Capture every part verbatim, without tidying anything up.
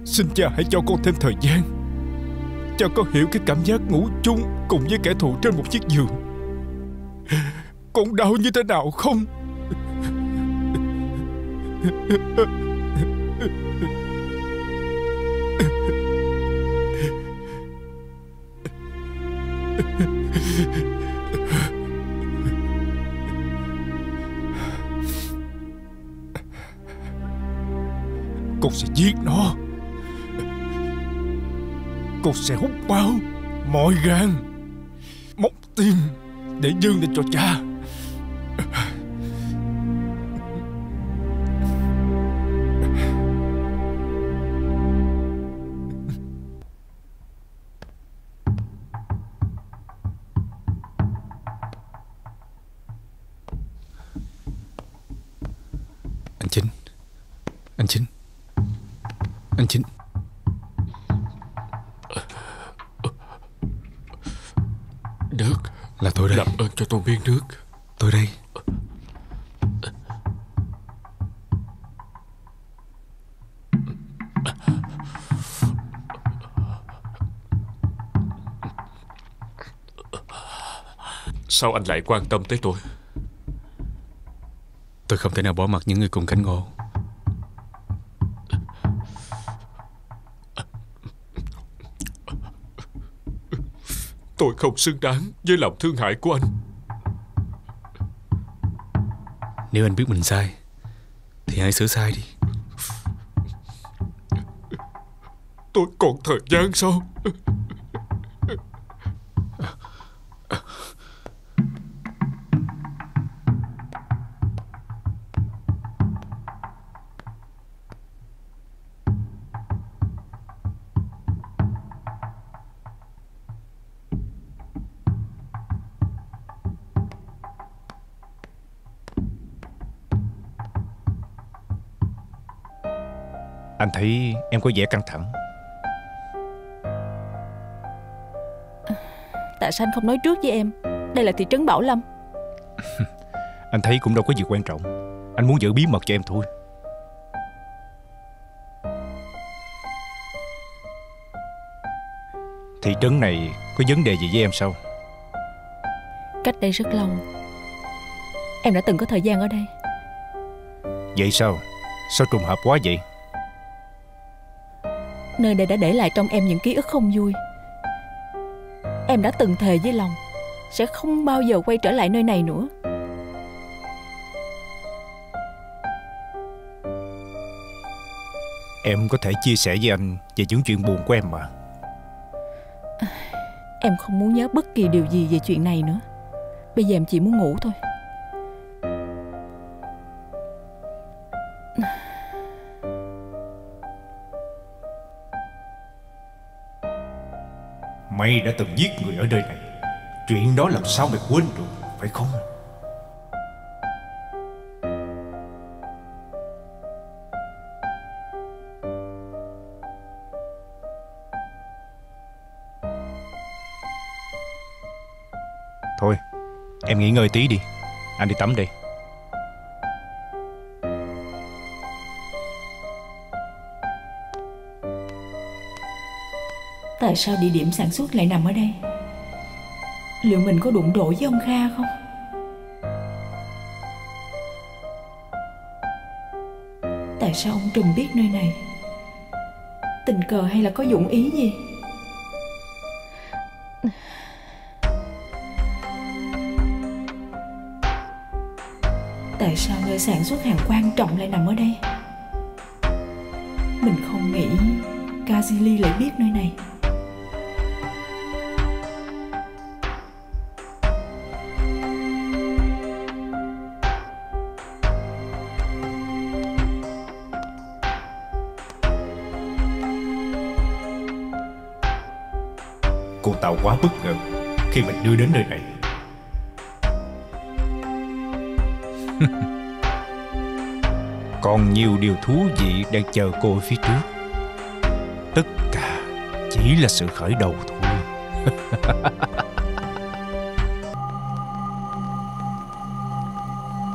Xin cha hãy cho con thêm thời gian. Cha có hiểu cái cảm giác ngủ chung cùng với kẻ thù trên một chiếc giường con đau như thế nào không? Con sẽ giết nó. Con sẽ hút máu, mọi gan, móc tim để dâng lên cho cha. Anh Chính, anh Chính, anh Chính. Nước. Là tôi đây. Làm ơn cho tôi miếng nước. Tôi đây. Sao anh lại quan tâm tới tôi? Tôi không thể nào bỏ mặc những người cùng cảnh ngộ. Tôi không xứng đáng với lòng thương hại của anh. Nếu anh biết mình sai thì hãy sửa sai đi. Tôi còn thời gian sao? Anh thấy em có vẻ căng thẳng. Tại sao anh không nói trước với em? Đây là thị trấn Bảo Lâm. Anh thấy cũng đâu có gì quan trọng. Anh muốn giữ bí mật cho em thôi. Thị trấn này có vấn đề gì với em sao? Cách đây rất lâu em đã từng có thời gian ở đây. Vậy sao? Sao trùng hợp quá vậy? Nơi đây đã để lại trong em những ký ức không vui. Em đã từng thề với lòng sẽ không bao giờ quay trở lại nơi này nữa. Em có thể chia sẻ với anh về những chuyện buồn của em mà. Em không muốn nhớ bất kỳ điều gì về chuyện này nữa. Bây giờ em chỉ muốn ngủ thôi. Mày đã từng giết người ở nơi này. Chuyện đó làm sao mày quên được, phải không? Thôi, em nghỉ ngơi tí đi. Anh đi tắm đây. Tại sao địa điểm sản xuất lại nằm ở đây? Liệu mình có đụng độ với ông Kha không? Tại sao ông Trùm biết nơi này? Tình cờ hay là có dụng ý gì? Tại sao nơi sản xuất hàng quan trọng lại nằm ở đây? Mình không nghĩ Kazili lại biết nơi này. Cô Tàu quá bất ngờ khi mình đưa đến nơi này. Còn nhiều điều thú vị đang chờ cô ở phía trước. Tất cả chỉ là sự khởi đầu thôi.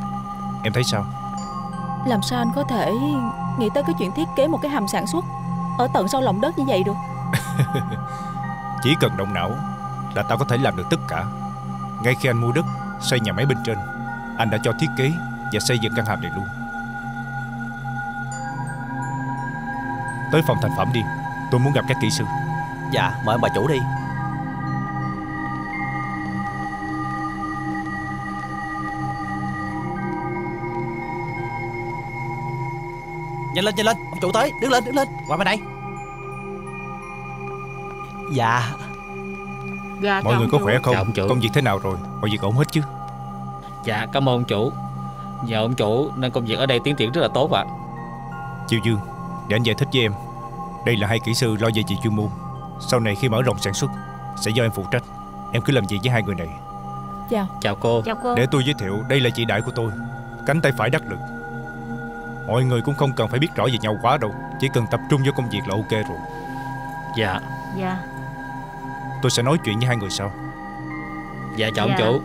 Em thấy sao? Làm sao anh có thể nghĩ tới cái chuyện thiết kế một cái hầm sản xuất ở tận sâu lòng đất như vậy được? Chỉ cần động não là tao có thể làm được tất cả. Ngay khi anh mua đất, xây nhà máy bên trên, anh đã cho thiết kế và xây dựng căn hầm này luôn. Tới phòng thành phẩm đi, tôi muốn gặp các kỹ sư. Dạ, mời ông bà chủ đi. Nhanh lên, nhanh lên, ông chủ tới, đứng lên, đứng lên, qua bên đây. Dạ. Dạ, Mọi người có chủ. khỏe không? Chào ông chủ. Công việc thế nào rồi? Mọi việc ổn hết chứ? Dạ cảm ơn ông chủ. Nhờ ông chủ nên công việc ở đây tiến triển rất là tốt ạ. Chiêu Dương, để anh giải thích với em. Đây là hai kỹ sư lo về chuyện chuyên môn. Sau này khi mở rộng sản xuất sẽ do em phụ trách. Em cứ làm việc với hai người này. Chào. Chào cô. Chào cô. Để tôi giới thiệu, đây là chị Đại của tôi, cánh tay phải đắc lực. Mọi người cũng không cần phải biết rõ về nhau quá đâu, chỉ cần tập trung vô công việc là ok rồi. Dạ. Dạ. Tôi sẽ nói chuyện với hai người sau. Dạ chào Dạ. ông chủ.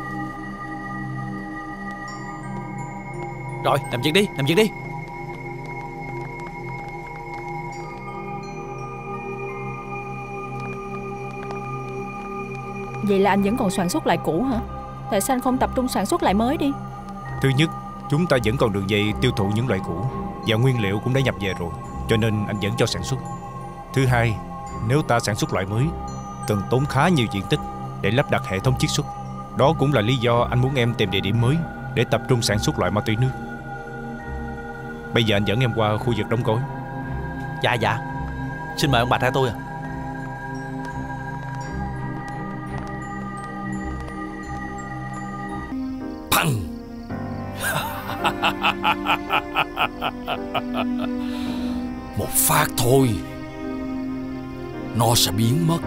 Rồi, làm việc đi, làm việc đi. Vậy là anh vẫn còn sản xuất lại cũ hả? Tại sao anh không tập trung sản xuất lại mới đi? Thứ nhất, chúng ta vẫn còn đường dây tiêu thụ những loại cũ, và nguyên liệu cũng đã nhập về rồi, cho nên anh vẫn cho sản xuất. Thứ hai, nếu ta sản xuất loại mới, cần tốn khá nhiều diện tích để lắp đặt hệ thống chiết xuất. Đó cũng là lý do anh muốn em tìm địa điểm mới để tập trung sản xuất loại ma túy nước. Bây giờ anh dẫn em qua khu vực đóng gói. Dạ, dạ. Xin mời ông bà theo tôi à. Phăng. Một phát thôi, nó sẽ biến mất.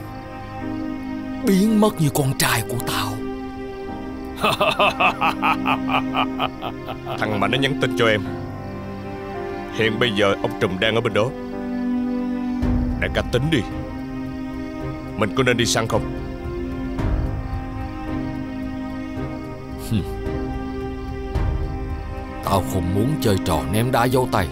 Biến mất như con trai của tao. Thằng Mạnh nó nhắn tin cho em. Hiện bây giờ ông Trùm đang ở bên đó. Đại ca tính đi, mình có nên đi săn không? Tao không muốn chơi trò ném đá dấu tay.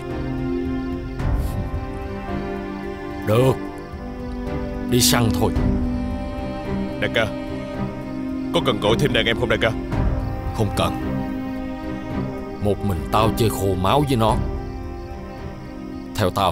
Được, đi săn thôi. Đại ca, có cần gọi thêm đàn em không đại ca? Không cần. Một mình tao chơi khô máu với nó. Theo tao.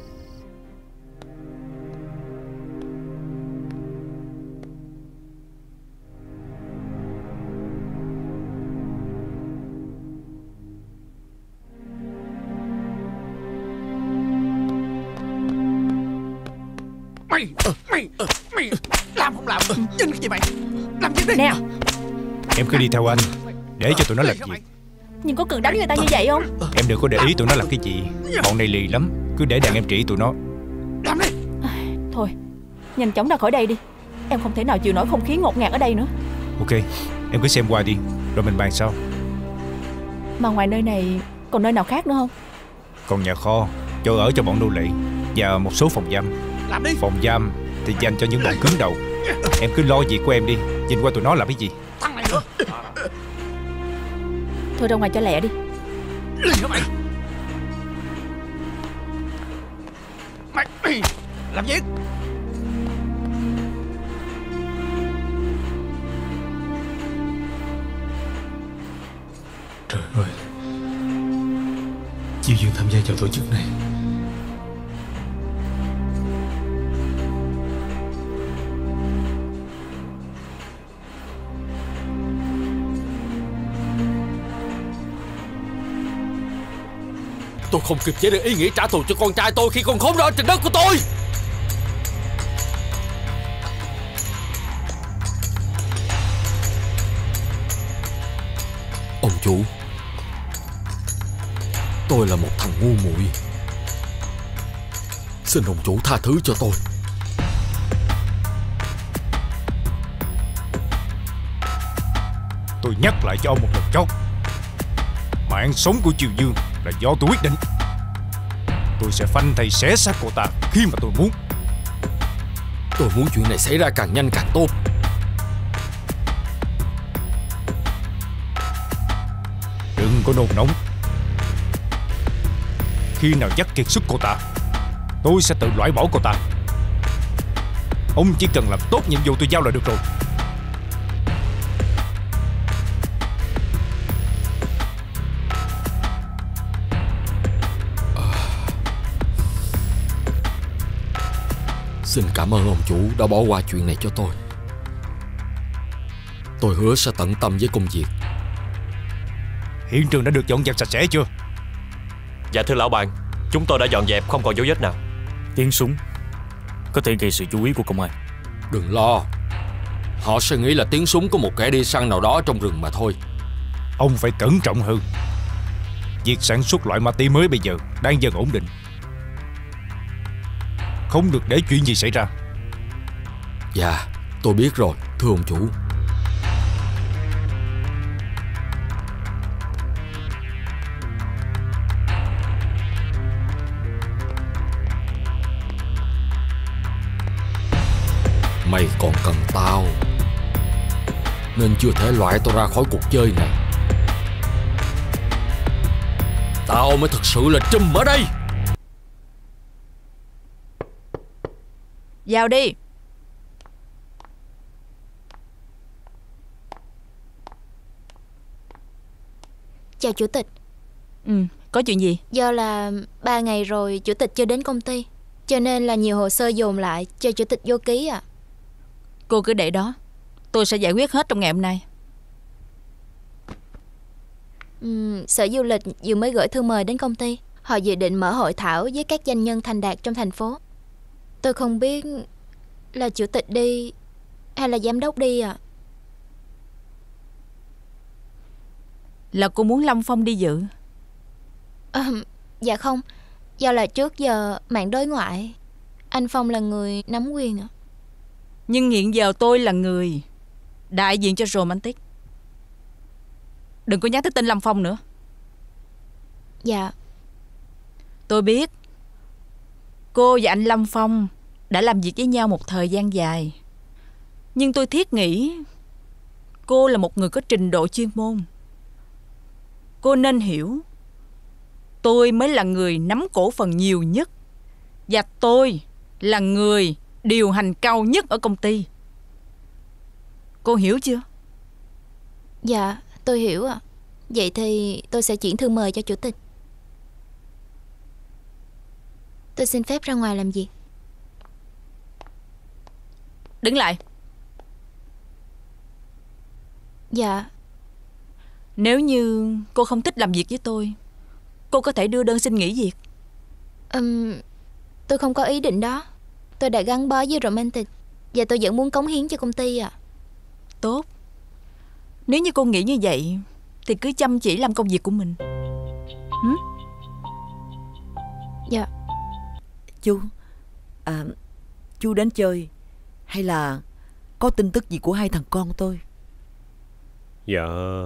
Mày, mày, mày làm không làm? Nhìn cái gì mày? Làm gì đi? Nè, Em cứ đi theo anh, để cho tụi nó làm việc. nhưng có cần đánh người ta như vậy không? Em đừng có để ý tụi nó làm cái gì. Bọn này lì lắm, cứ để đàn em chỉ tụi nó. Làm đi. Thôi, nhanh chóng ra khỏi đây đi. Em không thể nào chịu nổi không khí ngột ngạt ở đây nữa. Ok, em cứ xem qua đi, rồi mình bàn sau. Mà ngoài nơi này còn nơi nào khác nữa không? Còn nhà kho, chỗ ở cho bọn nô lệ, và một số phòng giam. Làm đi. Phòng giam thì dành cho những bọn cứng đầu. Em cứ lo việc của em đi, nhìn qua tụi nó làm cái gì. Thằng này nữa. Thôi ra ngoài cho lẹ đi. Lì hả mày? Mày, mày làm việc. Trời ơi, Chiêu Dương tham gia vào tổ chức này. Tôi không kiềm chế được ý nghĩ trả thù cho con trai tôi khi còn khốn đỡ trên đất của tôi. Ông chủ, tôi là một thằng ngu muội. Xin ông chủ tha thứ cho tôi. Tôi nhắc lại cho ông một lần chót, mạng sống của Chiêu Dương là do tôi quyết định. Tôi sẽ phanh thây xé xác cô ta khi mà tôi muốn. Tôi muốn chuyện này xảy ra càng nhanh càng tốt. Đừng có nôn nóng. Khi nào dắt kiệt sức cô ta tôi sẽ tự loại bỏ cô ta. Ông chỉ cần làm tốt nhiệm vụ tôi giao là được rồi. Xin cảm ơn ông chủ đã bỏ qua chuyện này cho tôi. Tôi hứa sẽ tận tâm với công việc. Hiện trường đã được dọn dẹp sạch sẽ chưa? Dạ thưa lão bạn, chúng tôi đã dọn dẹp không còn dấu vết nào. Tiếng súng có thể gây sự chú ý của công an. Đừng lo, họ sẽ nghĩ là tiếng súng của một kẻ đi săn nào đó trong rừng mà thôi. Ông phải cẩn trọng hơn. Việc sản xuất loại ma túy mới bây giờ đang dần ổn định, không được để chuyện gì xảy ra. Dạ, tôi biết rồi, thưa ông chủ. Mày còn cần tao, nên chưa thể loại tao ra khỏi cuộc chơi này. Tao mới thật sự là trùm ở đây. Vào đi. Chào chủ tịch. Ừ, có chuyện gì? Do là ba ngày rồi chủ tịch chưa đến công ty, cho nên là nhiều hồ sơ dồn lại cho chủ tịch vô ký à. Cô cứ để đó, tôi sẽ giải quyết hết trong ngày hôm nay. ừ, Sở Du lịch vừa mới gửi thư mời đến công ty. Họ dự định mở hội thảo với các doanh nhân thành đạt trong thành phố. Tôi không biết là chủ tịch đi hay là giám đốc đi à. Là cô muốn Lâm Phong đi dự? à, Dạ không. Do là trước giờ mạng đối ngoại, anh Phong là người nắm quyền à. Nhưng hiện giờ tôi là người đại diện cho Romantic. Đừng có nhắc tới tên Lâm Phong nữa. Dạ. Tôi biết cô và anh Lâm Phong đã làm việc với nhau một thời gian dài, nhưng tôi thiết nghĩ cô là một người có trình độ chuyên môn. Cô nên hiểu, tôi mới là người nắm cổ phần nhiều nhất, và tôi là người điều hành cao nhất ở công ty. Cô hiểu chưa? Dạ, tôi hiểu ạ. Vậy thì tôi sẽ chuyển thư mời cho chủ tịch. Tôi xin phép ra ngoài làm việc. Đứng lại. Dạ. Nếu như cô không thích làm việc với tôi, cô có thể đưa đơn xin nghỉ việc. um, Tôi không có ý định đó. Tôi đã gắn bó với Romantic, và tôi vẫn muốn cống hiến cho công ty à. Tốt. Nếu như cô nghĩ như vậy thì cứ chăm chỉ làm công việc của mình. Hử? Dạ. Chú à, chú đến chơi hay là có tin tức gì của hai thằng con tôi? Dạ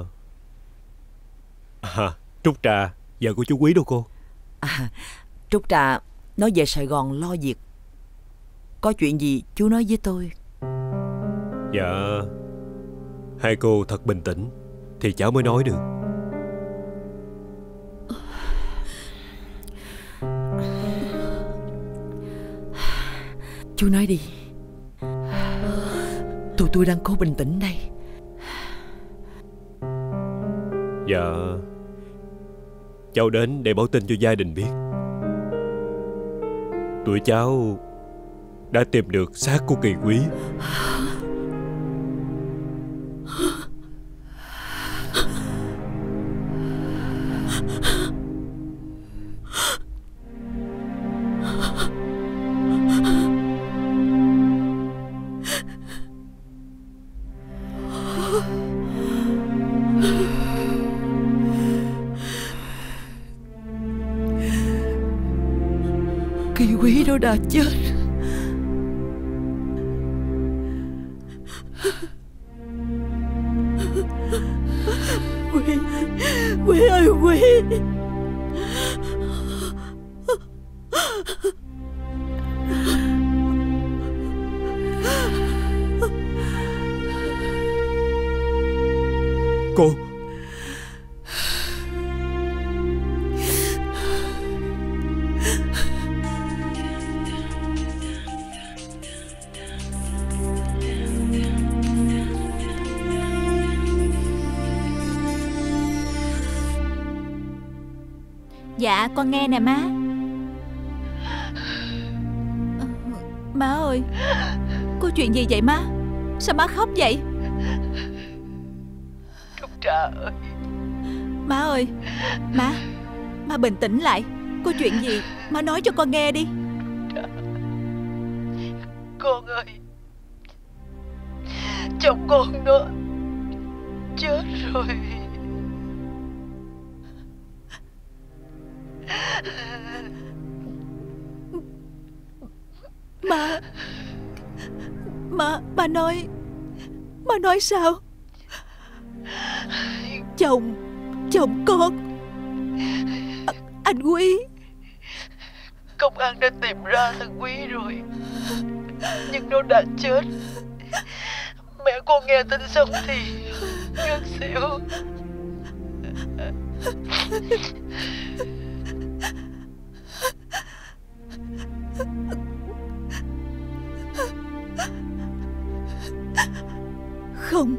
à, Trúc Trà, vợ của chú Quý đâu cô? À, Trúc Trà nó về Sài Gòn lo việc. Có chuyện gì chú nói với tôi. Dạ, hai cô thật bình tĩnh thì cháu mới nói được. Chú nói đi. Tụi tôi đang cố bình tĩnh đây. Dạ, cháu đến để báo tin cho gia đình biết. Tụi cháu đã tìm được xác của Kỳ Quý. Kỳ Quý đó đã chết. Quý, Quý ơi Quý. Cô. Dạ con nghe nè má. Má ơi, có chuyện gì vậy má? Sao má khóc vậy? Trúc Trà ơi. Má ơi, má, má bình tĩnh lại. Có chuyện gì má nói cho con nghe đi. Con ơi, chồng con nó chết rồi. Má, má, má nói, má nói sao? Chồng, chồng con, à, anh Quý. Công an đã tìm ra thằng Quý rồi, nhưng nó đã chết. Mẹ con nghe tin xong thì ngất xỉu. Không,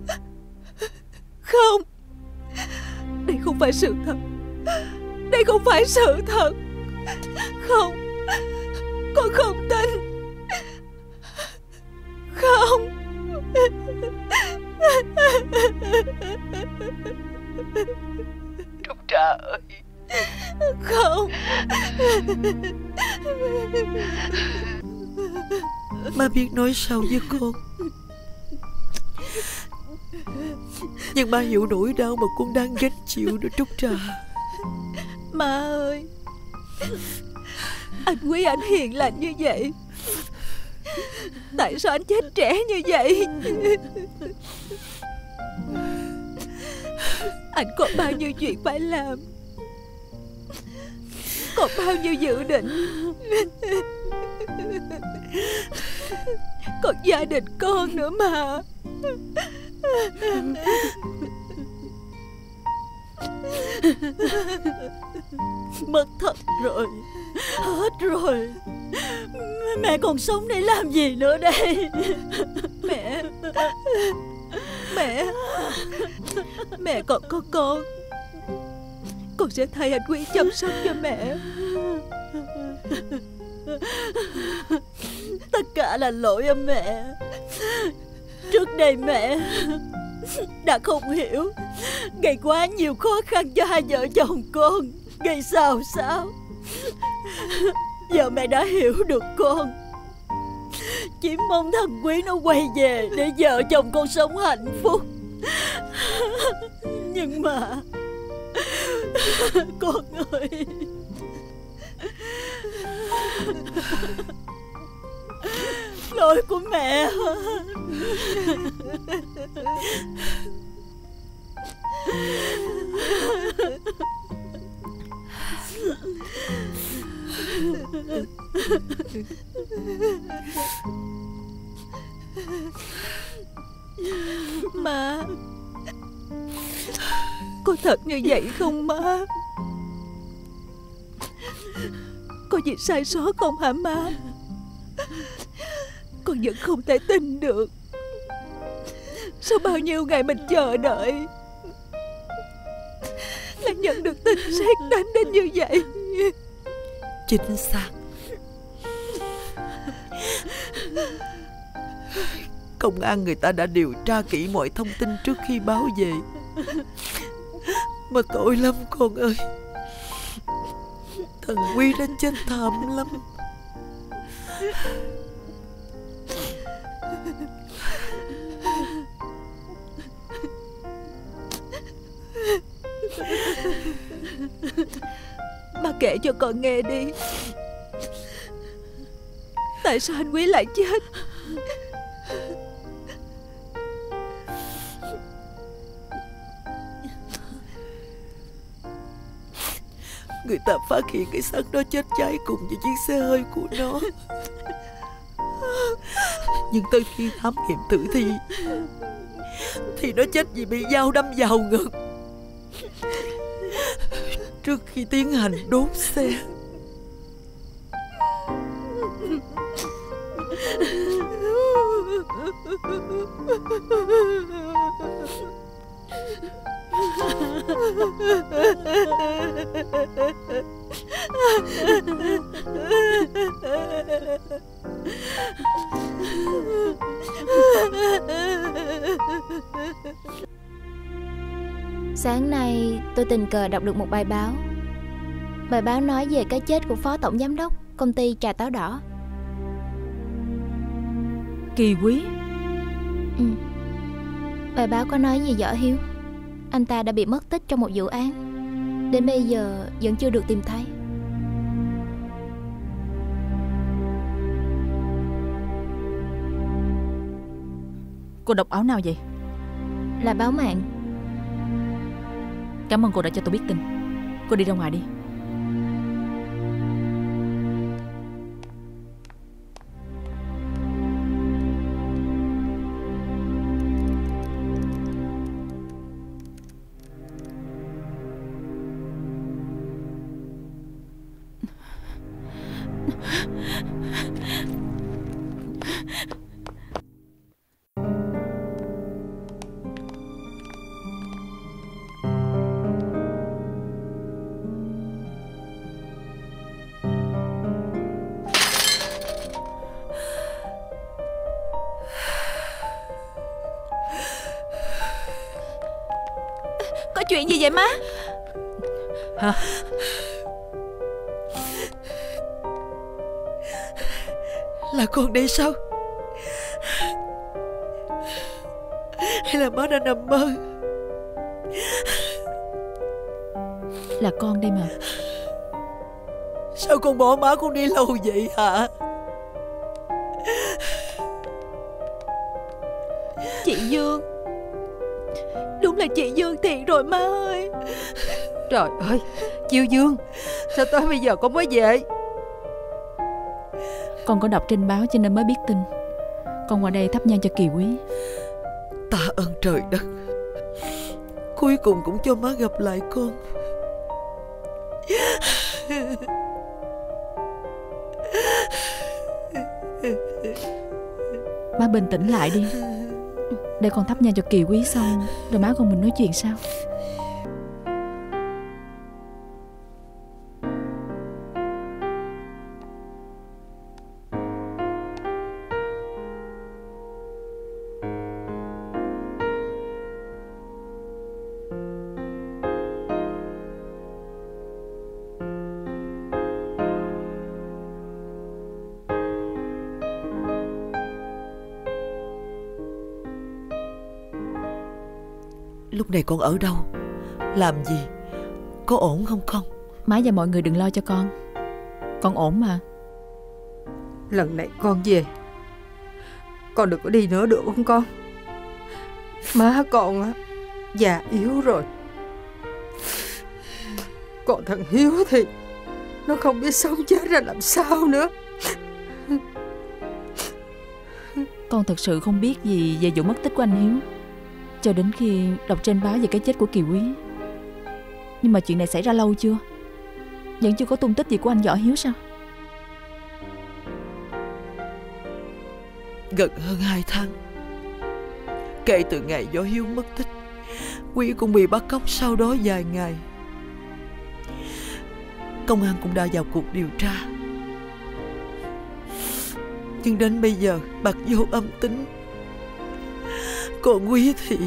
không, đây không phải sự thật. Đây không phải sự thật. Không, con không tin. Không. Trúc Trà ơi. Không. Má biết nói sao với con, nhưng má hiểu nỗi đau mà con đang gánh chịu đó Trúc Trà. Má ơi, anh Quý anh hiền lành như vậy, tại sao anh chết trẻ như vậy? Anh còn bao nhiêu chuyện phải làm, còn bao nhiêu dự định, còn gia đình con nữa mà. Mất thật rồi, hết rồi. Mẹ còn sống để làm gì nữa đây? Mẹ, mẹ, mẹ còn có con, con sẽ thay anh Quý chăm sóc cho mẹ. Tất cả là lỗi ở mẹ. Trước đây mẹ đã không hiểu, gây quá nhiều khó khăn cho hai vợ chồng con, gây xào xáo. Giờ mẹ đã hiểu được con, chỉ mong thằng Quý nó quay về để vợ chồng con sống hạnh phúc. Nhưng mà con ơi, lỗi của mẹ. Má, có thật như vậy không má? Có gì sai sót không hả má? Con vẫn không thể tin được. Sau bao nhiêu ngày mình chờ đợi, lại nhận được tin sét đánh đến như vậy. Chính xác. Công an người ta đã điều tra kỹ mọi thông tin trước khi báo về. Mà tội lắm con ơi, thằng Quý đã chết thảm lắm. Bà kể cho con nghe đi, tại sao anh Quý lại chết? Người ta phát hiện cái xác đó chết cháy cùng với chiếc xe hơi của nó. Nhưng tới khi khám nghiệm tử thi thì nó chết vì bị dao đâm vào ngực trước khi tiến hành đốt xe. Sáng nay tôi tình cờ đọc được một bài báo. Bài báo nói về cái chết của phó tổng giám đốc công ty trà táo đỏ. Kỳ Quý? Ừ. Bài báo có nói về Võ Hiếu. Anh ta đã bị mất tích trong một vụ án, đến bây giờ vẫn chưa được tìm thấy. Cô đọc báo nào vậy? Là báo mạng. Cảm ơn cô đã cho tôi biết tin. Cô đi ra ngoài đi. Có chuyện gì vậy má? Hả? Là con đây sao? Hay là má đang nằm mơ? Là con đây mà. Sao con bỏ má con đi lâu vậy hả? Chị Dương. Đúng là chị Dương thiệt rồi má ơi. Trời ơi, Chiêu Dương, sao tới bây giờ con mới về? Con có đọc trên báo cho nên mới biết tin. Con qua đây thắp nhang cho Kỳ Quý. Tạ ơn trời đất, cuối cùng cũng cho má gặp lại con. Má bình tĩnh lại đi. Để con thắp nhang cho Kỳ Quý xong rồi má con mình nói chuyện sao. Lúc này con ở đâu? Làm gì? Có ổn không con? Má và mọi người đừng lo cho con. Con ổn mà. Lần này con về, con đừng có đi nữa được không con? Má con á già yếu rồi. Còn thằng Hiếu thì nó không biết sống chết ra làm sao nữa. Con thật sự không biết gì về vụ mất tích của anh Hiếu cho đến khi đọc trên báo về cái chết của Kỳ Quý. Nhưng mà chuyện này xảy ra lâu chưa? Vẫn chưa có tung tích gì của anh Võ Hiếu sao? Gần hơn hai tháng kể từ ngày Võ Hiếu mất tích. Quý cũng bị bắt cóc sau đó vài ngày. Công an cũng đã vào cuộc điều tra, nhưng đến bây giờ bạc vô âm tính. Còn Quý thì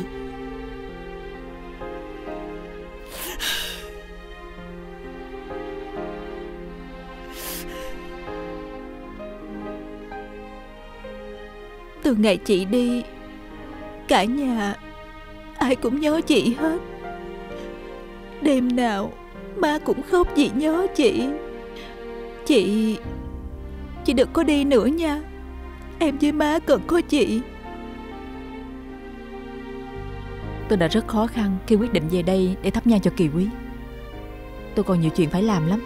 từ ngày chị đi, cả nhà ai cũng nhớ chị hết. Đêm nào má cũng khóc vì nhớ chị. Chị Chị đừng có đi nữa nha. Em với má cần có chị. Tôi đã rất khó khăn khi quyết định về đây để thắp nhang cho Kỳ Quý. Tôi còn nhiều chuyện phải làm lắm.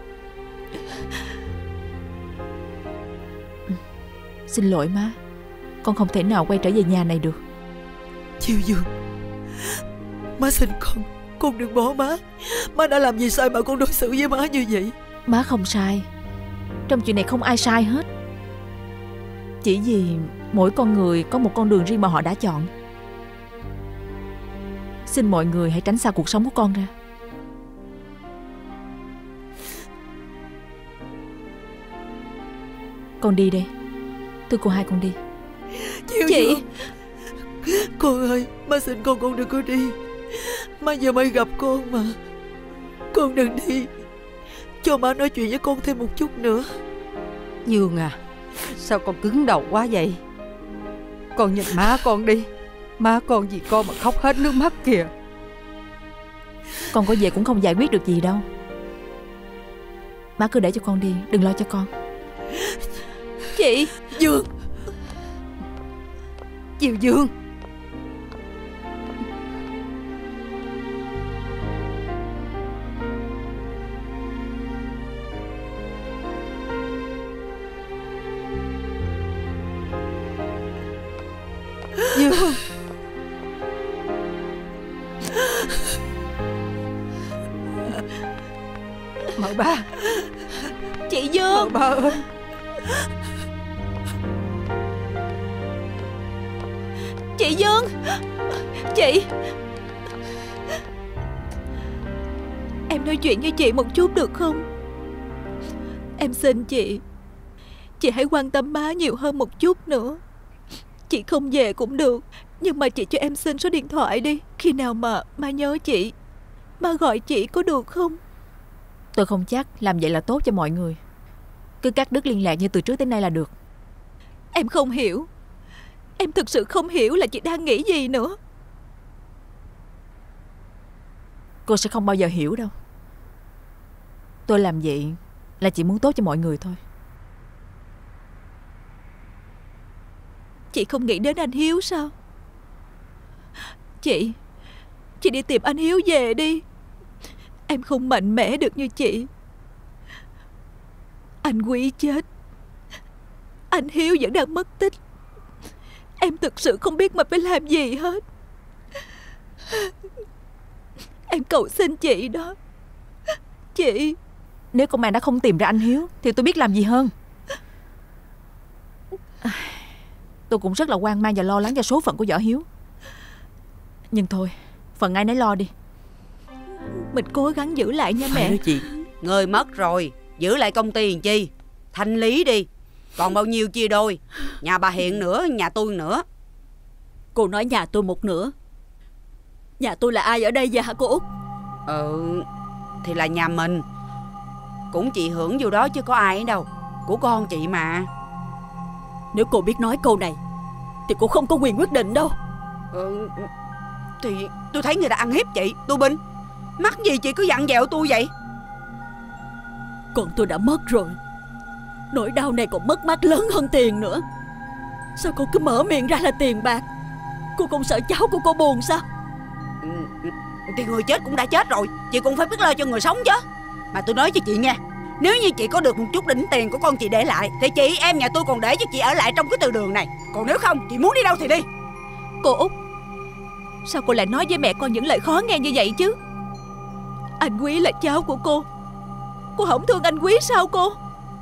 Xin lỗi má, con không thể nào quay trở về nhà này được. Chiêu Dương, má xin con, con đừng bỏ má. Má đã làm gì sai mà con đối xử với má như vậy? Má không sai. Trong chuyện này không ai sai hết. Chỉ vì mỗi con người có một con đường riêng mà họ đã chọn. Xin mọi người hãy tránh xa cuộc sống của con ra. Con đi đây. Thưa cô hai, con đi. Chị, chị. Con ơi, má xin con con đừng có đi. Má giờ mới gặp con mà. Con đừng đi. Cho má nói chuyện với con thêm một chút nữa. Dương à, sao con cứng đầu quá vậy? Con nhìn má con đi. Má con vì con mà khóc hết nước mắt kìa. Con có về cũng không giải quyết được gì đâu. Má cứ để cho con đi, đừng lo cho con. Chị Dương. Diệu Dương. Dương. Mợ ba. Chị Dương. Mợ ba ơi. Chị Dương. Chị. Em nói chuyện với chị một chút được không? Em xin chị, chị hãy quan tâm má nhiều hơn một chút nữa. Chị không về cũng được, nhưng mà chị cho em xin số điện thoại đi. Khi nào mà má nhớ chị, má gọi chị có được không? Tôi không chắc làm vậy là tốt cho mọi người. Cứ cắt đứt liên lạc như từ trước tới nay là được. Em không hiểu. Em thực sự không hiểu là chị đang nghĩ gì nữa. Cô sẽ không bao giờ hiểu đâu. Tôi làm vậy là chỉ muốn tốt cho mọi người thôi. Chị không nghĩ đến anh Hiếu sao? Chị Chị đi tìm anh Hiếu về đi. Em không mạnh mẽ được như chị. Anh Quý chết, anh Hiếu vẫn đang mất tích. Em thực sự không biết mình phải làm gì hết. Em cầu xin chị đó. Chị. Nếu công an đã không tìm ra anh Hiếu thì tôi biết làm gì hơn. Tôi cũng rất là hoang mang và lo lắng cho số phận của Võ Hiếu. Nhưng thôi, phần ai nấy lo đi. Mình cố gắng giữ lại nha mẹ. Đó chị. Người mất rồi, giữ lại công ty làm chi? Thanh lý đi. Còn bao nhiêu chia đôi. Nhà bà Hiện nữa, nhà tôi nữa. Cô nói nhà tôi một nửa. Nhà tôi là ai ở đây vậy hả cô Út? Ừ, thì là nhà mình. Cũng chị hưởng vô đó chứ có ai đâu. Của con chị mà. Nếu cô biết nói câu này thì cô không có quyền quyết định đâu. Ừ, thì tôi thấy người ta ăn hiếp chị, tôi binh. Mắc gì chị cứ dặn dẹo tôi vậy? Còn tôi đã mất rồi. Nỗi đau này còn mất mát lớn hơn tiền nữa. Sao cô cứ mở miệng ra là tiền bạc? Cô không sợ cháu của cô buồn sao? Ừ, thì người chết cũng đã chết rồi, chị cũng phải biết lo cho người sống chứ. Mà tôi nói cho chị nghe, nếu như chị có được một chút đỉnh tiền của con chị để lại thì chị em nhà tôi còn để cho chị ở lại trong cái từ đường này. Còn nếu không, chị muốn đi đâu thì đi. Cô Út, sao cô lại nói với mẹ con những lời khó nghe như vậy chứ? Anh Quý là cháu của cô. Cô không thương anh Quý sao cô?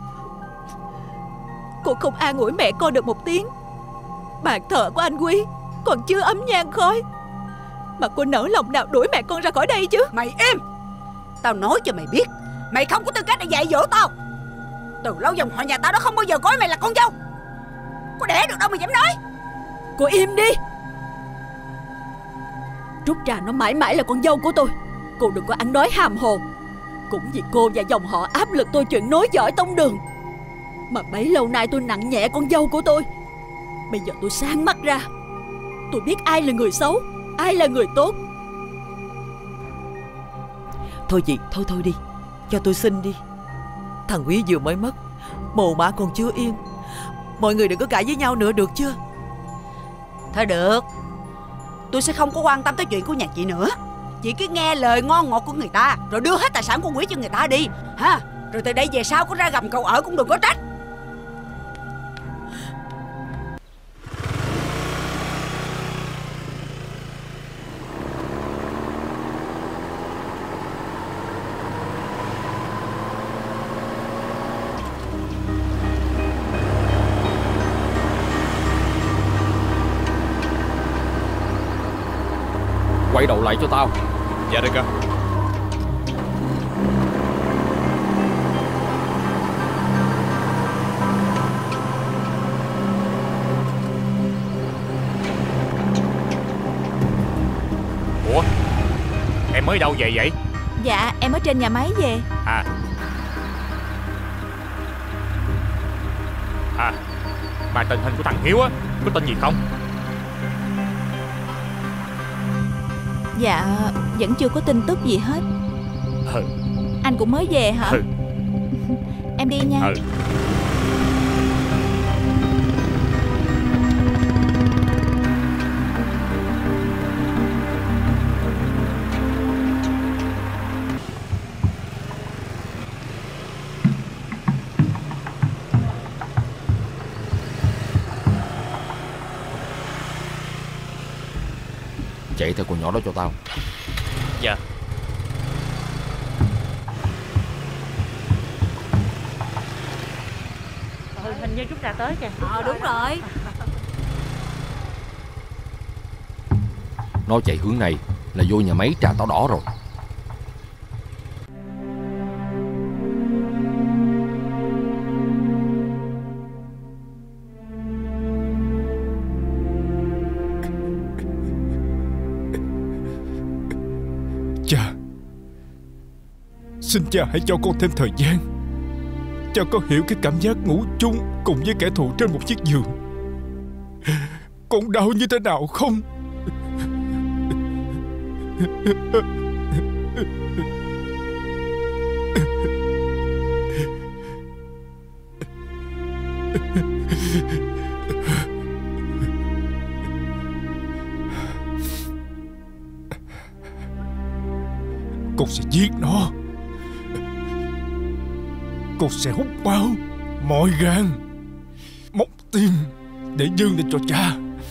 Cô không an ủi mẹ con được một tiếng. Bàn thờ của anh Quý còn chưa ấm nhang khói mà cô nỡ lòng nào đuổi mẹ con ra khỏi đây chứ? Mày im. Tao nói cho mày biết, mày không có tư cách để dạy dỗ tao. Từ lâu dòng họ nhà tao đó không bao giờ coi mày là con dâu. Có đẻ được đâu mà dám nói. Cô im đi. Trúc Trà nó mãi mãi là con dâu của tôi. Cô đừng có ăn nói hàm hồ. Cũng vì cô và dòng họ áp lực tôi chuyện nối dõi tông đường mà bấy lâu nay tôi nặng nhẹ con dâu của tôi. Bây giờ tôi sáng mắt ra, tôi biết ai là người xấu, ai là người tốt. Thôi chị, thôi thôi đi, cho tôi xin đi. Thằng Quý vừa mới mất, mồ mả còn chưa yên. Mọi người đừng có cãi với nhau nữa được chưa? Thôi được, tôi sẽ không có quan tâm tới chuyện của nhà chị nữa. Chị cứ nghe lời ngon ngọt của người ta rồi đưa hết tài sản của Quý cho người ta đi ha. Rồi từ đây về sau có ra gầm cầu ở cũng đừng có trách. quay đầu lại cho tao. Dạ đại ca. Ủa, em mới đâu về vậy? Dạ em ở trên nhà máy về. À À mà tình hình của thằng Hiếu á, có tin gì không? Dạ vẫn chưa có tin tức gì hết. Ừ. Anh cũng mới về hả? Ừ. Em đi nha. Ừ. Chạy theo con nhỏ đó cho tao. Dạ. Ừ, hình như chúng ta tới kìa. Ờ đúng rồi. Nó chạy hướng này là vô nhà máy trà táo đỏ rồi. Cha, xin cha hãy cho con thêm thời gian. Cha có hiểu cái cảm giác ngủ chung cùng với kẻ thù trên một chiếc giường con đau như thế nào không? Con sẽ giết nó. Con sẽ hút máu, mọi gan, móc tim để dâng lên cho cha.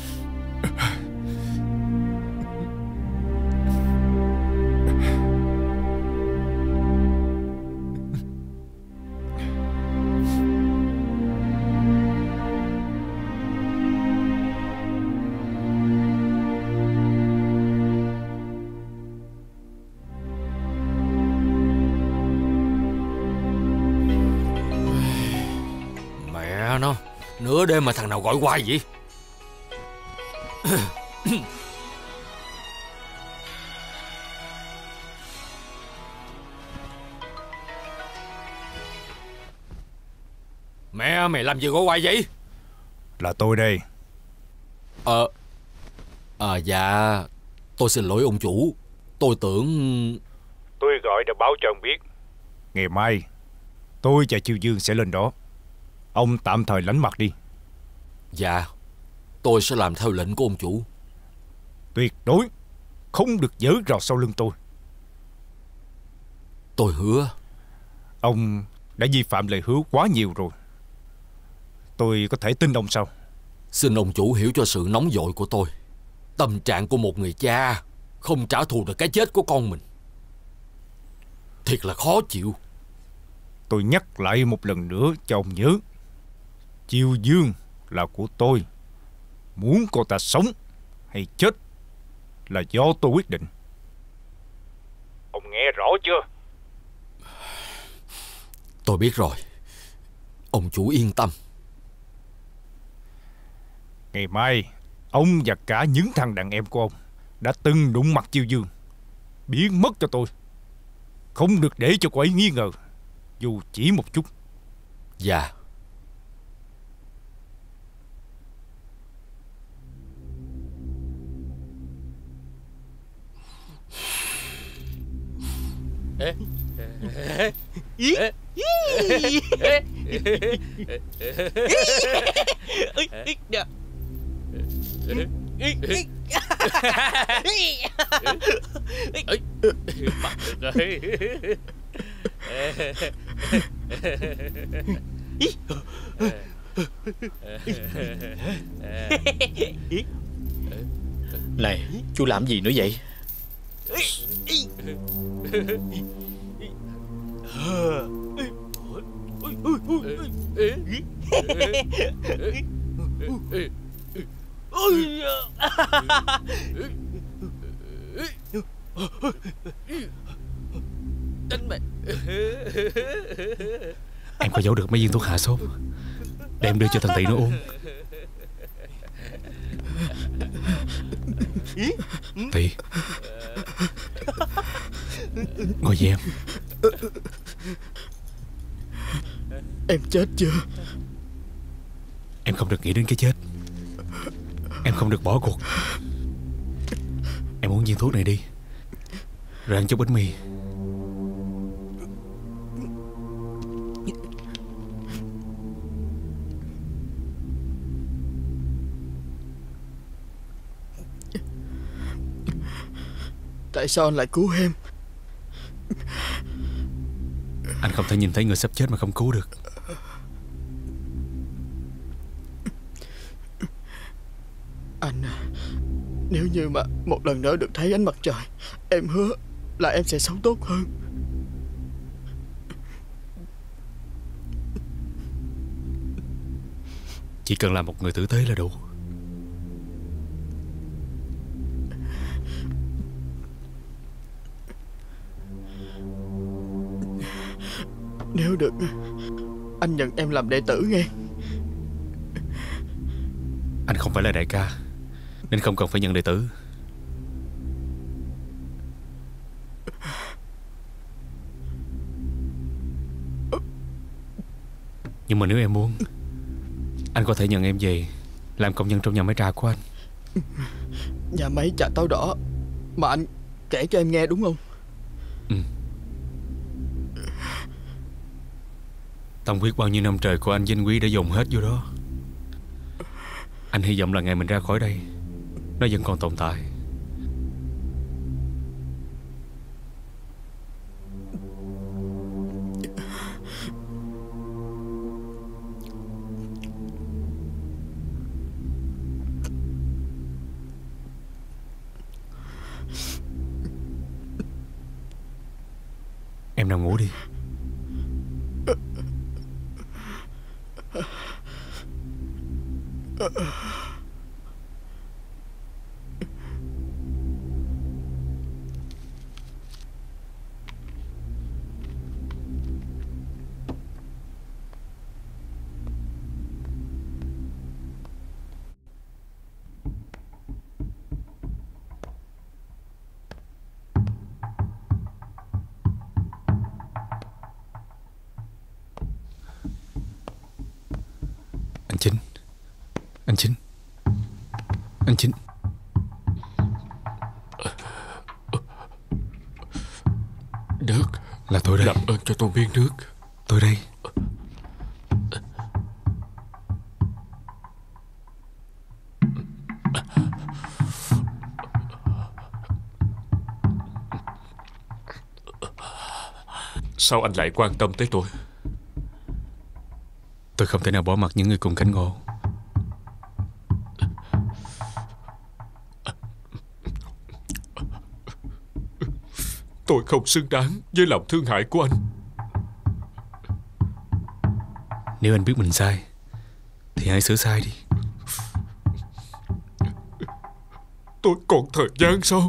Nửa đêm mà thằng nào gọi hoài vậy? Mẹ mày làm gì gọi hoài vậy? Là tôi đây. Ờ À dạ, tôi xin lỗi ông chủ. Tôi tưởng... Tôi gọi để báo cho ông biết ngày mai tôi và Chiêu Dương sẽ lên đó. Ông tạm thời lánh mặt đi. Dạ, tôi sẽ làm theo lệnh của ông chủ. Tuyệt đối không được giở rò sau lưng tôi. Tôi hứa. Ông đã vi phạm lời hứa quá nhiều rồi. Tôi có thể tin ông sao? Xin ông chủ hiểu cho sự nóng vội của tôi. Tâm trạng của một người cha không trả thù được cái chết của con mình, thiệt là khó chịu. Tôi nhắc lại một lần nữa cho ông nhớ, Chiêu Dương là của tôi. Muốn cô ta sống hay chết là do tôi quyết định. Ông nghe rõ chưa? Tôi biết rồi. Ông chủ yên tâm. Ngày mai ông và cả những thằng đàn em của ông đã từng đụng mặt Chiêu Dương biến mất cho tôi. Không được để cho cô ấy nghi ngờ dù chỉ một chút. Dạ. Ê. Ý. Này, chú làm gì nữa vậy? Đánh mày. Em có giấu được mấy viên thuốc hạ sốt, để em đưa cho thằng Tị nó uống. Tị, ngồi với em. Em chết chưa? Em không được nghĩ đến cái chết. Em không được bỏ cuộc. Em uống viên thuốc này đi, rồi ăn chút bánh mì. Tại sao anh lại cứu em? Anh không thể nhìn thấy người sắp chết mà không cứu được. Anh à, nếu như mà một lần nữa được thấy ánh mặt trời, em hứa là em sẽ sống tốt hơn. Chỉ cần là một người tử tế là đủ. Nếu được, anh nhận em làm đệ tử nghe. Anh không phải là đại ca, nên không cần phải nhận đệ tử. Nhưng mà nếu em muốn, anh có thể nhận em về làm công nhân trong nhà máy trà của anh. Nhà máy trà táo đỏ mà anh kể cho em nghe đúng không? Ừ. Tâm huyết bao nhiêu năm trời của anh danh quý đã dồn hết vô đó. Anh hy vọng là ngày mình ra khỏi đây, nó vẫn còn tồn tại. Em nằm ngủ đi. Anh Chính, anh Chính, anh Chính. Nước. Là tôi đây. Làm ơn cho tôi miếng nước. Tôi đây. Sao anh lại quan tâm tới tôi? Tôi không thể nào bỏ mặc những người cùng cánh ngộ. Tôi không xứng đáng với lòng thương hại của anh. Nếu anh biết mình sai thì hãy sửa sai đi. Tôi còn thời gian sao?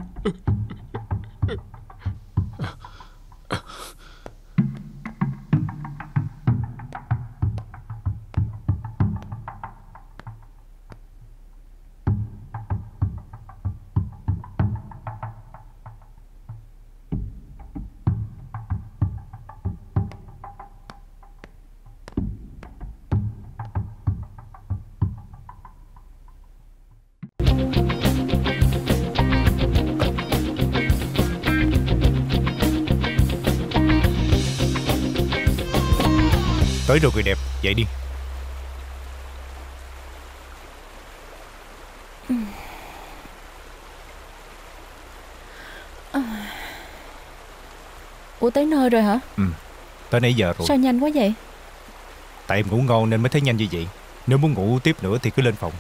Tới rồi người đẹp, dậy đi. Ủa tới nơi rồi hả? Ừ, tới nãy giờ rồi. Sao nhanh quá vậy? Tại em ngủ ngon nên mới thấy nhanh như vậy. Nếu muốn ngủ tiếp nữa thì cứ lên phòng.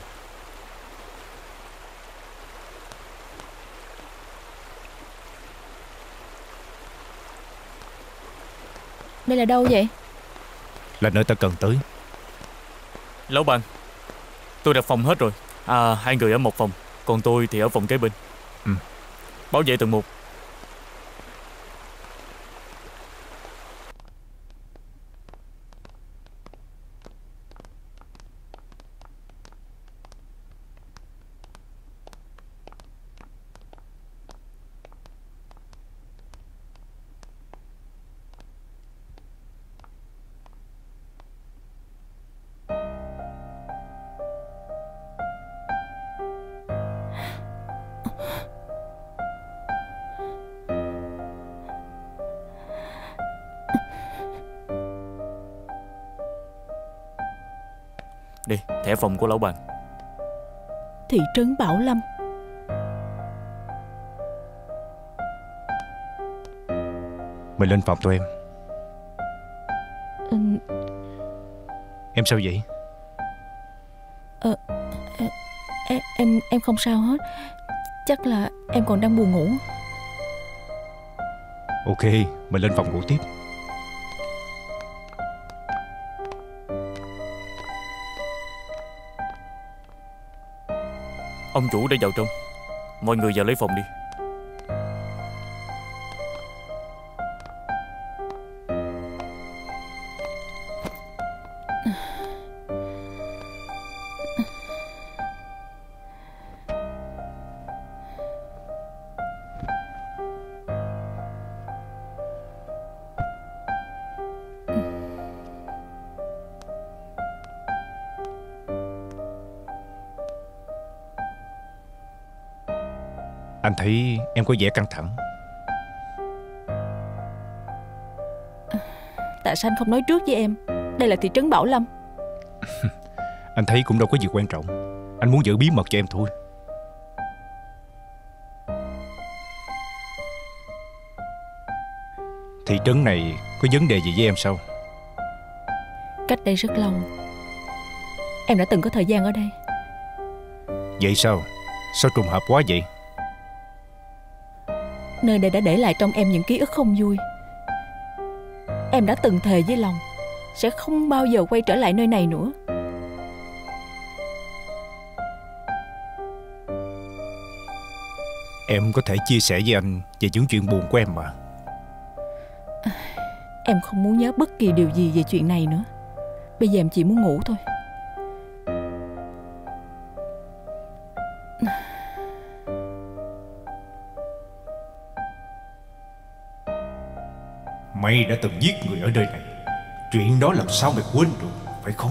Đây là đâu vậy? Là nơi ta cần tới. Lão bạn, tôi đặt phòng hết rồi. À, hai người ở một phòng, còn tôi thì ở phòng kế bên. Ừ. Bảo vệ tầng một. Đây, thẻ phòng của lão bàn. Thị trấn Bảo Lâm. Mày lên phòng tụi em. ừ, Em sao vậy? ờ, em, em em không sao hết. Chắc là em còn đang buồn ngủ. Ok, mày lên phòng ngủ tiếp. Ông chủ đã vào trong. Mọi người vào lấy phòng đi. Anh thấy em có vẻ căng thẳng. Tại sao anh không nói trước với em? Đây là thị trấn Bảo Lâm. Anh thấy cũng đâu có gì quan trọng. Anh muốn giữ bí mật cho em thôi. Thị trấn này có vấn đề gì với em sao? Cách đây rất lâu, em đã từng có thời gian ở đây. Vậy sao? Sao trùng hợp quá vậy? Nơi đây đã để lại trong em những ký ức không vui. Em đã từng thề với lòng sẽ không bao giờ quay trở lại nơi này nữa. Em có thể chia sẻ với anh về những chuyện buồn của em mà. Em không muốn nhớ bất kỳ điều gì về chuyện này nữa. Bây giờ em chỉ muốn ngủ thôi. Mày đã từng giết người ở nơi này. Chuyện đó làm sao mày quên được, phải không?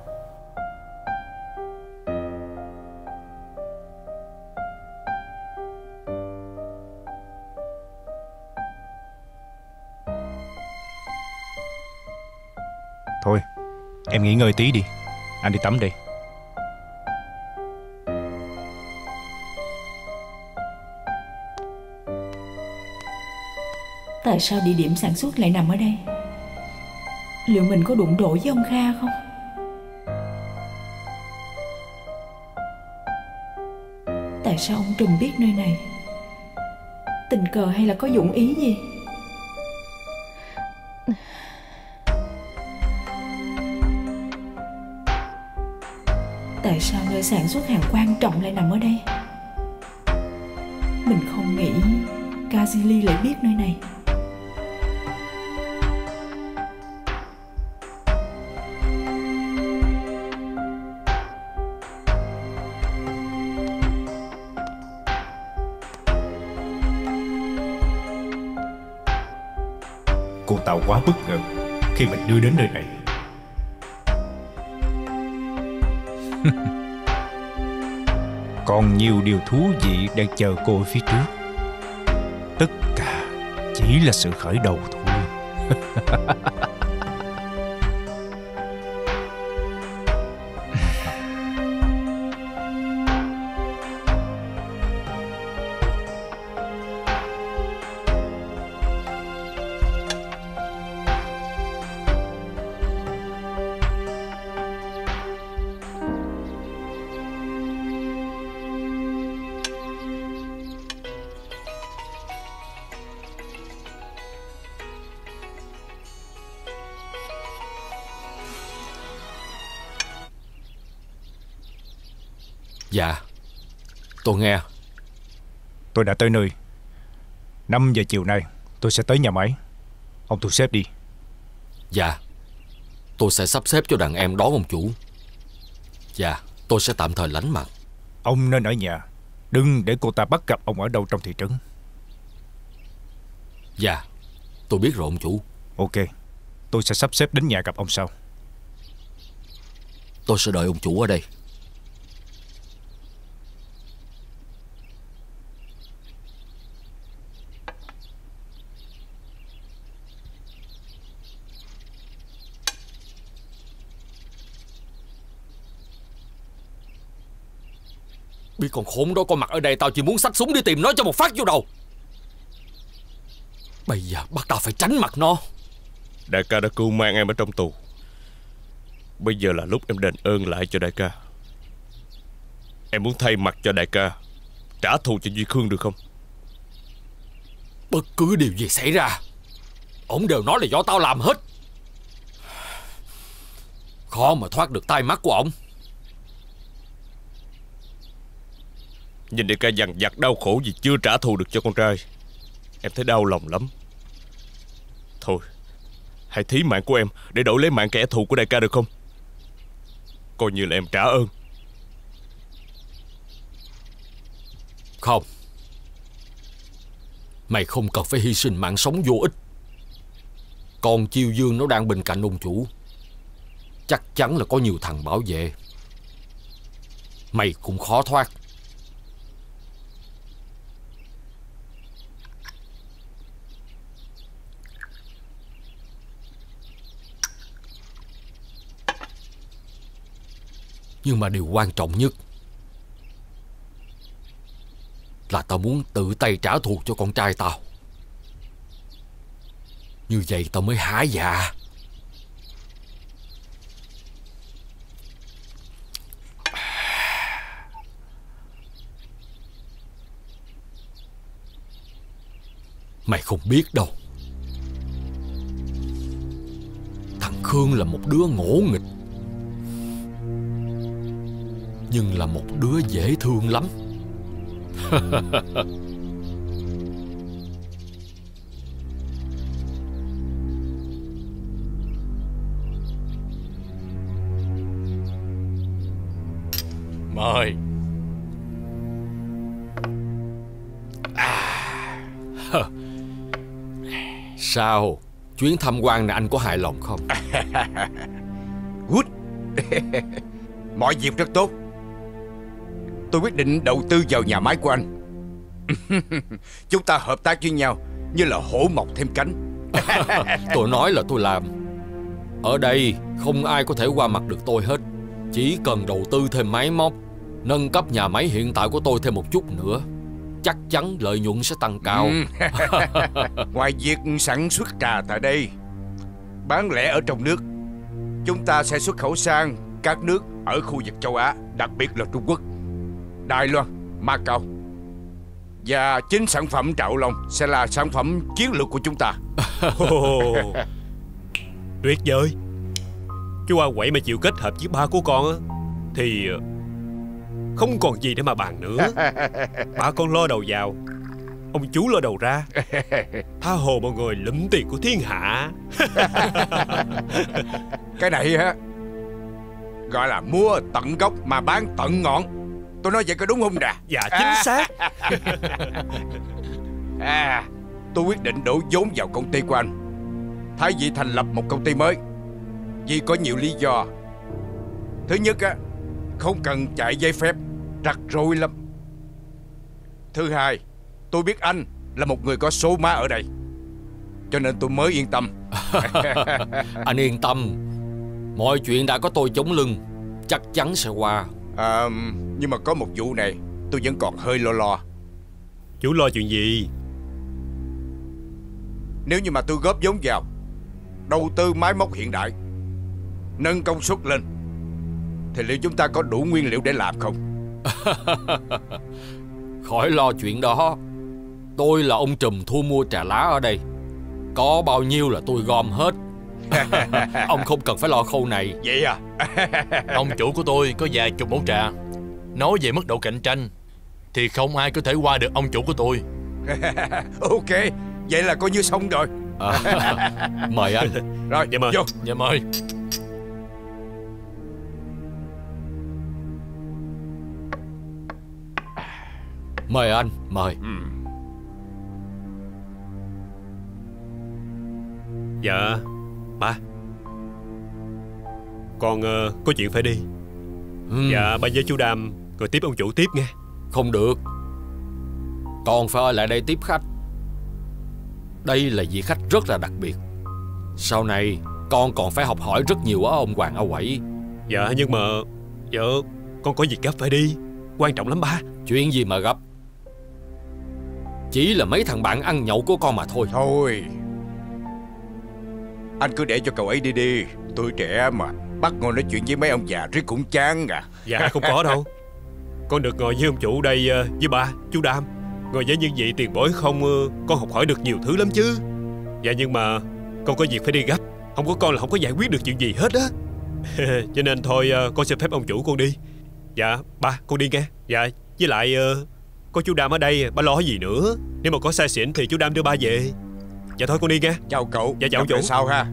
Thôi, em nghỉ ngơi tí đi. Anh đi tắm đây. Tại sao địa điểm sản xuất lại nằm ở đây? Liệu mình có đụng độ với ông Kha không? Tại sao ông Trùm biết nơi này? Tình cờ hay là có dụng ý gì? Tại sao nơi sản xuất hàng quan trọng lại nằm ở đây? Mình không nghĩ Kazili lại biết nơi này. Cô Tàu quá bất ngờ khi mình đưa đến nơi này. Còn nhiều điều thú vị đang chờ cô ở phía trước. Tất cả chỉ là sự khởi đầu thôi. Dạ, tôi nghe. Tôi đã tới nơi. năm giờ chiều nay tôi sẽ tới nhà máy. Ông thu xếp đi. Dạ, tôi sẽ sắp xếp cho đàn em đón ông chủ. Dạ, tôi sẽ tạm thời lánh mặt. Ông nên ở nhà, đừng để cô ta bắt gặp ông ở đâu trong thị trấn. Dạ, tôi biết rồi ông chủ. Ok, tôi sẽ sắp xếp đến nhà gặp ông sau. Tôi sẽ đợi ông chủ ở đây. Biết con khốn đó có mặt ở đây, tao chỉ muốn xách súng đi tìm nó cho một phát vô đầu. Bây giờ bắt tao phải tránh mặt nó. Đại ca đã cứu mang em ở trong tù. Bây giờ là lúc em đền ơn lại cho đại ca. Em muốn thay mặt cho đại ca trả thù cho Duy Khương được không? Bất cứ điều gì xảy ra, ổng đều nói là do tao làm hết. Khó mà thoát được tai mắt của ổng. Nhìn đại ca dằn vặt đau khổ vì chưa trả thù được cho con trai, em thấy đau lòng lắm. Thôi, hãy thí mạng của em để đổi lấy mạng kẻ thù của đại ca được không? Coi như là em trả ơn. Không, mày không cần phải hy sinh mạng sống vô ích. Con Chiêu Dương nó đang bên cạnh ông chủ, chắc chắn là có nhiều thằng bảo vệ. Mày cũng khó thoát. Nhưng mà điều quan trọng nhất là tao muốn tự tay trả thù cho con trai tao. Như vậy tao mới hả dạ. Mày không biết đâu, thằng Khương là một đứa ngỗ nghịch, nhưng là một đứa dễ thương lắm. Mời. À. Sao, chuyến tham quan này anh có hài lòng không? Good. Mọi việc rất tốt. Tôi quyết định đầu tư vào nhà máy của anh. Chúng ta hợp tác với nhau như là hổ mọc thêm cánh. Tôi nói là tôi làm. Ở đây không ai có thể qua mặt được tôi hết. Chỉ cần đầu tư thêm máy móc, nâng cấp nhà máy hiện tại của tôi thêm một chút nữa, chắc chắn lợi nhuận sẽ tăng cao. Ngoài việc sản xuất trà tại đây, bán lẻ ở trong nước, chúng ta sẽ xuất khẩu sang các nước ở khu vực châu Á, đặc biệt là Trung Quốc, Đài Loan, Macau. Và chính sản phẩm Trạo Long sẽ là sản phẩm chiến lược của chúng ta. Oh, tuyệt vời. Chú A Quậy mà chịu kết hợp với ba của con á thì không còn gì để mà bàn nữa. Ba con lo đầu vào, ông chú lo đầu ra, tha hồ mọi người lụm tiền của thiên hạ. Cái này á gọi là mua tận gốc mà bán tận ngọn. Tôi nói vậy có đúng không Đà? Dạ chính xác. À, tôi quyết định đổ vốn vào công ty của anh thay vì thành lập một công ty mới, vì có nhiều lý do. Thứ nhất á, không cần chạy giấy phép, rắc rối lắm. Thứ hai, tôi biết anh là một người có số má ở đây, cho nên tôi mới yên tâm. Anh yên tâm, mọi chuyện đã có tôi chống lưng, chắc chắn sẽ qua. À, nhưng mà có một vụ này tôi vẫn còn hơi lo lo. Chú lo chuyện gì? Nếu như mà tôi góp vốn vào, đầu tư máy móc hiện đại, nâng công suất lên, thì liệu chúng ta có đủ nguyên liệu để làm không? Khỏi lo chuyện đó. Tôi là ông trùm thu mua trà lá ở đây, có bao nhiêu là tôi gom hết. Ông không cần phải lo khâu này. Vậy à? Ông chủ của tôi có vài chục mẫu trà. Nói về mức độ cạnh tranh thì không ai có thể qua được ông chủ của tôi. Ok, vậy là coi như xong rồi. À, mời anh. Rồi, dạ mời. Vô. Dạ mời. Mời anh, mời. Ừ. Dạ, ba. Con uh, có chuyện phải đi. Ừ. Dạ, ba với chú Đam rồi tiếp ông chủ tiếp nghe. Không được. Con phải ở lại đây tiếp khách. Đây là vị khách rất là đặc biệt. Sau này con còn phải học hỏi rất nhiều ở ông Hoàng A Quẩy. Dạ, nhưng mà dạ, con có việc gấp phải đi. Quan trọng lắm ba. Chuyện gì mà gấp? Chỉ là mấy thằng bạn ăn nhậu của con mà thôi. Thôi, anh cứ để cho cậu ấy đi đi. Tuổi trẻ mà bắt ngồi nói chuyện với mấy ông già riết cũng chán à. Dạ không có đâu. Con được ngồi với ông chủ đây với ba, chú Đam. Ngồi với những vị tiền bối không, con học hỏi được nhiều thứ lắm chứ. Dạ nhưng mà con có việc phải đi gấp. Không có con là không có giải quyết được chuyện gì hết á. Cho nên thôi con xin phép ông chủ con đi. Dạ ba, con đi nghe. Dạ với lại có chú Đam ở đây, ba lo gì nữa. Nếu mà có sai xỉn thì chú Đam đưa ba về. Dạ thôi con đi nghe. Chào cậu. Dạ chào ông chủ. Sao ha?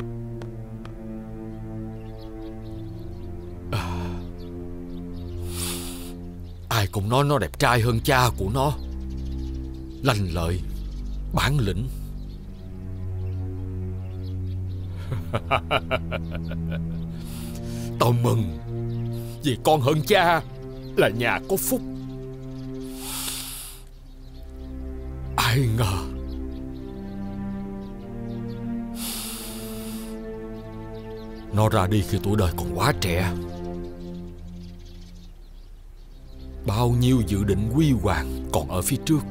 Ai cũng nói nó đẹp trai hơn cha của nó. Lanh lợi, bản lĩnh. Tao mừng vì con hơn cha là nhà có phúc. Ai ngờ nó ra đi khi tuổi đời còn quá trẻ. Bao nhiêu dự định huy hoàng còn ở phía trước.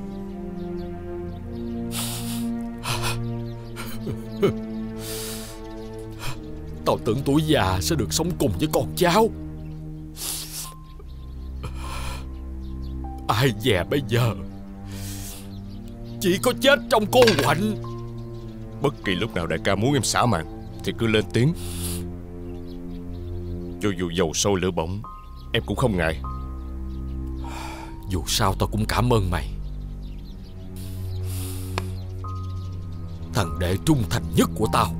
Tao tưởng tuổi già sẽ được sống cùng với con cháu. Ai dè bây giờ chỉ có chết trong cô quạnh. Bất kỳ lúc nào đại ca muốn em xả mạng thì cứ lên tiếng. Cho dù dầu sôi lửa bỏng em cũng không ngại. Dù sao tao cũng cảm ơn mày, thằng đệ trung thành nhất của tao.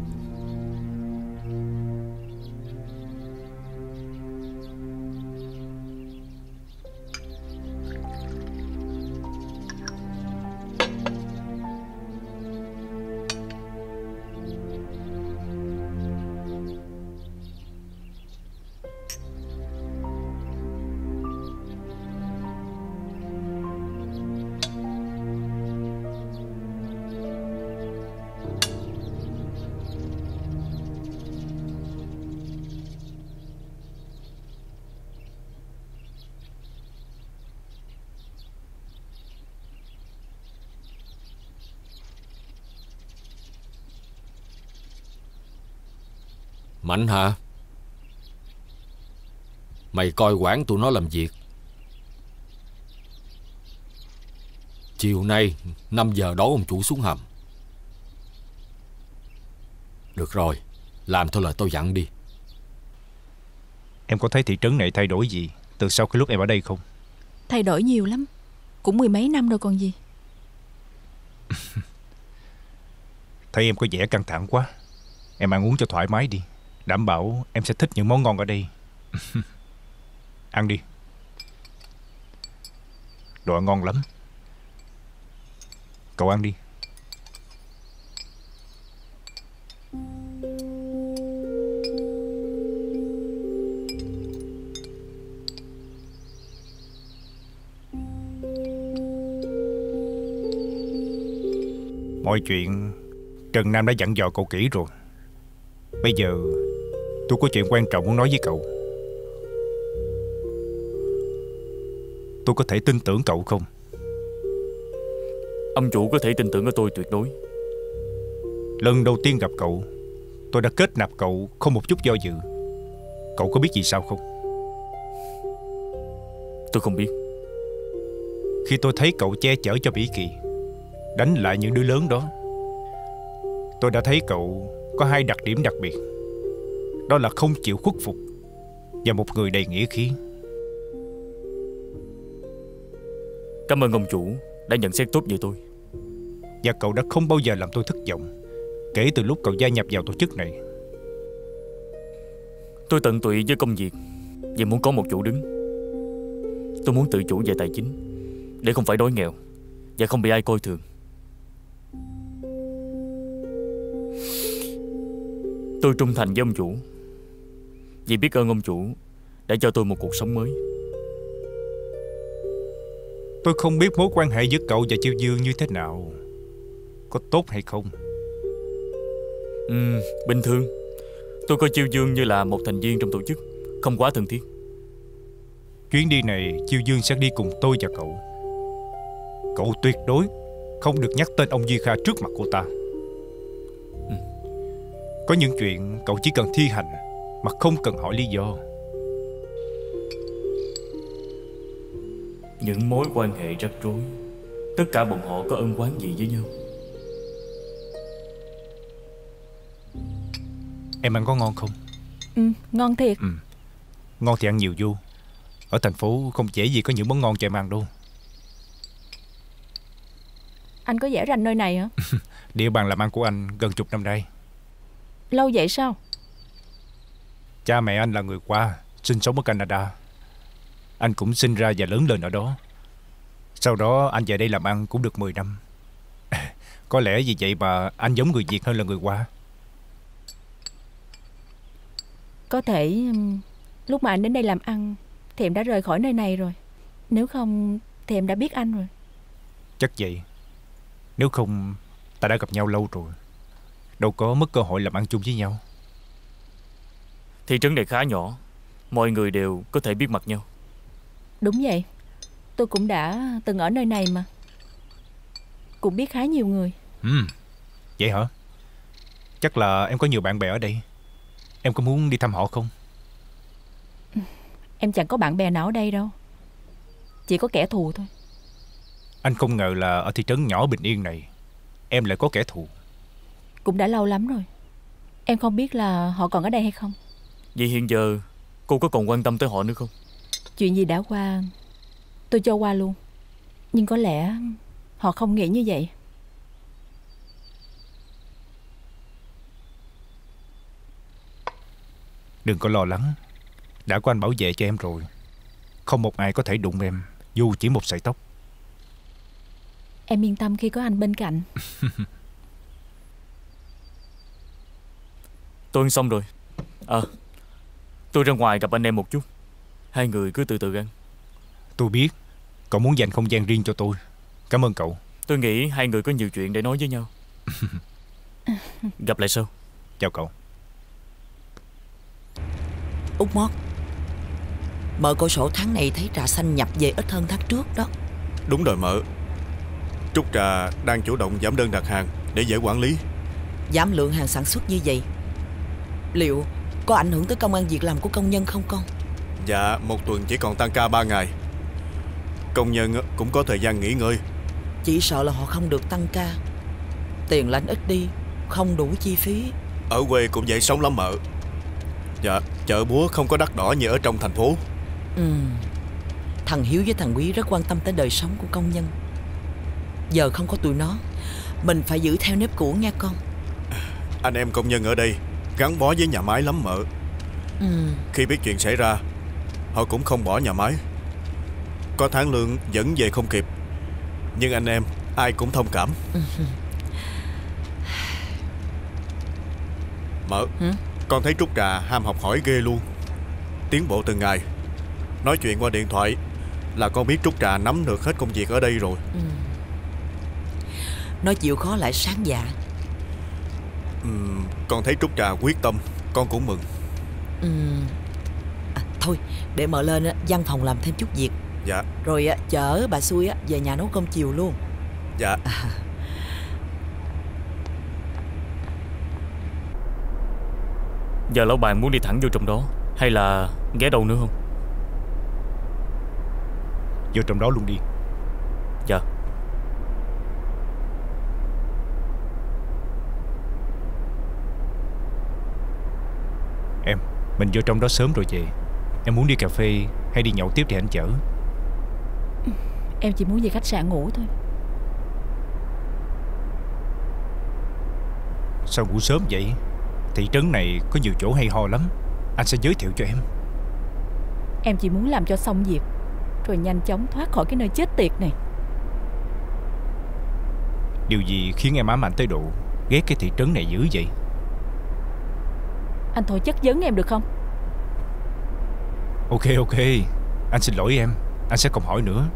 Mạnh hả? Mày coi quản tụi nó làm việc. Chiều nay năm giờ đón ông chủ xuống hầm. Được rồi, làm theo lời tao dặn đi. Em có thấy thị trấn này thay đổi gì từ sau cái lúc em ở đây không? Thay đổi nhiều lắm. Cũng mười mấy năm rồi còn gì. Thấy em có vẻ căng thẳng quá. Em ăn uống cho thoải mái đi. Đảm bảo em sẽ thích những món ngon ở đây. Ăn đi. Đồ ăn ngon lắm. Cậu ăn đi. Mọi chuyện Trần Nam đã dặn dò cậu kỹ rồi. Bây giờ tôi có chuyện quan trọng muốn nói với cậu. Tôi có thể tin tưởng cậu không? Ông chủ có thể tin tưởng ở tôi tuyệt đối. Lần đầu tiên gặp cậu, tôi đã kết nạp cậu không một chút do dự. Cậu có biết vì sao không? Tôi không biết. Khi tôi thấy cậu che chở cho Bỉ Kỳ, đánh lại những đứa lớn đó, tôi đã thấy cậu có hai đặc điểm đặc biệt. Đó là không chịu khuất phục và một người đầy nghĩa khí. Cảm ơn ông chủ. đã nhận xét tốt về tôi. Và cậu đã không bao giờ làm tôi thất vọng kể từ lúc cậu gia nhập vào tổ chức này. Tôi tận tụy với công việc vì muốn có một chỗ đứng. Tôi muốn tự chủ về tài chính để không phải đói nghèo và không bị ai coi thường. Tôi trung thành với ông chủ vì biết ơn ông chủ đã cho tôi một cuộc sống mới. Tôi không biết mối quan hệ giữa cậu và Chiêu Dương như thế nào, có tốt hay không. Ừ, bình thường. Tôi coi Chiêu Dương như là một thành viên trong tổ chức, không quá thân thiết. Chuyến đi này Chiêu Dương sẽ đi cùng tôi và cậu. Cậu tuyệt đối không được nhắc tên ông Duy Kha trước mặt cô ta. Ừ. Có những chuyện cậu chỉ cần thi hành mà không cần hỏi lý do. Những mối quan hệ rắc rối, tất cả bọn họ có ân oán gì với nhau? Em ăn có ngon không? Ừ, ngon thiệt. Ừ. Ngon thì ăn nhiều vô. Ở thành phố không dễ gì có những món ngon cho em ăn đâu. Anh có vẽ rành nơi này hả? Địa bàn làm ăn của anh gần chục năm nay. Lâu vậy sao? Cha mẹ anh là người Hoa, sinh sống ở Canada. Anh cũng sinh ra và lớn lên ở đó. Sau đó anh về đây làm ăn cũng được mười năm. Có lẽ vì vậy mà anh giống người Việt hơn là người Hoa. Có thể lúc mà anh đến đây làm ăn thì em đã rời khỏi nơi này rồi. Nếu không thì em đã biết anh rồi. Chắc vậy. Nếu không ta đã gặp nhau lâu rồi. Đâu có mất cơ hội làm ăn chung với nhau. Thị trấn này khá nhỏ, mọi người đều có thể biết mặt nhau. Đúng vậy. Tôi cũng đã từng ở nơi này mà. Cũng biết khá nhiều người. Ừ, vậy hả? Chắc là em có nhiều bạn bè ở đây. Em có muốn đi thăm họ không? Em chẳng có bạn bè nào ở đây đâu. Chỉ có kẻ thù thôi. Anh không ngờ là ở thị trấn nhỏ bình yên này em lại có kẻ thù. Cũng đã lâu lắm rồi. Em không biết là họ còn ở đây hay không. Vậy hiện giờ cô có còn quan tâm tới họ nữa không? Chuyện gì đã qua tôi cho qua luôn. Nhưng có lẽ họ không nghĩ như vậy. Đừng có lo lắng. Đã có anh bảo vệ cho em rồi. Không một ai có thể đụng em dù chỉ một sợi tóc. Em yên tâm khi có anh bên cạnh. Tôi ăn xong rồi. À, tôi ra ngoài gặp anh em một chút. Hai người cứ từ từ ăn. Tôi biết cậu muốn dành không gian riêng cho tôi. Cảm ơn cậu. Tôi nghĩ hai người có nhiều chuyện để nói với nhau. Gặp lại sau. Chào cậu. Út Mót, mở cửa sổ tháng này thấy trà xanh nhập về ít hơn tháng trước đó. Đúng rồi mợ. Trúc Trà đang chủ động giảm đơn đặt hàng để dễ quản lý. Giảm lượng hàng sản xuất như vậy, liệu có ảnh hưởng tới công ăn việc làm của công nhân không con? Dạ, một tuần chỉ còn tăng ca ba ngày. Công nhân cũng có thời gian nghỉ ngơi. Chỉ sợ là họ không được tăng ca. Tiền lành ít đi, không đủ chi phí. Ở quê cũng dễ sống lắm mợ. Dạ, chợ búa không có đắt đỏ như ở trong thành phố. Ừ. Thằng Hiếu với thằng Quý rất quan tâm tới đời sống của công nhân. Giờ không có tụi nó, mình phải giữ theo nếp cũ nghe con. Anh em công nhân ở đây gắn bó với nhà máy lắm mợ. Ừ. Khi biết chuyện xảy ra, họ cũng không bỏ nhà máy. Có tháng lương vẫn về không kịp, nhưng anh em ai cũng thông cảm. Ừ. Mợ, ừ? Con thấy Trúc Trà ham học hỏi ghê luôn. Tiến bộ từng ngày. Nói chuyện qua điện thoại là con biết Trúc Trà nắm được hết công việc ở đây rồi. Ừ. Nó chịu khó lại sáng dạ. Ừ, con thấy Trúc Trà quyết tâm, con cũng mừng. Ừ. À, thôi để mở lên văn phòng làm thêm chút việc. Dạ. Rồi chở bà Xui về nhà nấu cơm chiều luôn. Dạ. À. Giờ lão bạn muốn đi thẳng vô trong đó hay là ghé đâu nữa không? Vô trong đó luôn đi. Dạ. Em, mình vô trong đó sớm rồi về. Em muốn đi cà phê hay đi nhậu tiếp thì anh chở. Em chỉ muốn về khách sạn ngủ thôi. Sao ngủ sớm vậy? Thị trấn này có nhiều chỗ hay ho lắm, anh sẽ giới thiệu cho em. Em chỉ muốn làm cho xong việc, rồi nhanh chóng thoát khỏi cái nơi chết tiệt này. Điều gì khiến em ám ảnh tới độ ghét cái thị trấn này dữ vậy? Anh thôi chất vấn em được không? Ok ok, anh xin lỗi em. Anh sẽ không hỏi nữa.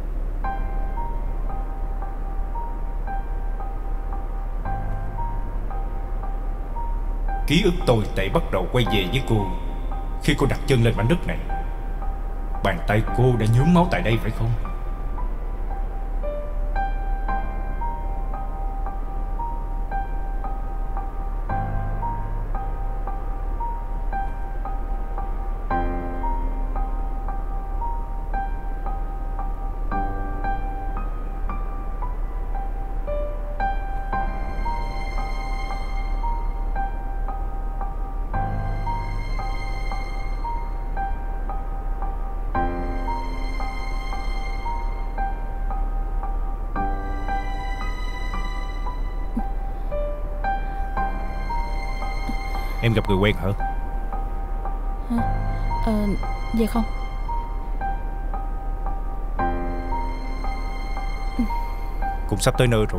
Ký ức tồi tệ bắt đầu quay về với cô khi cô đặt chân lên mảnh đất này. Bàn tay cô đã nhuốm máu tại đây phải không? Em gặp người quen hả? Hả? Ờ, dạ không. Cũng sắp tới nơi rồi.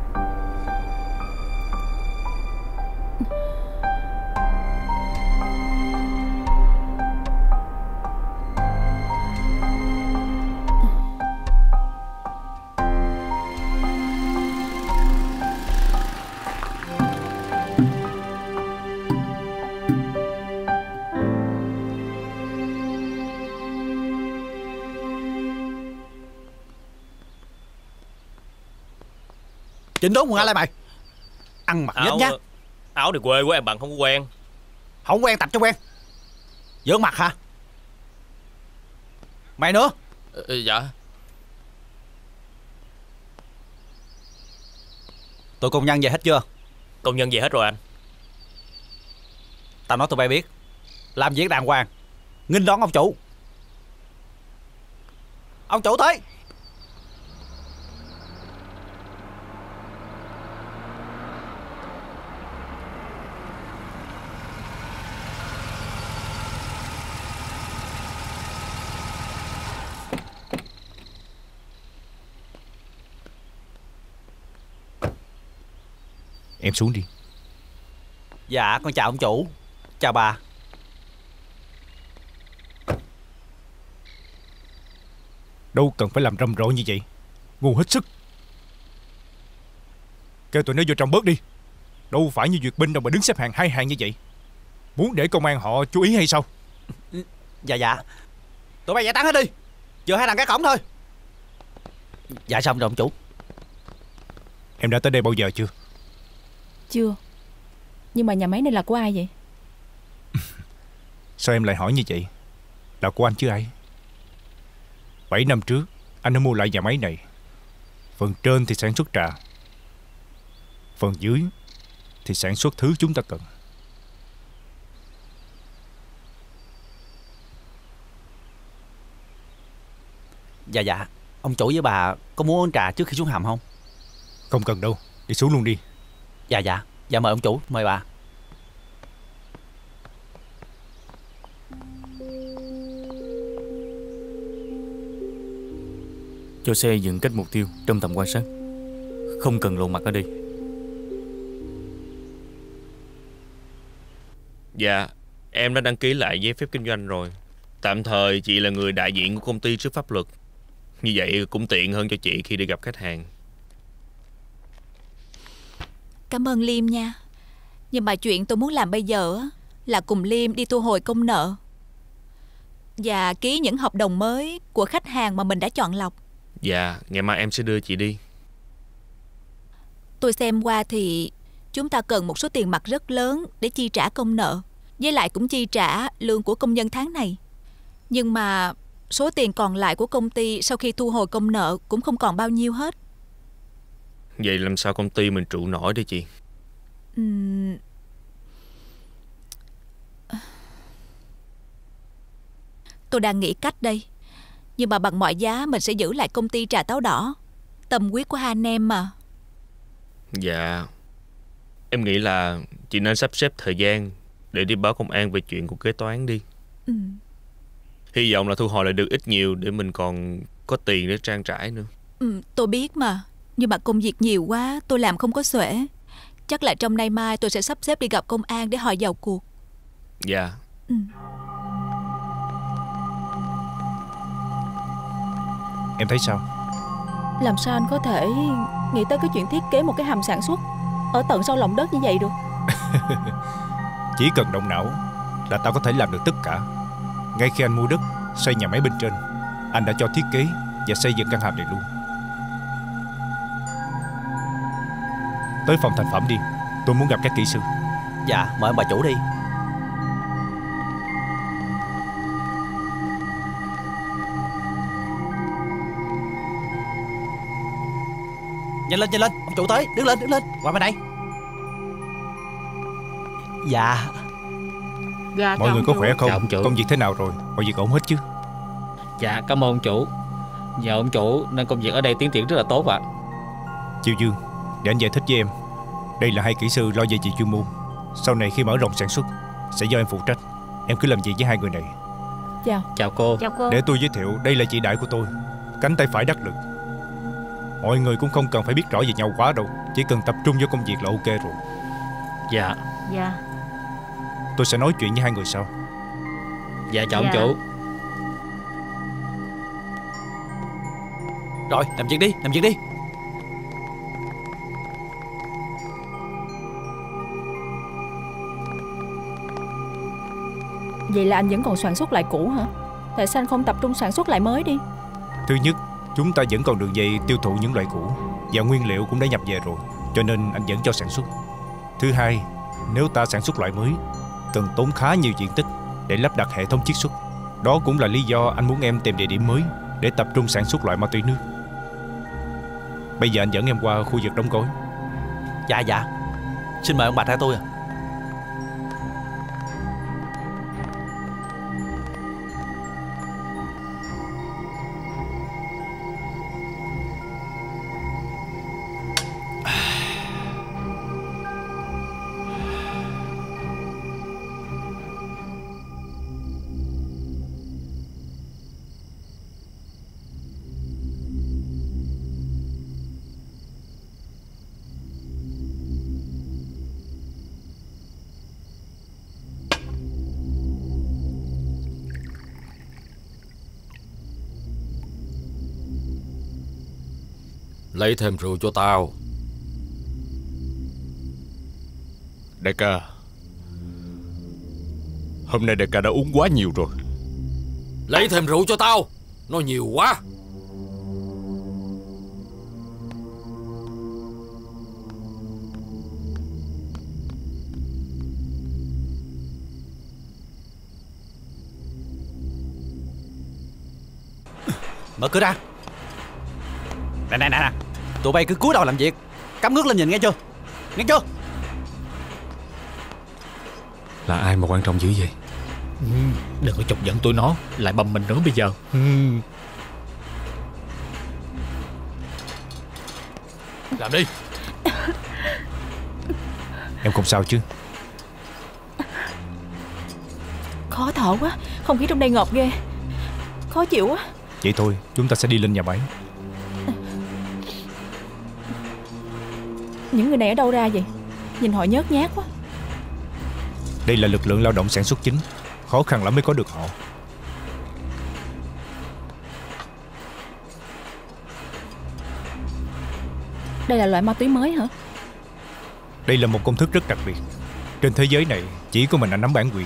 Chỉnh đốn quần áo lại mày. Ăn mặc nhếch nhác. Áo này quê của em bạn không có quen. Không quen tập cho quen. Giỡn mặt hả? Mày nữa. Ừ, dạ. Tụi công nhân về hết chưa? Công nhân về hết rồi anh. Tao nói tụi bay biết, làm việc đàng hoàng, nghênh đón ông chủ. Ông chủ tới. Em xuống đi. Dạ con chào ông chủ. Chào bà. Đâu cần phải làm rầm rộ như vậy. Ngu hết sức. Kêu tụi nó vô trong bớt đi. Đâu phải như duyệt binh đâu mà đứng xếp hàng hai hàng như vậy. Muốn để công an họ chú ý hay sao? Dạ dạ. Tụi bay giải tán hết đi. Giờ hai đằng cái cổng thôi. Dạ xong rồi ông chủ. Em đã tới đây bao giờ chưa? Chưa. Nhưng mà nhà máy này là của ai vậy? Sao em lại hỏi như vậy? Là của anh chứ ai. Bảy năm trước anh đã mua lại nhà máy này. Phần trên thì sản xuất trà, phần dưới thì sản xuất thứ chúng ta cần. Dạ dạ. Ông chủ với bà có muốn uống trà trước khi xuống hầm không? Không cần đâu. Đi xuống luôn đi. Dạ dạ. Dạ mời ông chủ. Mời bà. Cho xe dừng cách mục tiêu trong tầm quan sát. Không cần lộ mặt ở đây. Dạ, em đã đăng ký lại giấy phép kinh doanh rồi. Tạm thời chị là người đại diện của công ty trước pháp luật. Như vậy cũng tiện hơn cho chị khi đi gặp khách hàng. Cảm ơn Liêm nha. Nhưng mà chuyện tôi muốn làm bây giờ là cùng Liêm đi thu hồi công nợ và ký những hợp đồng mới của khách hàng mà mình đã chọn lọc. Dạ, ngày mai em sẽ đưa chị đi. Tôi xem qua thì chúng ta cần một số tiền mặt rất lớn để chi trả công nợ, với lại cũng chi trả lương của công nhân tháng này. Nhưng mà số tiền còn lại của công ty sau khi thu hồi công nợ cũng không còn bao nhiêu hết. Vậy làm sao công ty mình trụ nổi đây chị? Uhm... Tôi đang nghĩ cách đây. Nhưng mà bằng mọi giá mình sẽ giữ lại công ty trà táo đỏ. Tâm huyết của hai anh em mà. Dạ. Em nghĩ là chị nên sắp xếp thời gian để đi báo công an về chuyện của kế toán đi. Ừ. Hy vọng là thu hồi lại được ít nhiều để mình còn có tiền để trang trải nữa. Ừ, tôi biết mà. Nhưng mà công việc nhiều quá, tôi làm không có xuể. Chắc là trong nay mai tôi sẽ sắp xếp đi gặp công an để hỏi vào cuộc. Dạ. Ừ. Em thấy sao? Làm sao anh có thể nghĩ tới cái chuyện thiết kế một cái hầm sản xuất ở tận sâu lòng đất như vậy được? Chỉ cần động não là tao có thể làm được tất cả. Ngay khi anh mua đất, xây nhà máy bên trên, anh đã cho thiết kế và xây dựng căn hầm này luôn. Tới phòng thành phẩm đi, tôi muốn gặp các kỹ sư. Dạ, mời ông bà chủ đi. Nhanh lên, nhanh lên, ông chủ tới, đứng lên, đứng lên, qua bên đây. Dạ. Dạ, Mọi người có chủ. khỏe không? Chào ông chủ. Công việc thế nào rồi? Mọi việc ổn hết chứ? Dạ cảm ơn ông chủ. Nhờ ông chủ nên công việc ở đây tiến triển rất là tốt ạ. Chiêu Dương, để anh giải thích với em. Đây là hai kỹ sư lo về việc chuyên môn. Sau này khi mở rộng sản xuất sẽ do em phụ trách. Em cứ làm việc với hai người này. Chào. Chào cô. Chào cô. Để tôi giới thiệu, đây là chị Đại của tôi, cánh tay phải đắc lực. Mọi người cũng không cần phải biết rõ về nhau quá đâu, chỉ cần tập trung vô công việc là ok rồi. Dạ. Dạ. Tôi sẽ nói chuyện với hai người sau. Dạ chào Dạ. ông chủ. Rồi, làm việc đi, làm việc đi. Vậy là anh vẫn còn sản xuất lại cũ hả? Tại sao anh không tập trung sản xuất lại mới đi? Thứ nhất, chúng ta vẫn còn đường dây tiêu thụ những loại cũ, và nguyên liệu cũng đã nhập về rồi, cho nên anh vẫn cho sản xuất. Thứ hai, nếu ta sản xuất loại mới, cần tốn khá nhiều diện tích để lắp đặt hệ thống chiết xuất. Đó cũng là lý do anh muốn em tìm địa điểm mới để tập trung sản xuất loại ma túy nước. Bây giờ anh dẫn em qua khu vực đóng gói. Dạ dạ. Xin mời ông bà theo tôi à. Lấy thêm rượu cho tao. Đại ca, hôm nay đại ca đã uống quá nhiều rồi. Lấy thêm rượu cho tao. Nó nhiều quá. Mở cửa ra. Nè nè nè, tụi bay cứ cúi đầu làm việc, cắm ngước lên nhìn nghe chưa? Nghe chưa? Là ai mà quan trọng dữ vậy? Ừ, đừng có chọc giận tụi nó, lại bầm mình nữa bây giờ. Ừ. Làm đi. Em không sao chứ? Khó thở quá, không khí trong đây ngọt ghê. Khó chịu quá. Vậy thôi, chúng ta sẽ đi lên nhà máy. Những người này ở đâu ra vậy? Nhìn họ nhớt nhát quá. Đây là lực lượng lao động sản xuất chính, khó khăn lắm mới có được họ. Đây là loại ma túy mới hả? Đây là một công thức rất đặc biệt. Trên thế giới này chỉ có mình anh nắm bản quyền.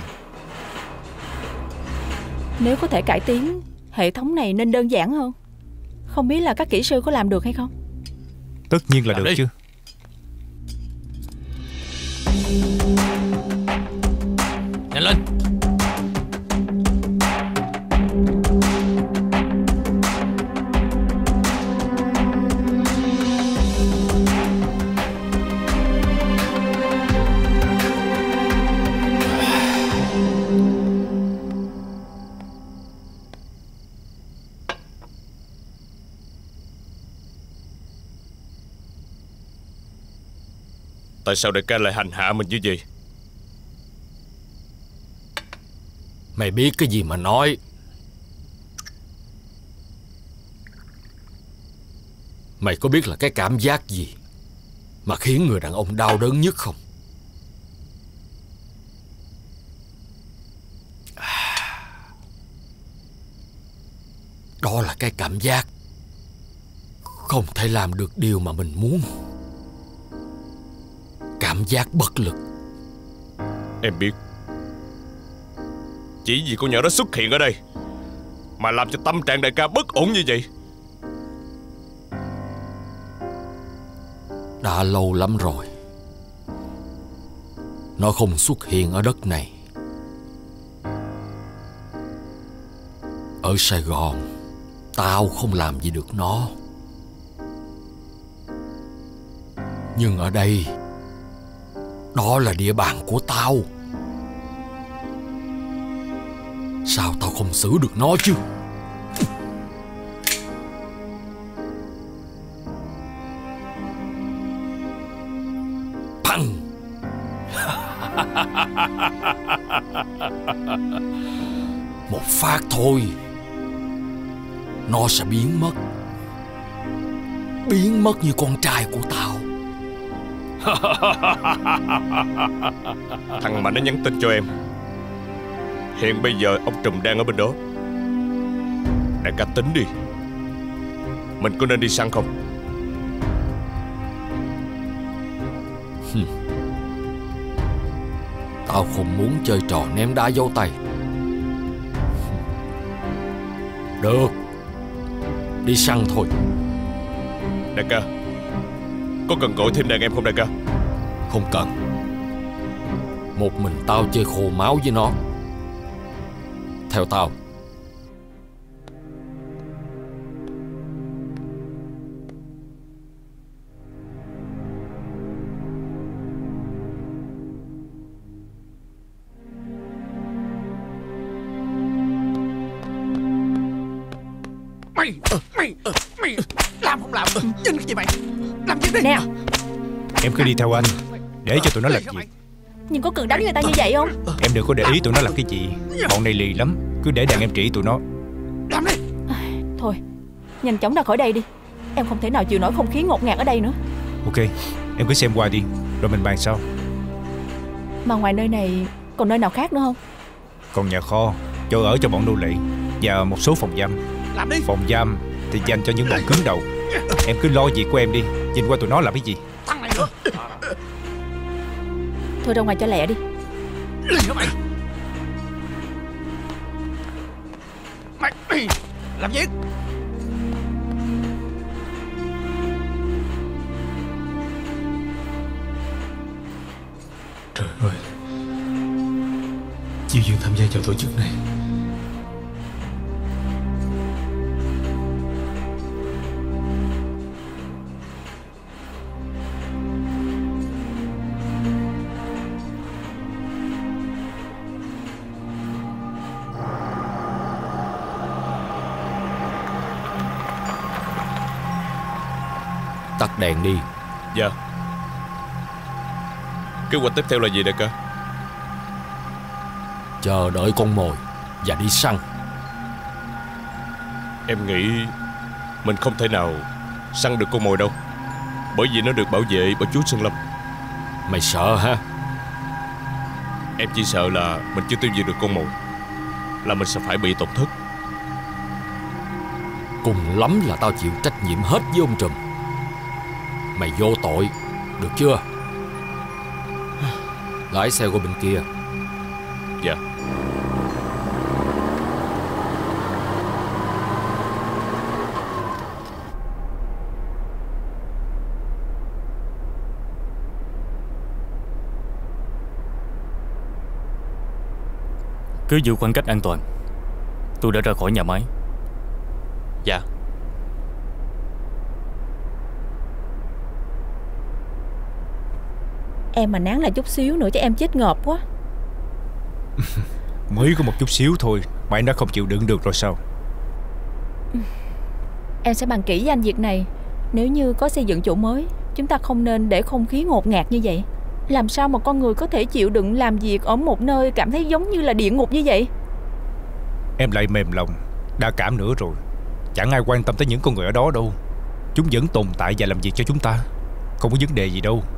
Nếu có thể cải tiến, hệ thống này nên đơn giản hơn. Không biết là các kỹ sư có làm được hay không? Tất nhiên là Làm được đi. chứ. Nhanh lên. Tại sao đại ca lại hành hạ mình như vậy? Mày biết cái gì mà nói. Mày có biết là cái cảm giác gì mà khiến người đàn ông đau đớn nhất không? Đó là cái cảm giác không thể làm được điều mà mình muốn. Cảm giác bất lực. Em biết. Chỉ vì con nhỏ đó xuất hiện ở đây mà làm cho tâm trạng đại ca bất ổn như vậy. Đã lâu lắm rồi nó không xuất hiện ở đất này. Ở Sài Gòn tao không làm gì được nó. Nhưng ở đây, đó là địa bàn của tao. Sao tao không xử được nó chứ? Bằng. Một phát thôi, nó sẽ biến mất. Biến mất như con trai của tao. Thằng Mạnh nó nhắn tin cho em. Hiện bây giờ ông Trùm đang ở bên đó. Đại ca tính đi, mình có nên đi săn không? Tao không muốn chơi trò ném đá dấu tay. Được, đi săn thôi. Đại ca, có cần gọi thêm đàn em không đại ca? Không cần. Một mình tao chơi khô máu với nó. Theo tao. Mày, mày, mày làm không làm? Nhìn cái gì mày? Làm gì đi? Nè, em cứ đi theo anh, để cho tụi nó làm việc. nhưng có cần đánh người ta như vậy không? Em đừng có để ý tụi nó làm cái gì. Bọn này lì lắm, cứ để đàn em trị tụi nó. Làm đi. Thôi, nhanh chóng ra khỏi đây đi. Em không thể nào chịu nổi không khí ngột ngạt ở đây nữa. Ok, em cứ xem qua đi, rồi mình bàn sau. Mà ngoài nơi này còn nơi nào khác nữa không? Còn nhà kho, chỗ ở cho bọn nô lệ, và một số phòng giam. Làm đi. Phòng giam thì dành cho những bọn cứng đầu. Em cứ lo việc của em đi, nhìn qua tụi nó làm cái gì. Thằng này nữa. Thôi ra ngoài cho lẹ đi. Lì hả mày? Mày, mày làm việc. Trời ơi, Chiêu Dương tham gia vào tổ chức này. Tắt đèn đi. Dạ. Kế hoạch tiếp theo là gì đại ca? Chờ đợi con mồi và đi săn. Em nghĩ mình không thể nào săn được con mồi đâu, bởi vì nó được bảo vệ bởi chúa Sơn Lâm. Mày sợ hả? Em chỉ sợ là mình chưa tiêu diệt được con mồi, là mình sẽ phải bị tổn thất. Cùng lắm là tao chịu trách nhiệm hết với ông Trùm. Mày vô tội, được chưa? Lái xe qua bên kia. Dạ. Cứ giữ khoảng cách an toàn. Tôi đã ra khỏi nhà máy. Dạ. Em mà nán lại chút xíu nữa cho em chết ngợp quá. Mới có một chút xíu thôi mà anh đã không chịu đựng được rồi sao? Em sẽ bàn kỹ với anh việc này. Nếu như có xây dựng chỗ mới, chúng ta không nên để không khí ngột ngạt như vậy. Làm sao mà con người có thể chịu đựng làm việc ở một nơi cảm thấy giống như là địa ngục như vậy? Em lại mềm lòng, đa cảm nữa rồi. Chẳng ai quan tâm tới những con người ở đó đâu. Chúng vẫn tồn tại và làm việc cho chúng ta. Không có vấn đề gì đâu.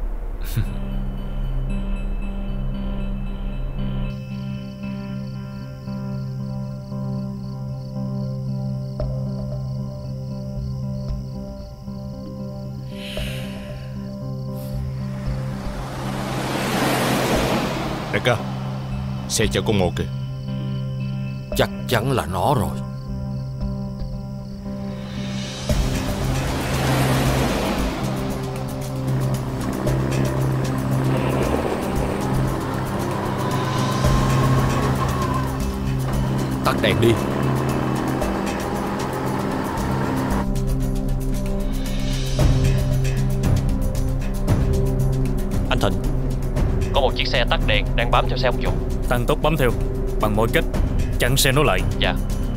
Đại ca, xe chở con Ngộ kìa. Chắc chắn là nó rồi. Tắt đèn đi. Anh Thịnh, có một chiếc xe tắt đèn đang bám theo xe ông chủ. Tăng tốc bám theo bằng mọi cách, chặn xe nó lại. Dạ.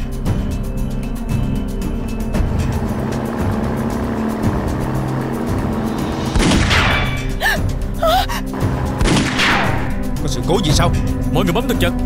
Có sự cố gì sao? Mọi người bấm thật chặt.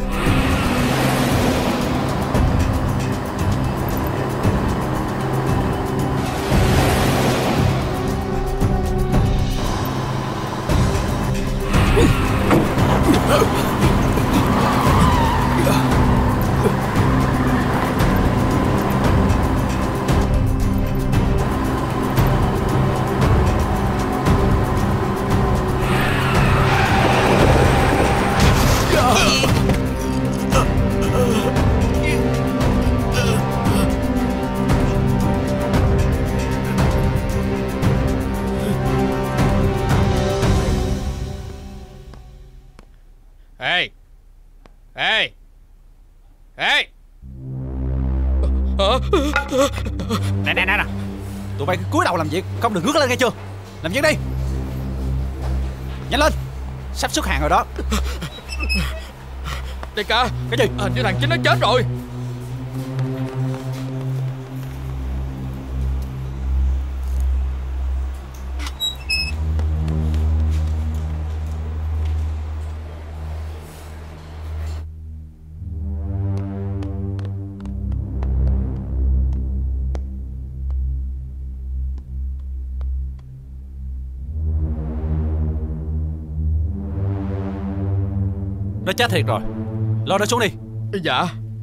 Ê! Ê! Ê! Nè nè nè nè, tụi bay cứ cúi đầu làm việc, không được ngước lên nghe chưa? Làm việc đi. Nhanh lên, sắp xuất hàng rồi đó. Đại ca, cái gì? Hình như thằng Chính nó chết rồi. Nó chết thiệt rồi. Lo nó xuống đi. Dạ.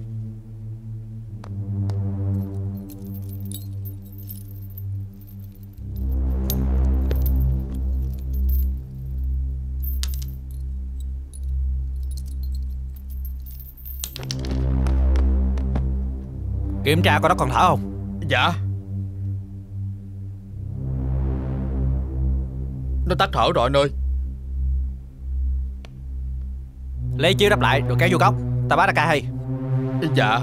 Kiểm tra coi nó còn thở không. Dạ. Nó tắt thở rồi anh ơi. Lấy chiếu đắp lại rồi kéo vô góc. Ta báo đại ca hay. Dạ.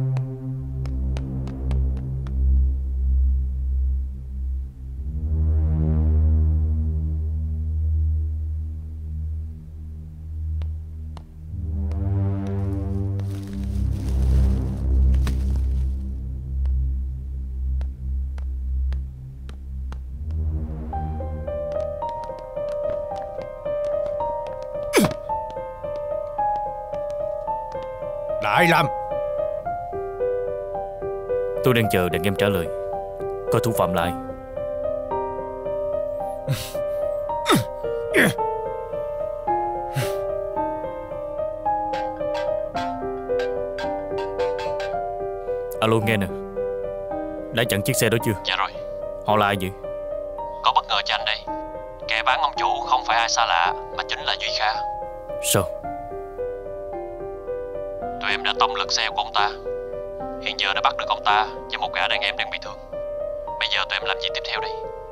Đại Lâm, tôi đang chờ đàn em trả lời. Coi thủ phạm lại. Alo, nghe nè. Đã chặn chiếc xe đó chưa? Dạ rồi. Họ là ai vậy? Có bất ngờ cho anh đây. Kẻ bán ông chủ không phải ai xa lạ, mà chính là Duy Kha. Sao? Tụi em đã tông lật xe của ông ta. Hiện giờ đã bắt được ông ta và một gã đàn em đang bị thương. Bây giờ tụi em làm gì tiếp theo đây?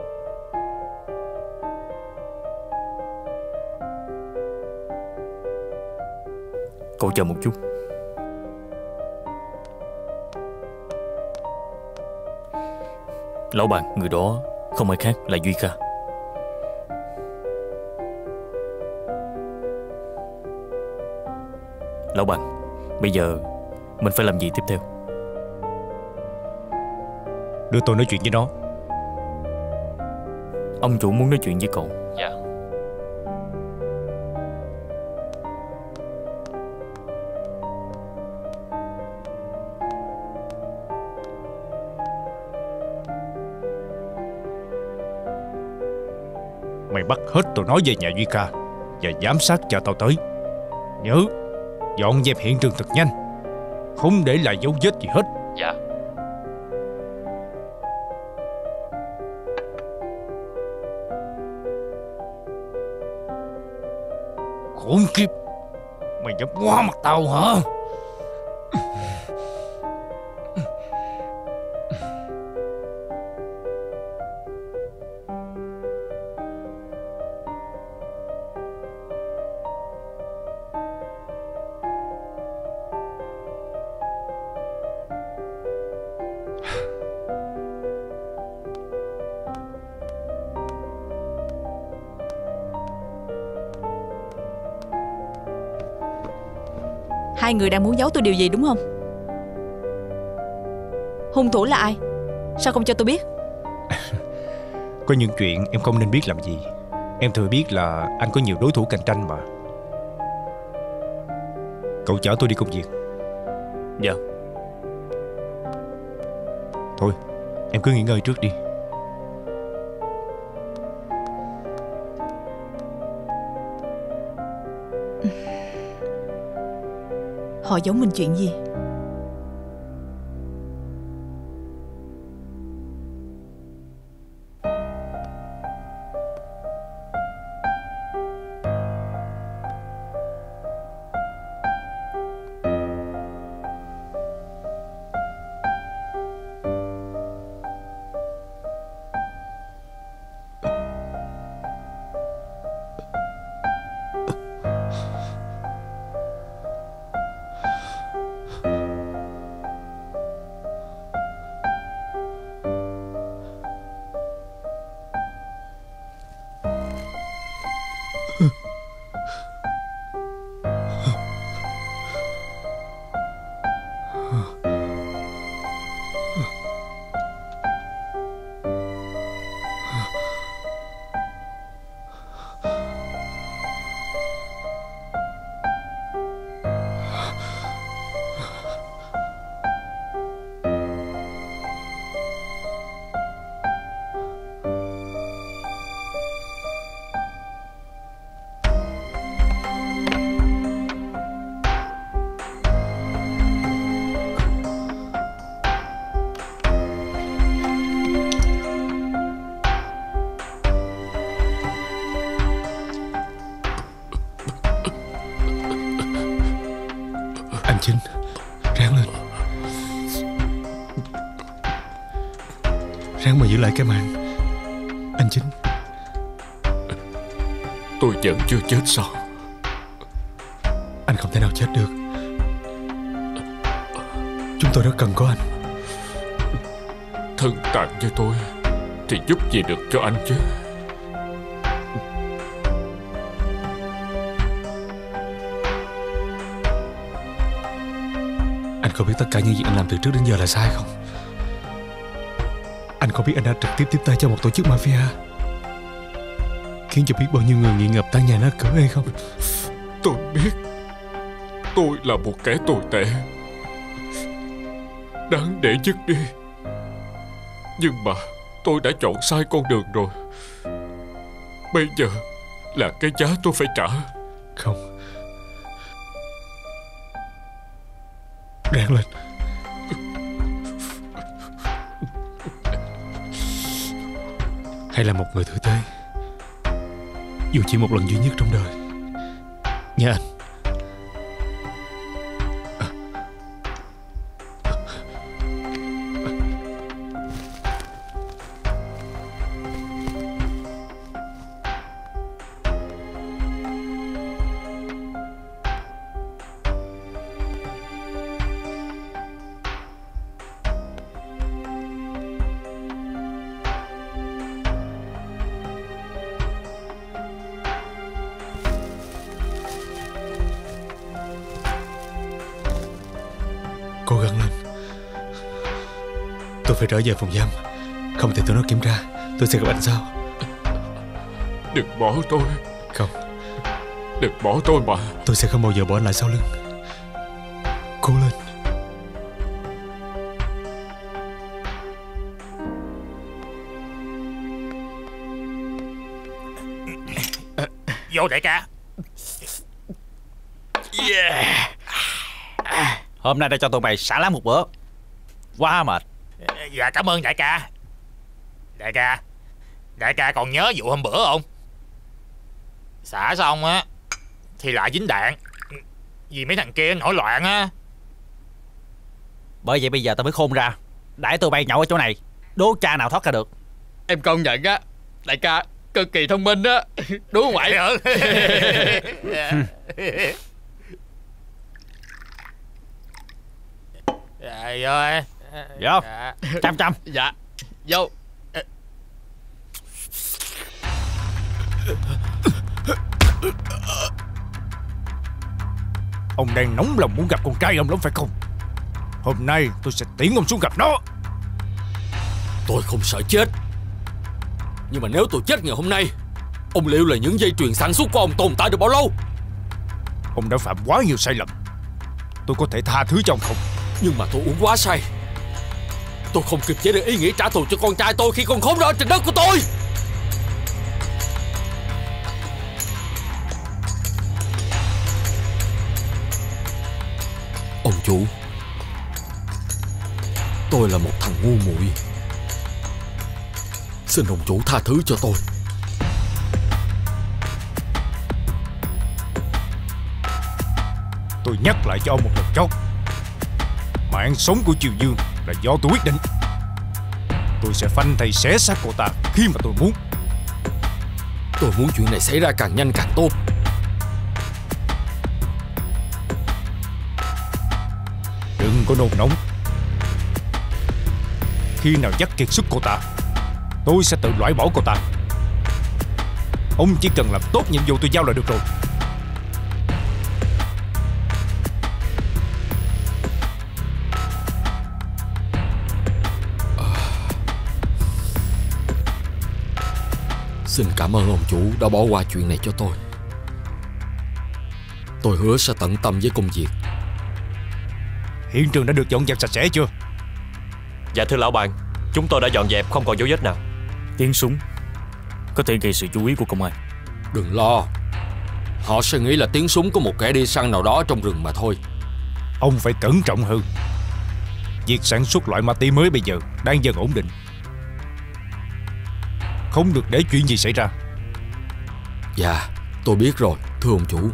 Cậu chờ một chút. Lão bạn, người đó không ai khác là Duy Kha. Lão bạn, bây giờ mình phải làm gì tiếp theo? Đưa tôi nói chuyện với nó. Ông chủ muốn nói chuyện với cậu. Dạ. Mày bắt hết tụi nó về nhà Duy Ca và giám sát cho tao tới. Nhớ dọn dẹp hiện trường thật nhanh, không để lại dấu vết gì hết. Dạ. Khốn kiếp, mày dám qua mặt tao hả? Hai người đang muốn giấu tôi điều gì đúng không? Hung thủ là ai? Sao không cho tôi biết? Có những chuyện em không nên biết làm gì. Em thừa biết là anh có nhiều đối thủ cạnh tranh mà. Cậu chở tôi đi công việc. Dạ. Thôi, em cứ nghỉ ngơi trước đi. Họ giấu mình chuyện gì? Chính, ráng lên. Ráng mà giữ lại cái mạng. Anh Chính. Tôi vẫn chưa chết sao? Anh không thể nào chết được. Chúng tôi rất cần có anh. Thân tàn như tôi thì giúp gì được cho anh chứ? Anh có biết tất cả những gì anh làm từ trước đến giờ là sai không? Anh có biết anh đã trực tiếp tiếp tay cho một tổ chức mafia, khiến cho biết bao nhiêu người nghiện ngập tan nhà nát cửa hay không? Tôi biết tôi là một kẻ tồi tệ, đáng để dứt đi. Nhưng mà tôi đã chọn sai con đường rồi. Bây giờ là cái giá tôi phải trả. Không, ráng lên. Hãy là một người tử tế, dù chỉ một lần duy nhất trong đời, nha anh. Cố gắng lên. Tôi phải trở về phòng giam, không thể tụi nó kiểm tra. Tôi sẽ gặp anh sau. Đừng bỏ tôi. Không, đừng bỏ tôi mà. Tôi sẽ không bao giờ bỏ anh lại sau lưng. Cố lên. Vô đại ca. Yeah. Hôm nay đã cho tụi mày xả láng một bữa. Quá mệt. Dạ cảm ơn đại ca. Đại ca, đại ca còn nhớ vụ hôm bữa không? Xả xong á thì lại dính đạn vì mấy thằng kia nổi loạn á. Bởi vậy bây giờ tao mới khôn ra, đãi tụi bay nhậu ở chỗ này, đố cha nào thoát ra được. Em công nhận á, đại ca cực kỳ thông minh á. Đúng không vậy? Trời ơi. Vô. Chăm chăm. Dạ. Vô. Ông đang nóng lòng muốn gặp con trai ông lắm phải không? Hôm nay tôi sẽ tiễn ông xuống gặp nó. Tôi không sợ chết, nhưng mà nếu tôi chết ngày hôm nay, ông liệu là những dây chuyền sản xuất của ông tồn tại được bao lâu? Ông đã phạm quá nhiều sai lầm, tôi có thể tha thứ cho ông không? Nhưng mà tôi uống quá say, tôi không kịp chế được ý nghĩ trả thù cho con trai tôi khi còn khốn đỡ trên đất của tôi. Ông chủ, tôi là một thằng ngu muội, xin ông chủ tha thứ cho tôi. Tôi nhắc lại cho ông một lần chót, mạng sống của Triều Dương là do tôi quyết định. Tôi sẽ phanh thây xé xác cô ta khi mà tôi muốn. Tôi muốn chuyện này xảy ra càng nhanh càng tốt. Đừng có nôn nóng. Khi nào dắt kiệt sức cô ta, tôi sẽ tự loại bỏ cô ta. Ông chỉ cần làm tốt nhiệm vụ tôi giao là được rồi. Xin cảm ơn ông chủ đã bỏ qua chuyện này cho tôi. Tôi hứa sẽ tận tâm với công việc. Hiện trường đã được dọn dẹp sạch sẽ chưa? Dạ thưa lão bàn, chúng tôi đã dọn dẹp không còn dấu vết nào. Tiếng súng có thể gây sự chú ý của công an. Đừng lo, họ sẽ nghĩ là tiếng súng của một kẻ đi săn nào đó trong rừng mà thôi. Ông phải cẩn trọng hơn. Việc sản xuất loại ma túy mới bây giờ đang dần ổn định, không được để chuyện gì xảy ra. Dạ, tôi biết rồi, thưa ông chủ.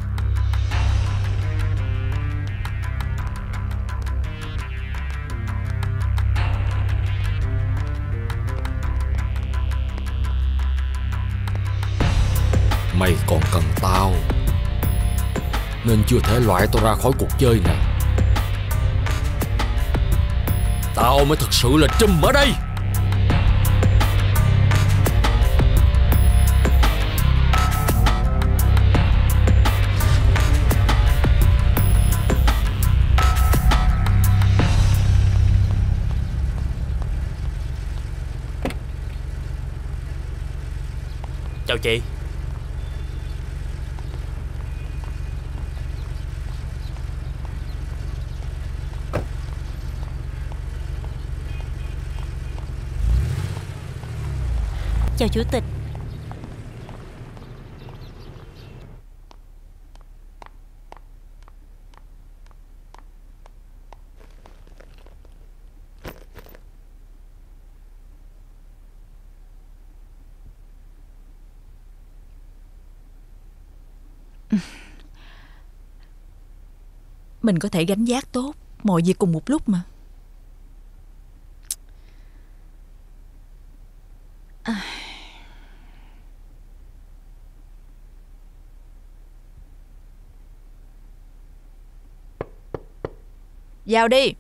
Mày còn cần tao, nên chưa thể loại tao ra khỏi cuộc chơi này. Tao mới thực sự là trùm ở đây. Chào chị. Chào chủ tịch. Mình có thể gánh vác tốt mọi việc cùng một lúc mà. À. Vào đi.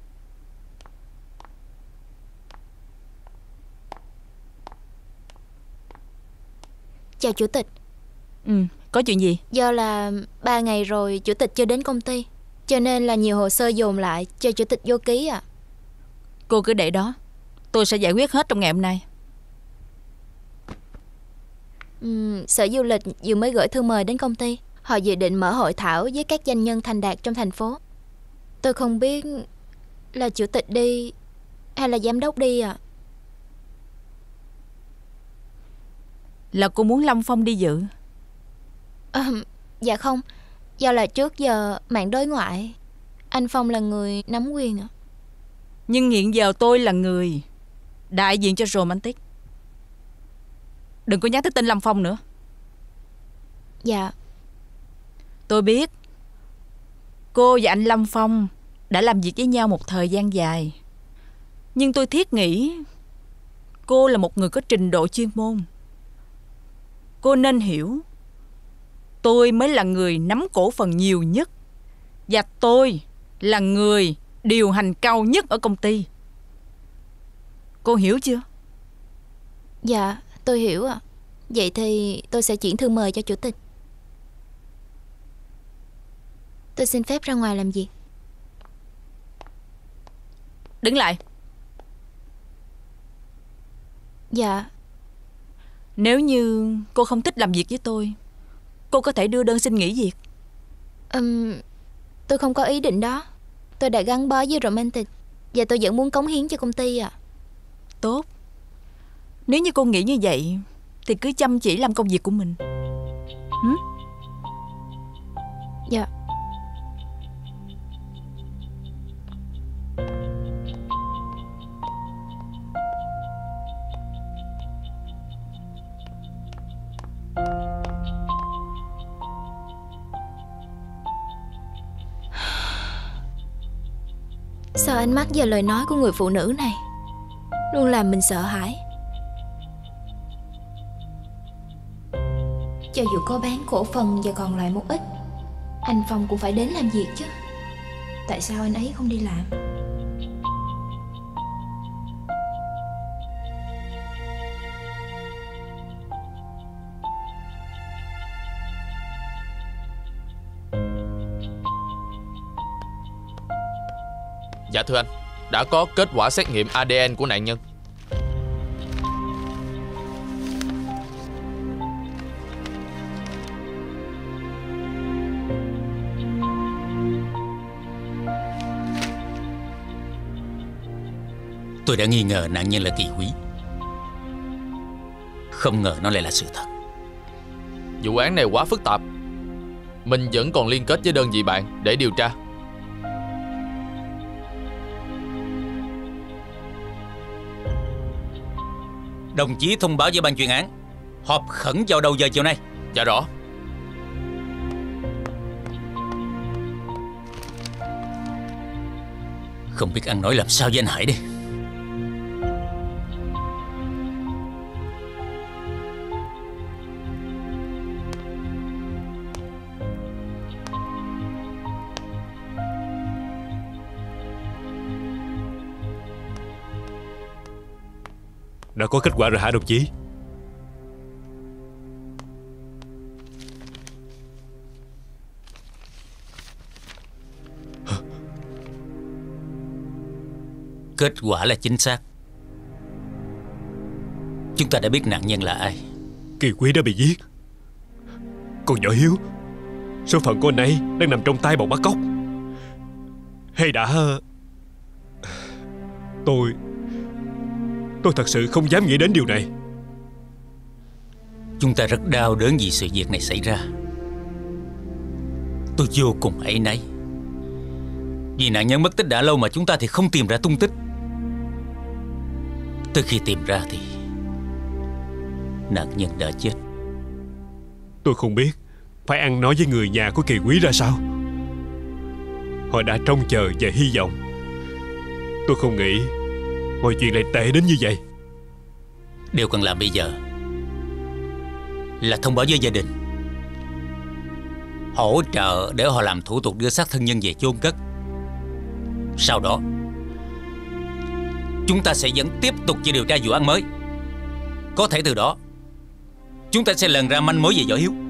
Chào chủ tịch. Ừ, có chuyện gì? Do là ba ngày rồi chủ tịch chưa đến công ty, cho nên là nhiều hồ sơ dồn lại cho chủ tịch vô ký à. Cô cứ để đó, tôi sẽ giải quyết hết trong ngày hôm nay. ừ, Sở Du lịch vừa mới gửi thư mời đến công ty. Họ dự định mở hội thảo với các doanh nhân thành đạt trong thành phố. Tôi không biết là chủ tịch đi hay là giám đốc đi à. Là cô muốn Lâm Phong đi dự? À, dạ không. Do là trước giờ mạng đối ngoại, anh Phong là người nắm quyền ạ. Nhưng hiện giờ tôi là người đại diện cho Romantic. Đừng có nhắc tới tên Lâm Phong nữa. Dạ. Tôi biết cô và anh Lâm Phong đã làm việc với nhau một thời gian dài. Nhưng tôi thiết nghĩ cô là một người có trình độ chuyên môn. Cô nên hiểu tôi mới là người nắm cổ phần nhiều nhất, và tôi là người điều hành cao nhất ở công ty. Cô hiểu chưa? Dạ, tôi hiểu ạ. Vậy thì tôi sẽ chuyển thư mời cho chủ tịch. Tôi xin phép ra ngoài làm việc. Đứng lại. Dạ. Nếu như cô không thích làm việc với tôi, cô có thể đưa đơn xin nghỉ việc. um, Tôi không có ý định đó. Tôi đã gắn bó với Romantic, và tôi vẫn muốn cống hiến cho công ty ạ. Tốt. Nếu như cô nghĩ như vậy thì cứ chăm chỉ làm công việc của mình. Hử? Dạ. Sao ánh mắt và lời nói của người phụ nữ này luôn làm mình sợ hãi? Cho dù có bán cổ phần và còn lại một ít, anh Phong cũng phải đến làm việc chứ. Tại sao anh ấy không đi làm? Dạ thưa anh, đã có kết quả xét nghiệm a đê en của nạn nhân. Tôi đã nghi ngờ nạn nhân là Kỳ Quý. Không ngờ nó lại là sự thật. Vụ án này quá phức tạp. Mình vẫn còn liên kết với đơn vị bạn để điều tra. Đồng chí thông báo với ban chuyên án họp khẩn vào đầu giờ chiều nay. Dạ rõ. Không biết ăn nói làm sao với anh Hải đây. Đã có kết quả rồi hả đồng chí? Kết quả là chính xác. Chúng ta đã biết nạn nhân là ai. Kỳ Quý đã bị giết. Còn nhỏ Hiếu, số phận của anh ấy đang nằm trong tay bọn bắt cóc. Hay đã... Tôi... Tôi thật sự không dám nghĩ đến điều này. Chúng ta rất đau đớn vì sự việc này xảy ra. Tôi vô cùng áy náy. Vì nạn nhân mất tích đã lâu mà chúng ta thì không tìm ra tung tích. Tới khi tìm ra thì nạn nhân đã chết. Tôi không biết phải ăn nói với người nhà của Kỳ Quý ra sao. Họ đã trông chờ và hy vọng. Tôi không nghĩ mọi chuyện lại tệ đến như vậy. Điều cần làm bây giờ là thông báo với gia đình, hỗ trợ để họ làm thủ tục đưa xác thân nhân về chôn cất. Sau đó chúng ta sẽ vẫn tiếp tục điều tra vụ án mới. Có thể từ đó chúng ta sẽ lần ra manh mối về Võ Hiếu.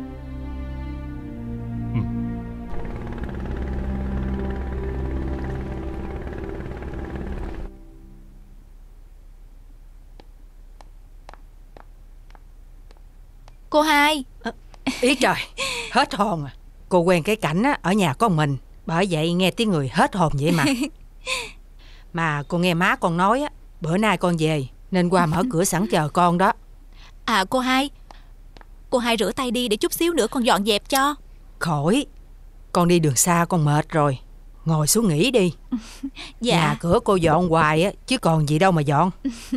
Cô hai. À, ý trời, hết hồn à. Cô quen cái cảnh á, ở nhà có mình, bởi vậy nghe tiếng người hết hồn vậy mà. Mà cô nghe má con nói á, bữa nay con về nên qua mở cửa sẵn chờ con đó. À cô hai, Cô hai rửa tay đi, để chút xíu nữa con dọn dẹp cho. Khỏi, con đi đường xa con mệt rồi. Ngồi xuống nghỉ đi. Dạ. Nhà cửa cô dọn hoài á, chứ còn gì đâu mà dọn.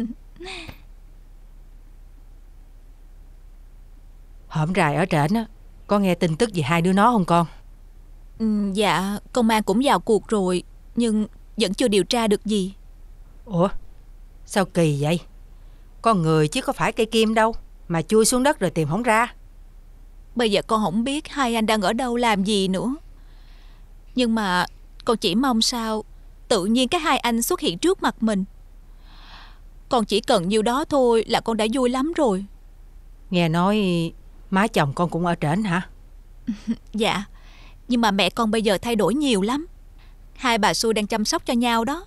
Hổm rày ở trển á, có nghe tin tức về hai đứa nó không con? Ừ, dạ, công an cũng vào cuộc rồi, nhưng vẫn chưa điều tra được gì. Ủa, sao kỳ vậy? Con người chứ có phải cây kim đâu mà chui xuống đất rồi tìm không ra. Bây giờ con không biết hai anh đang ở đâu làm gì nữa. Nhưng mà con chỉ mong sao tự nhiên cái hai anh xuất hiện trước mặt mình. Con chỉ cần nhiêu đó thôi là con đã vui lắm rồi. Nghe nói má chồng con cũng ở trển hả? Dạ, nhưng mà mẹ con bây giờ thay đổi nhiều lắm. Hai bà xui đang chăm sóc cho nhau đó.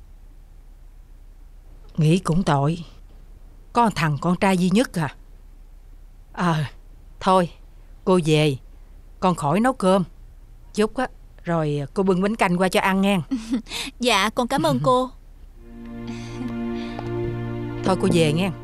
Nghĩ cũng tội. Có một thằng con trai duy nhất à. Ờ, à, thôi cô về, con khỏi nấu cơm. Chút á, rồi cô bưng bánh canh qua cho ăn nghe. Dạ, con cảm ơn cô. Thôi cô về nghe.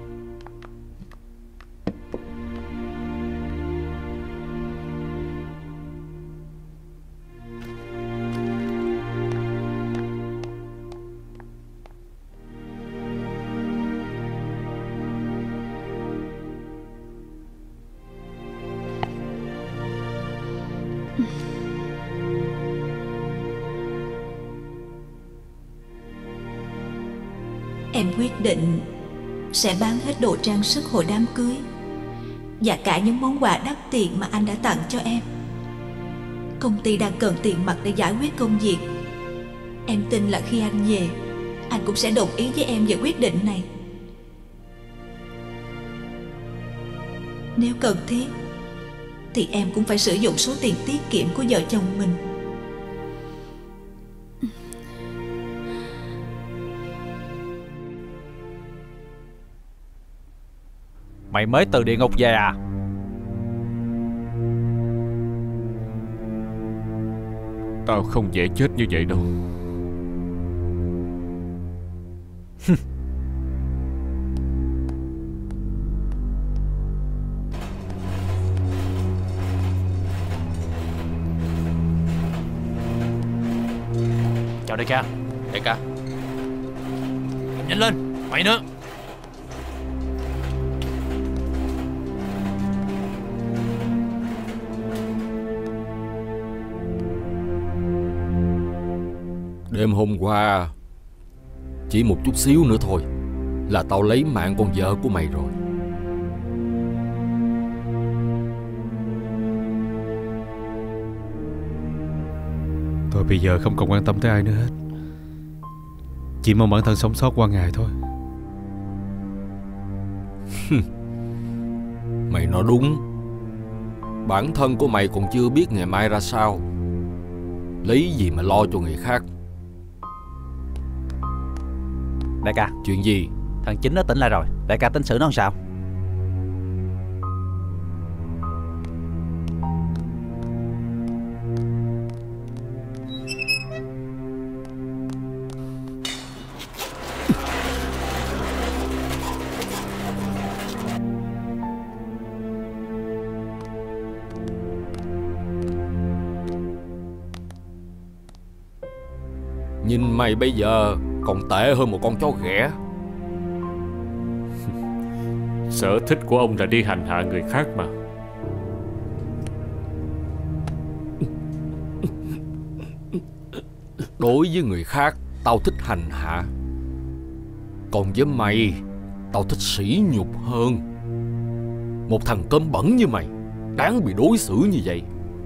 Em quyết định sẽ bán hết đồ trang sức hồi đám cưới và cả những món quà đắt tiền mà anh đã tặng cho em. Công ty đang cần tiền mặt để giải quyết công việc. Em tin là khi anh về, anh cũng sẽ đồng ý với em về quyết định này. Nếu cần thiết thì em cũng phải sử dụng số tiền tiết kiệm của vợ chồng mình. Mày mới từ địa ngục về à? Tao không dễ chết như vậy đâu. Chào đại ca. Đại ca, nhanh lên, mày nữa. Đêm hôm qua, chỉ một chút xíu nữa thôi là tao lấy mạng con vợ của mày rồi. Tôi bây giờ không còn quan tâm tới ai nữa hết. Chỉ mong bản thân sống sót qua ngày thôi. Mày nói đúng. Bản thân của mày còn chưa biết ngày mai ra sao, lấy gì mà lo cho người khác. Đại ca. Chuyện gì? Thằng Chính nó tỉnh lại rồi. Đại ca tính xử nó làm sao? Nhìn mày bây giờ còn tệ hơn một con chó ghẻ. Sở thích của ông là đi hành hạ người khác mà. Đối với người khác, tao thích hành hạ. Còn với mày, tao thích sỉ nhục hơn. Một thằng cơm bẩn như mày đáng bị đối xử như vậy.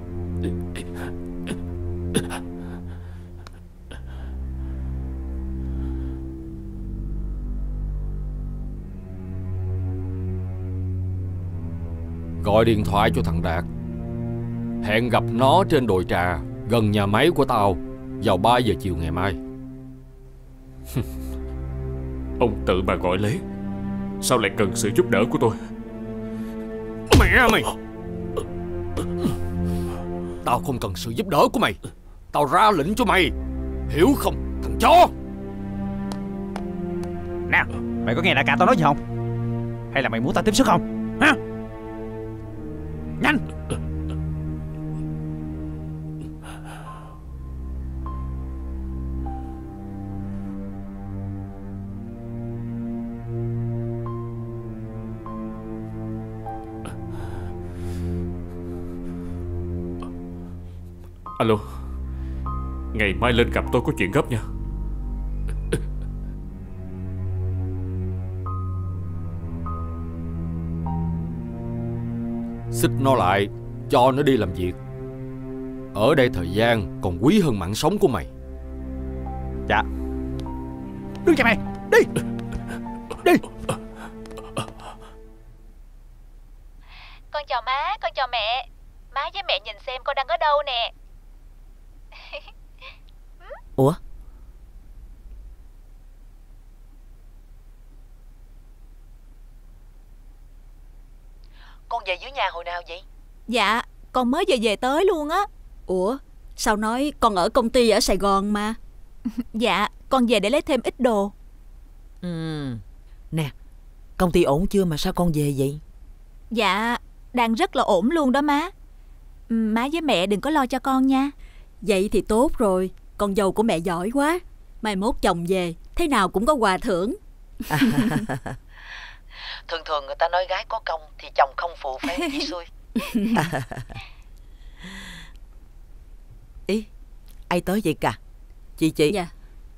Gọi điện thoại cho thằng Đạt, hẹn gặp nó trên đồi trà gần nhà máy của tao vào ba giờ chiều ngày mai. Ông tự mà gọi lấy, sao lại cần sự giúp đỡ của tôi? Mẹ mày! Tao không cần sự giúp đỡ của mày. Tao ra lệnh cho mày, hiểu không thằng chó? Nè, mày có nghe đại ca tao nói gì không? Hay là mày muốn tao tiếp sức không? Hả? Nhanh. Alo, ngày mai lên gặp tôi, có chuyện gấp nha. Xích nó lại, cho nó đi làm việc. Ở đây thời gian còn quý hơn mạng sống của mày. Dạ. Đứng cho mày, đi. Đi. Con chào má, con chào mẹ. Má với mẹ nhìn xem con đang ở đâu nè. Ủa? Con về dưới nhà hồi nào vậy? Dạ, con mới vừa về tới luôn á. Ủa, sao nói con ở công ty ở Sài Gòn mà? Dạ, con về để lấy thêm ít đồ. Ừ. Nè, công ty ổn chưa mà sao con về vậy? Dạ, đang rất là ổn luôn đó má. Má với mẹ đừng có lo cho con nha. Vậy thì tốt rồi. Con dâu của mẹ giỏi quá. Mai mốt chồng về thế nào cũng có quà thưởng. Thường thường người ta nói gái có công thì chồng không phụ phép chỉ xui. Ý, ai tới vậy cả? Chị chị. Dạ.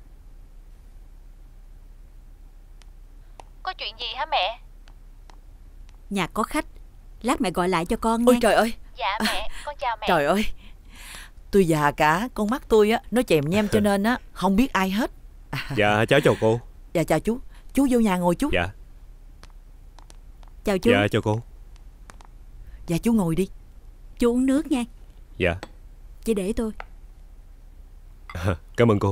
Có chuyện gì hả mẹ? Nhà có khách, lát mẹ gọi lại cho con nha. Ôi trời ơi. Dạ mẹ, con chào mẹ. Trời ơi, tôi già cả, con mắt tôi á nó chèm nhem cho nên á không biết ai hết. Dạ cháu chào cô. Dạ chào chú. Chú vô nhà ngồi chú. Dạ. Chào chú. Dạ chào cô. Dạ chú ngồi đi. Chú uống nước nha. Dạ. Chỉ để tôi. À, cảm ơn cô.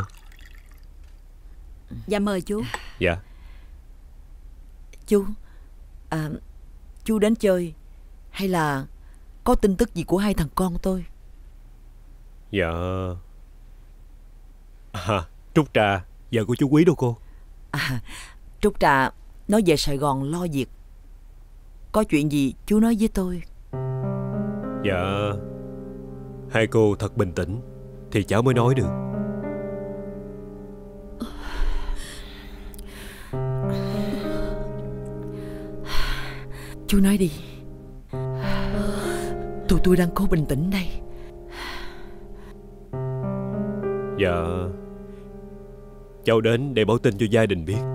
Dạ mời chú. Dạ. Chú à, chú đến chơi hay là có tin tức gì của hai thằng con tôi? Dạ à, Trúc Trà vợ của chú Quý đâu cô? À, Trúc Trà nó về Sài Gòn lo việc. Có chuyện gì chú nói với tôi. Dạ hai cô thật bình tĩnh thì cháu mới nói được. Chú nói đi. Tụi tôi đang cố bình tĩnh đây. Dạ cháu đến để báo tin cho gia đình biết.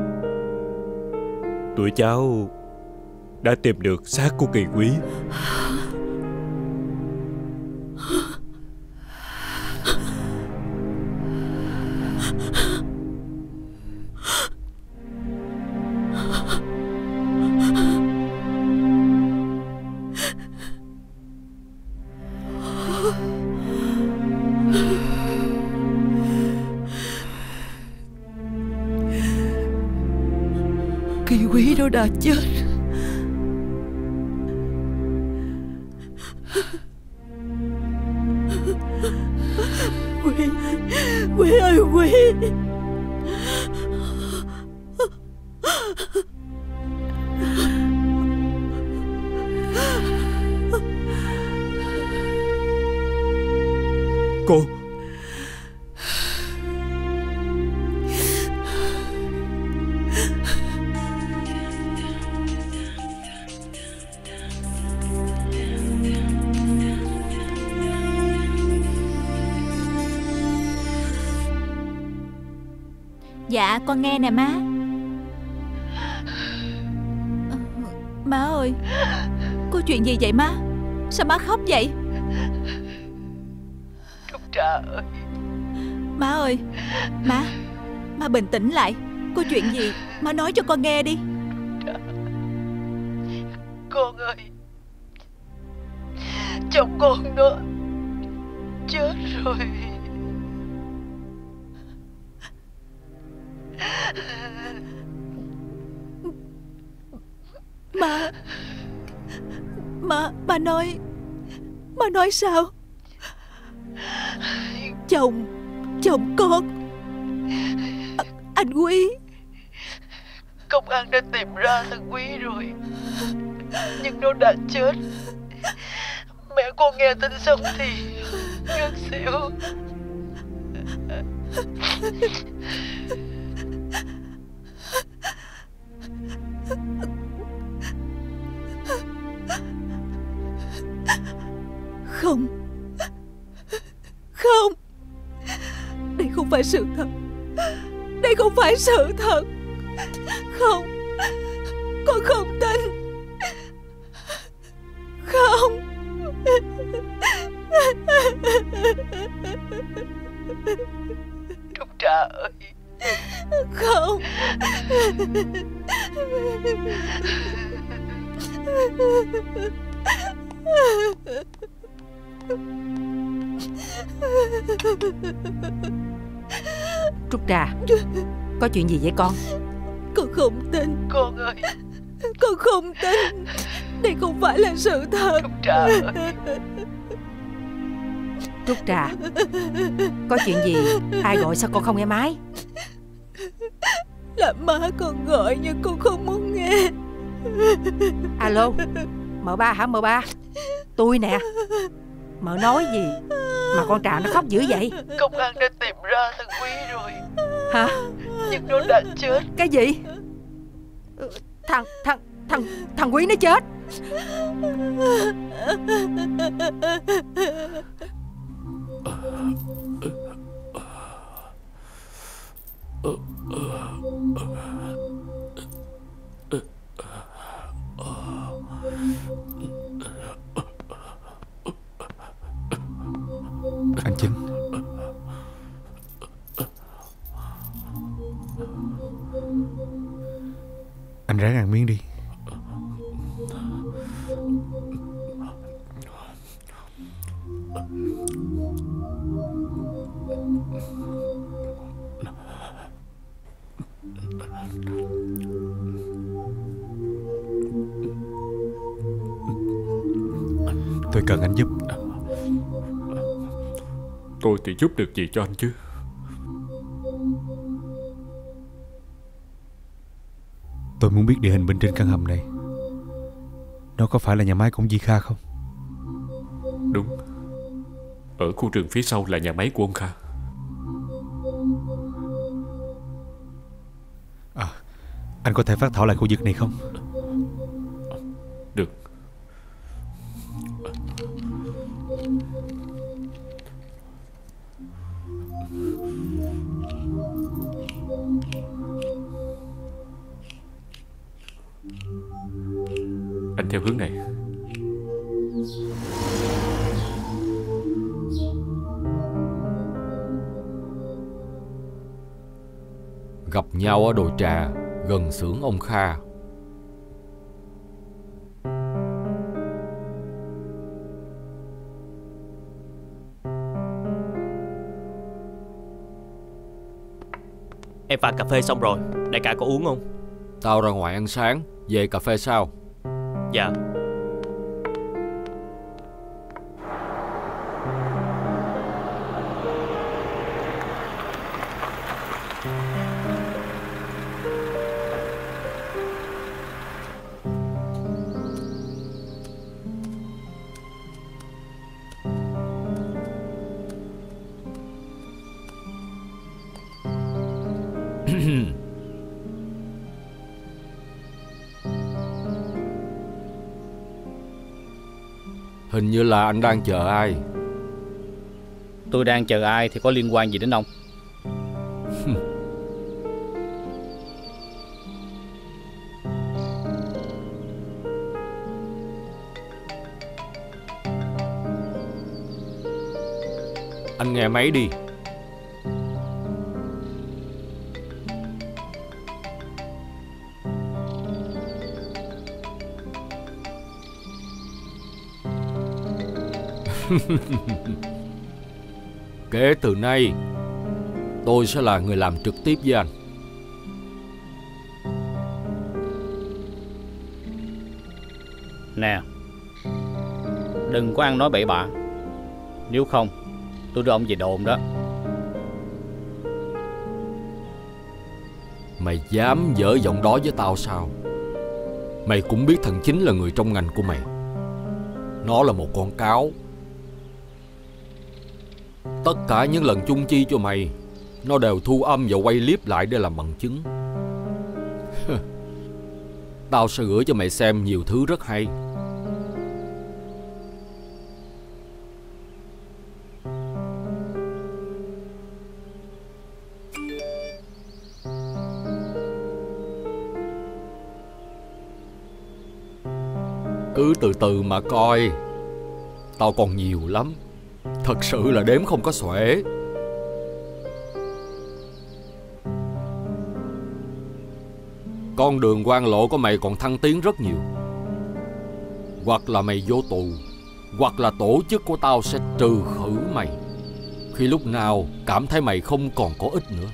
Tụi cháu đã tìm được xác của Kỳ Quý. Kỳ Quý đó đã chết. Quý, Quý ơi Quý. Cô. Dạ con nghe nè má. Má ơi, có chuyện gì vậy má? Sao má khóc vậy? Trúc Trà ơi. Má ơi, má, má bình tĩnh lại. Có chuyện gì má nói cho con nghe đi. Con ơi, chồng con nó chết rồi. Má, má, má nói, má nói sao? Chồng, chồng con, à, anh Quý. Công an đã tìm ra thằng Quý rồi, nhưng nó đã chết. Mẹ con nghe tin xong thì ngất xỉu. Không, không, đây không phải sự thật. Đây không phải sự thật. Không, con không tin. Không. Trúc Trà ơi, không. Trúc Trà, có chuyện gì vậy con? Con không tin con ơi. Con không tin. Đây không phải là sự thật. Trúc Trà ơi. Trúc Trà, có chuyện gì? Ai gọi sao con không nghe máy? Là má con gọi nhưng con không muốn nghe. Alo, mợ ba hả mợ ba? Tôi nè. Mợ nói gì mà con Trà nó khóc dữ vậy? Công an đã tìm ra thằng Quý rồi. Hả? Nhưng nó đã chết. Cái gì? Thằng thằng thằng thằng Quý nó chết. Anh Chính, anh ráng ăn miếng đi. Tôi cần anh giúp. Tôi thì giúp được gì cho anh chứ? Tôi muốn biết địa hình bên trên căn hầm này. Nó có phải là nhà máy của ông Di Kha không? Đúng. Ở khu rừng phía sau là nhà máy của ông Kha. À, anh có thể phát thảo lại khu vực này không? Được. Anh theo hướng này. Gặp nhau ở đồi trà gần xưởng ông Kha. Em pha cà phê xong rồi, đại ca có uống không? Tao ra ngoài ăn sáng, về cà phê sau. Dạ. Hình như là anh đang chờ ai. Tôi đang chờ ai thì có liên quan gì đến ông? Anh nghe máy đi. Kể từ nay, tôi sẽ là người làm trực tiếp với anh. Nè, đừng có ăn nói bậy bạ. Nếu không, tôi đưa ông về đồn đó. Mày dám dở giọng đó với tao sao? Mày cũng biết thằng Chính là người trong ngành của mày. Nó là một con cáo. Tất cả những lần chung chi cho mày, nó đều thu âm và quay clip lại để làm bằng chứng. Tao sẽ gửi cho mày xem nhiều thứ rất hay. Cứ từ từ mà coi. Tao còn nhiều lắm. Thật sự là đếm không có xuể. Con đường quan lộ của mày còn thăng tiến rất nhiều. Hoặc là mày vô tù, hoặc là tổ chức của tao sẽ trừ khử mày khi lúc nào cảm thấy mày không còn có ích nữa.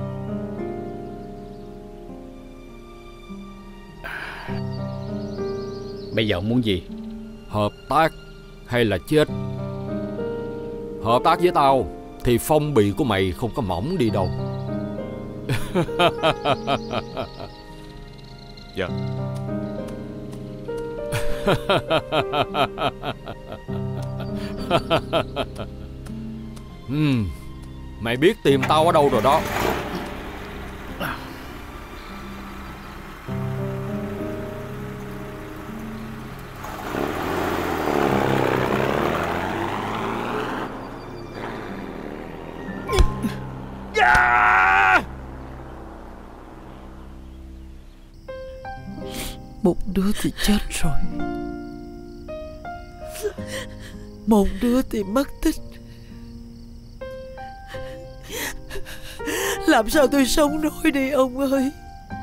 Bây giờ ông muốn gì? Hợp tác hay là chết? Hợp tác với tao thì phong bì của mày không có mỏng đi đâu. Dạ. uhm, Mày biết tìm tao ở đâu rồi đó. Một đứa thì chết rồi, một đứa thì mất tích. Làm sao tôi sống nổi đi ông ơi.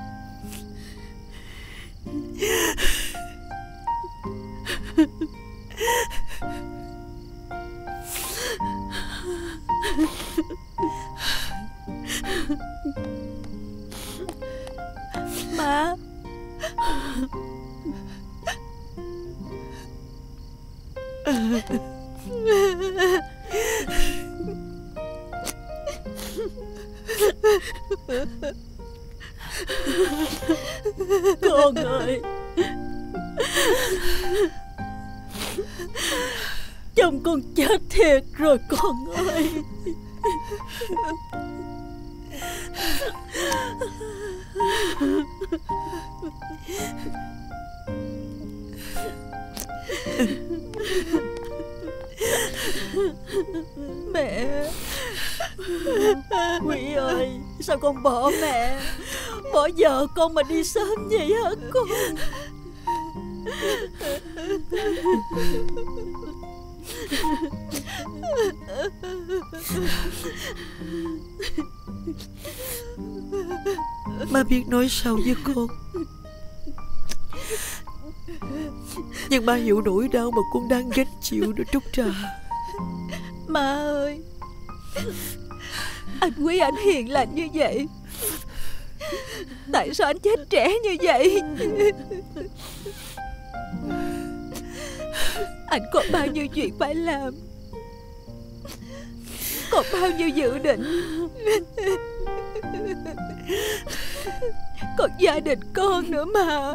Má. Con ơi, chồng con chết thiệt rồi con ơi. Mẹ. Quý ơi, sao con bỏ mẹ, bỏ vợ con mà đi sớm vậy hả con? Má biết nói sao với con, nhưng má hiểu nỗi đau mà con đang gánh chịu đó Trúc Trà. Má ơi, anh Quý anh hiền lành như vậy, tại sao anh chết trẻ như vậy? Anh có bao nhiêu chuyện phải làm, còn bao nhiêu dự định, còn gia đình con nữa mà.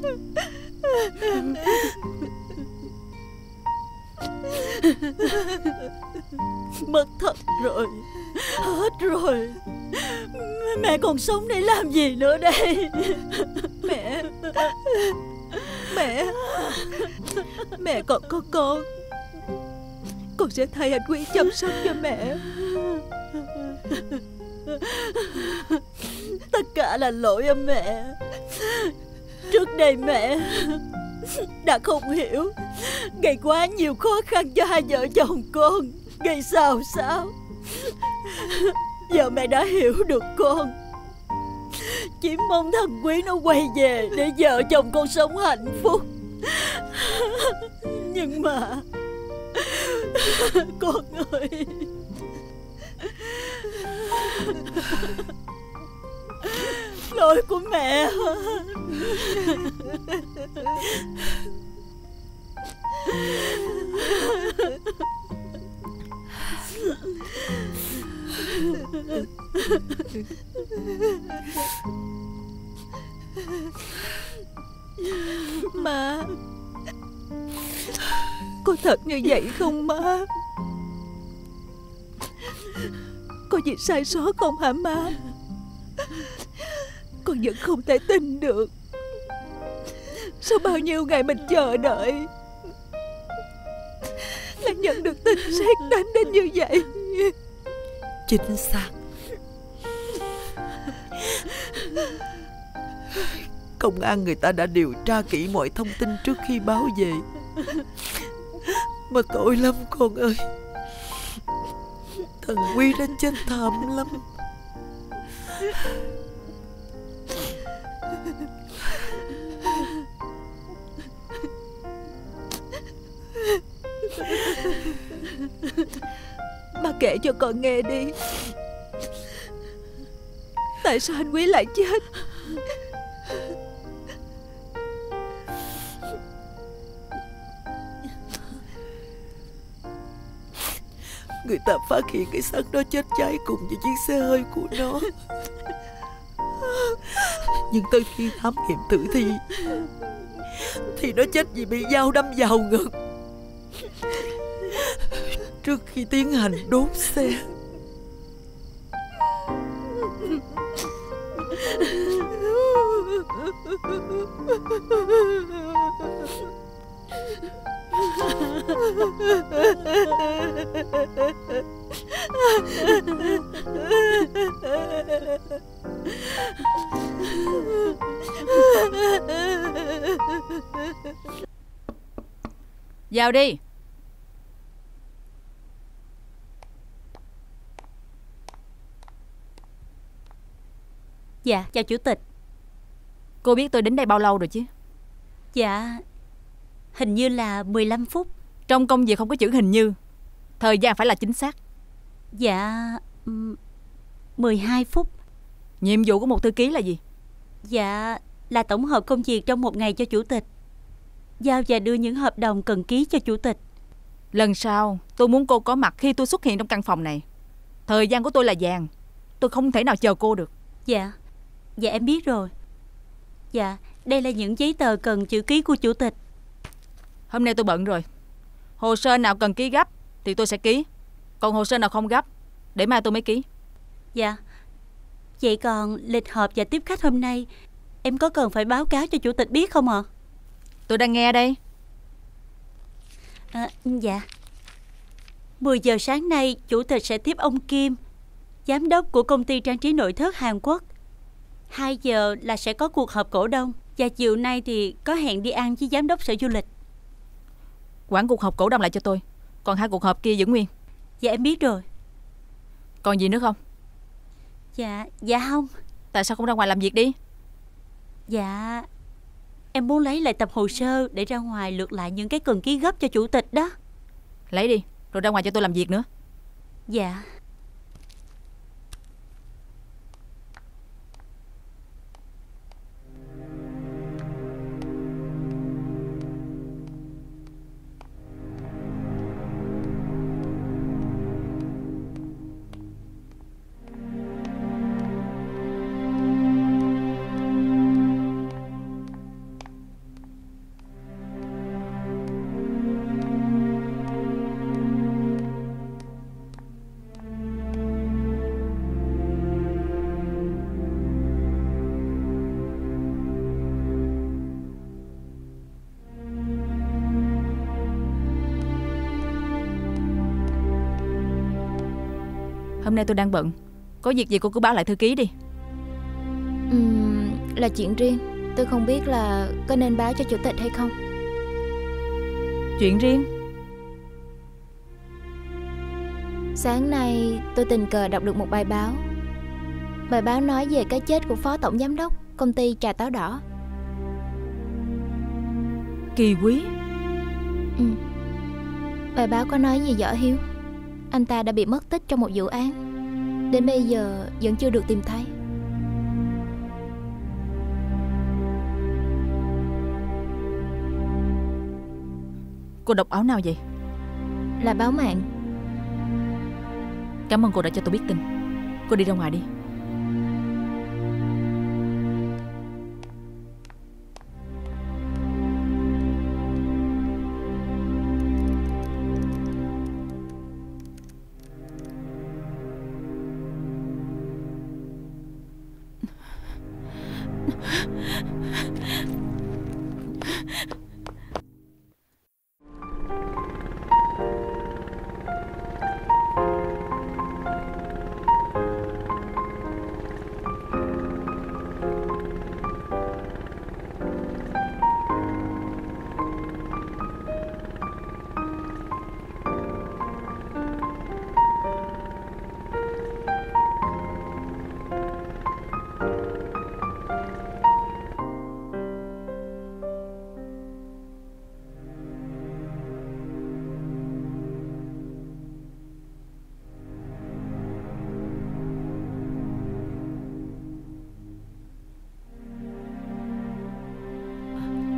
Mất thật rồi, hết rồi. Mẹ còn sống để làm gì nữa đây? Mẹ, mẹ, mẹ còn có con, con sẽ thay anh Quý chăm sóc cho mẹ. Tất cả là lỗi ở mẹ. Trước đây mẹ đã không hiểu, gây quá nhiều khó khăn cho hai vợ chồng con, gây xào xáo. Giờ mẹ đã hiểu được con, chỉ mong thằng Quý nó quay về để vợ chồng con sống hạnh phúc. Nhưng mà con ơi, lỗi của mẹ. Má, Có thật như vậy không má? Có gì sai sót không hả má? Con vẫn không thể tin được. Sau bao nhiêu ngày mình chờ đợi lại nhận được tin sét đánh đến như vậy. Chính xác. Công an người ta đã điều tra kỹ mọi thông tin trước khi báo về. Mà tội lắm con ơi. Thằng Quý đã chết thảm lắm. Bà kể cho con nghe đi. Tại sao anh Quý lại chết? Người ta phát hiện cái xác đó chết cháy cùng với chiếc xe hơi của nó. Nhưng tới khi khám nghiệm tử thi thì nó chết vì bị dao đâm vào ngực trước khi tiến hành đốt xe. Vào đi. Dạ, chào chủ tịch. Cô biết tôi đến đây bao lâu rồi chứ? Dạ, hình như là mười lăm phút. Trong công việc không có chữ hình như. Thời gian phải là chính xác. Dạ, mười hai phút. Nhiệm vụ của một thư ký là gì? Dạ, là tổng hợp công việc trong một ngày cho chủ tịch, giao và đưa những hợp đồng cần ký cho chủ tịch. Lần sau tôi muốn cô có mặt khi tôi xuất hiện trong căn phòng này. Thời gian của tôi là vàng. Tôi không thể nào chờ cô được. Dạ, dạ em biết rồi. Dạ, đây là những giấy tờ cần chữ ký của chủ tịch. Hôm nay tôi bận rồi. Hồ sơ nào cần ký gấp thì tôi sẽ ký. Còn hồ sơ nào không gấp để mai tôi mới ký. Dạ. Vậy còn lịch họp và tiếp khách hôm nay em có cần phải báo cáo cho chủ tịch biết không ạ? Tôi đang nghe đây. À, dạ. mười giờ sáng nay chủ tịch sẽ tiếp ông Kim, giám đốc của công ty trang trí nội thất Hàn Quốc. hai giờ là sẽ có cuộc họp cổ đông. Và chiều nay thì có hẹn đi ăn với giám đốc sở du lịch. Quản cuộc họp cổ đông lại cho tôi. Còn hai cuộc họp kia giữ nguyên. Dạ em biết rồi. Còn gì nữa không? Dạ, dạ không. Tại sao không ra ngoài làm việc đi? Dạ, em muốn lấy lại tập hồ sơ để ra ngoài lượt lại những cái cần ký gấp cho chủ tịch đó. Lấy đi, rồi ra ngoài cho tôi làm việc nữa. Dạ. Hôm nay tôi đang bận. Có việc gì cô cứ báo lại thư ký đi. uhm, Là chuyện riêng. Tôi không biết là có nên báo cho chủ tịch hay không. Chuyện riêng? Sáng nay tôi tình cờ đọc được một bài báo. Bài báo nói về cái chết của phó tổng giám đốc công ty trà táo đỏ. Kỳ Quý. Ừ. Bài báo có nói về Võ Hiếu. Anh ta đã bị mất tích trong một vụ án. Đến bây giờ vẫn chưa được tìm thấy. Cô đọc báo nào vậy? Là báo mạng. Cảm ơn cô đã cho tôi biết tin. Cô đi ra ngoài đi.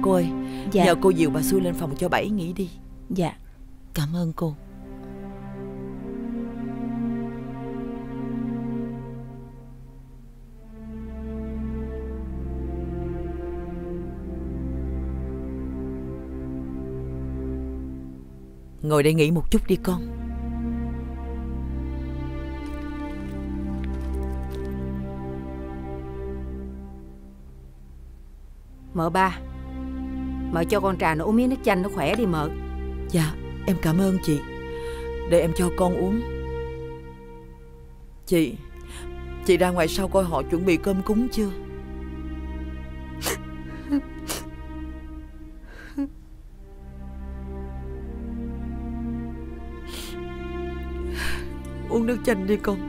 cô ơi. Dạ. Nhờ cô dìu bà Xui lên phòng cho Bảy nghỉ đi. Dạ. Cảm ơn cô. Ngồi đây nghỉ một chút đi con. Mợ ba, mợ cho con trà nó uống miếng nước chanh nó khỏe đi mợ. Dạ, em cảm ơn chị. Để em cho con uống. Chị, chị ra ngoài sau coi họ chuẩn bị cơm cúng chưa? Uống nước chanh đi con.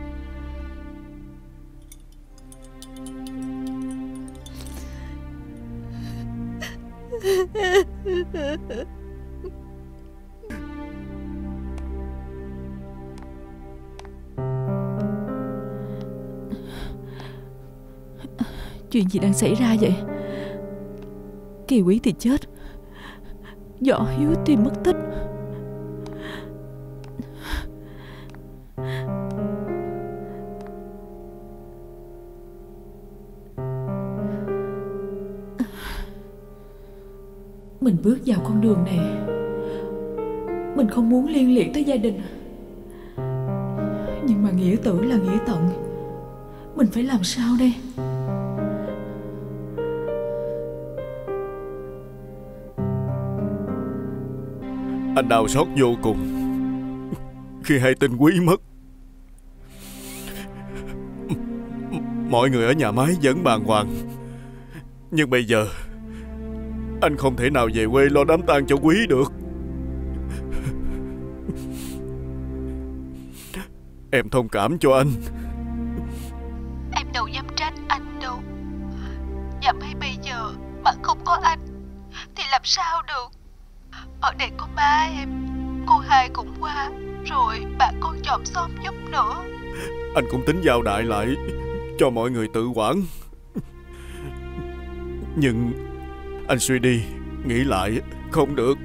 Chuyện gì đang xảy ra vậy? Kỳ Quý thì chết, Võ Hiếu thì mất tích. Mình bước vào con đường này, mình không muốn liên lụy tới gia đình, nhưng mà nghĩa tử là nghĩa tận. Mình phải làm sao đây? Anh đau xót vô cùng khi hay tin Quý mất. Mọi người ở nhà máy vẫn bàng hoàng, nhưng bây giờ anh không thể nào về quê lo đám tang cho Quý được. Em thông cảm cho anh. Em đâu dám trách anh đâu. Và mấy bây giờ mà không có anh thì làm sao được. Ở đây có ba em, cô hai cũng qua, rồi bà con chòm xóm giúp nữa. Anh cũng tính giao đại lại cho mọi người tự quản, nhưng anh suy đi nghĩ lại không được.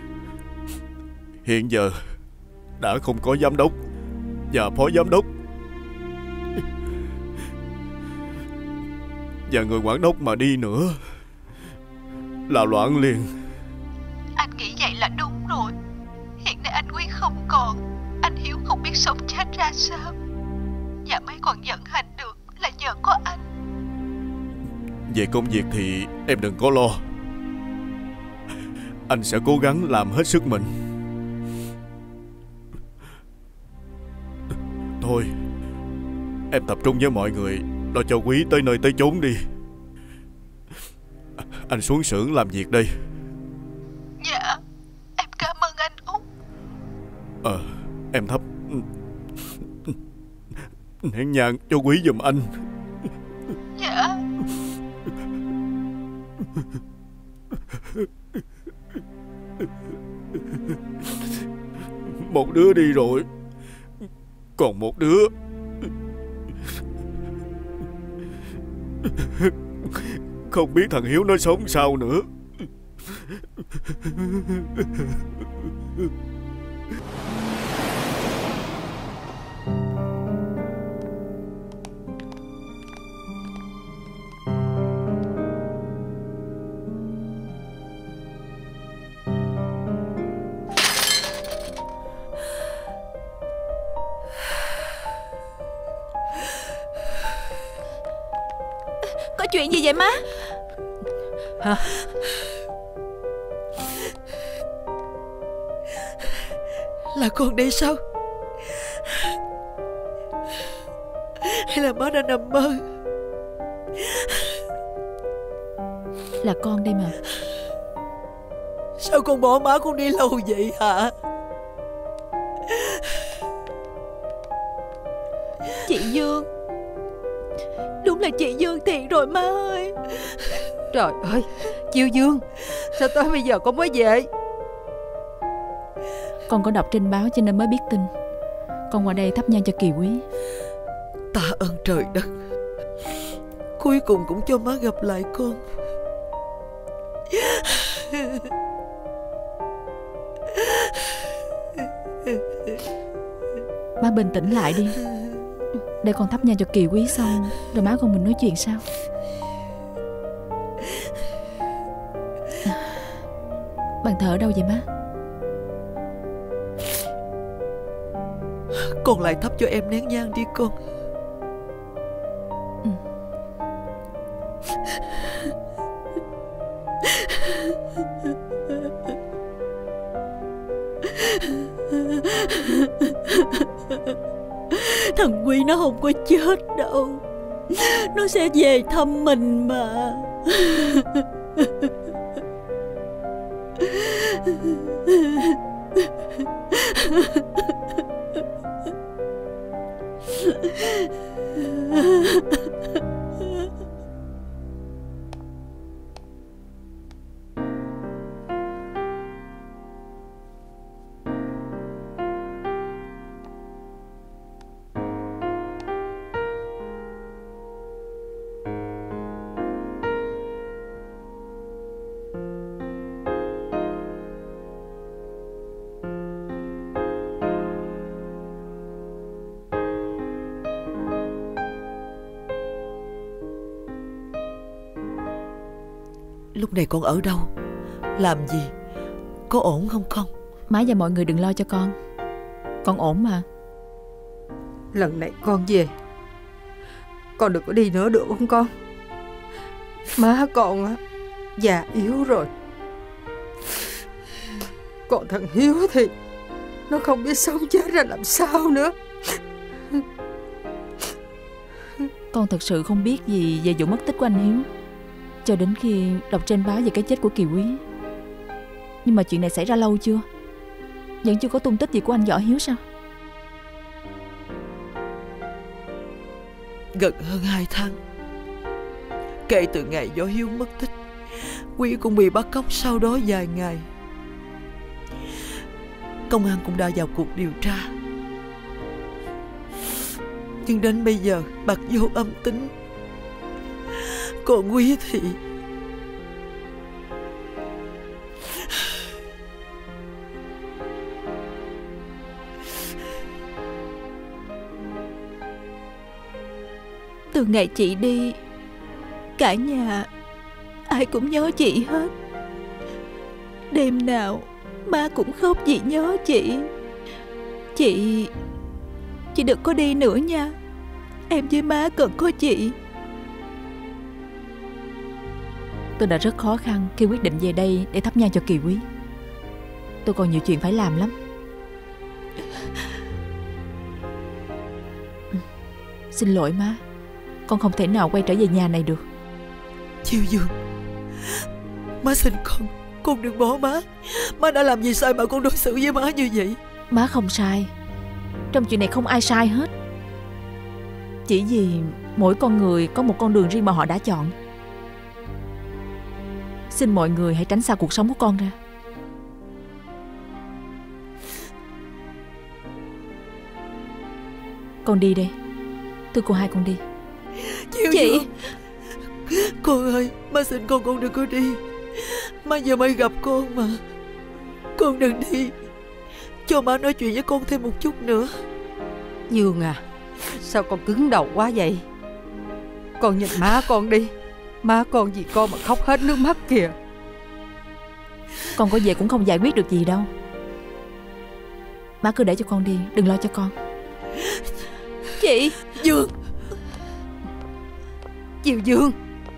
Hiện giờ đã không có giám đốc và phó giám đốc, và người quản đốc mà đi nữa là loạn liền. Anh nghĩ vậy là đúng rồi. Hiện nay anh Quý không còn, anh Hiếu không biết sống chết ra sao. Nhà máy còn vận hành được là nhờ có anh. Về công việc thì em đừng có lo, anh sẽ cố gắng làm hết sức mình. Thôi, em tập trung với mọi người lo cho Quý tới nơi tới chốn đi. Anh xuống xưởng làm việc đây. Dạ, em cảm ơn anh Út. Ờ, em thắp nén nhang cho Quý giùm anh. Dạ. Một đứa đi rồi, còn một đứa không biết thằng Hiếu nó sống sao nữa. Có chuyện gì vậy má? Hả? Là con đây sao? Hay là má đã nằm mơ? Là con đây mà. Sao con bỏ má con đi lâu vậy hả? Chị Dương, đúng là chị Dương thiệt rồi má ơi. Trời ơi, Chiêu Dương, sao tới bây giờ con mới về? Con có đọc trên báo cho nên mới biết tin. Con qua đây thắp nhang cho Kỳ Quý. Tạ ơn trời đất, cuối cùng cũng cho má gặp lại con. Má bình tĩnh lại đi. Để con thắp nhang cho Kỳ Quý xong rồi má con mình nói chuyện sao. Bàn thờ ở đâu vậy má? Con lại thắp cho em nén nhang đi con. Ừ. Thằng Quy nó không có chết đâu. Nó sẽ về thăm mình mà. Lúc này con ở đâu? Làm gì? Có ổn không con? Má và mọi người đừng lo cho con. Con ổn mà. Lần này con về, con đừng có đi nữa được không con? Má con á già yếu rồi. Còn thằng Hiếu thì nó không biết sống chết ra làm sao nữa. Con thật sự không biết gì về vụ mất tích của anh Hiếu cho đến khi đọc trên báo về cái chết của Kỳ Quý. Nhưng mà chuyện này xảy ra lâu chưa? Vẫn chưa có tung tích gì của anh Võ Hiếu sao? Gần hơn hai tháng kể từ ngày Võ Hiếu mất tích. Quý cũng bị bắt cóc sau đó vài ngày. Công an cũng đã vào cuộc điều tra, nhưng đến bây giờ bạc vô âm tính. Còn Quý thì từ ngày chị đi, cả nhà ai cũng nhớ chị hết. Đêm nào má cũng khóc vì nhớ chị. Chị Chị đừng có đi nữa nha. Em với má cần có chị. Tôi đã rất khó khăn khi quyết định về đây để thắp nhang cho Kỳ Quý. Tôi còn nhiều chuyện phải làm lắm. Xin lỗi má, con không thể nào quay trở về nhà này được. Chiêu Dương, má xin con, con đừng bỏ má. Má đã làm gì sai mà con đối xử với má như vậy? Má không sai. Trong chuyện này không ai sai hết. Chỉ vì mỗi con người có một con đường riêng mà họ đã chọn. Xin mọi người hãy tránh xa cuộc sống của con ra. Con đi đây. Thưa cô hai, con đi. Chiêu chị Dương, con ơi, má xin con, con đừng có đi. Má giờ mới gặp con mà. Con đừng đi. Cho má nói chuyện với con thêm một chút nữa. Dương à, sao con cứng đầu quá vậy? Con nhìn má con đi. Má con vì con mà khóc hết nước mắt kìa. Con có về cũng không giải quyết được gì đâu. Má cứ để cho con đi, đừng lo cho con. Chị Dương. Chiêu Dương.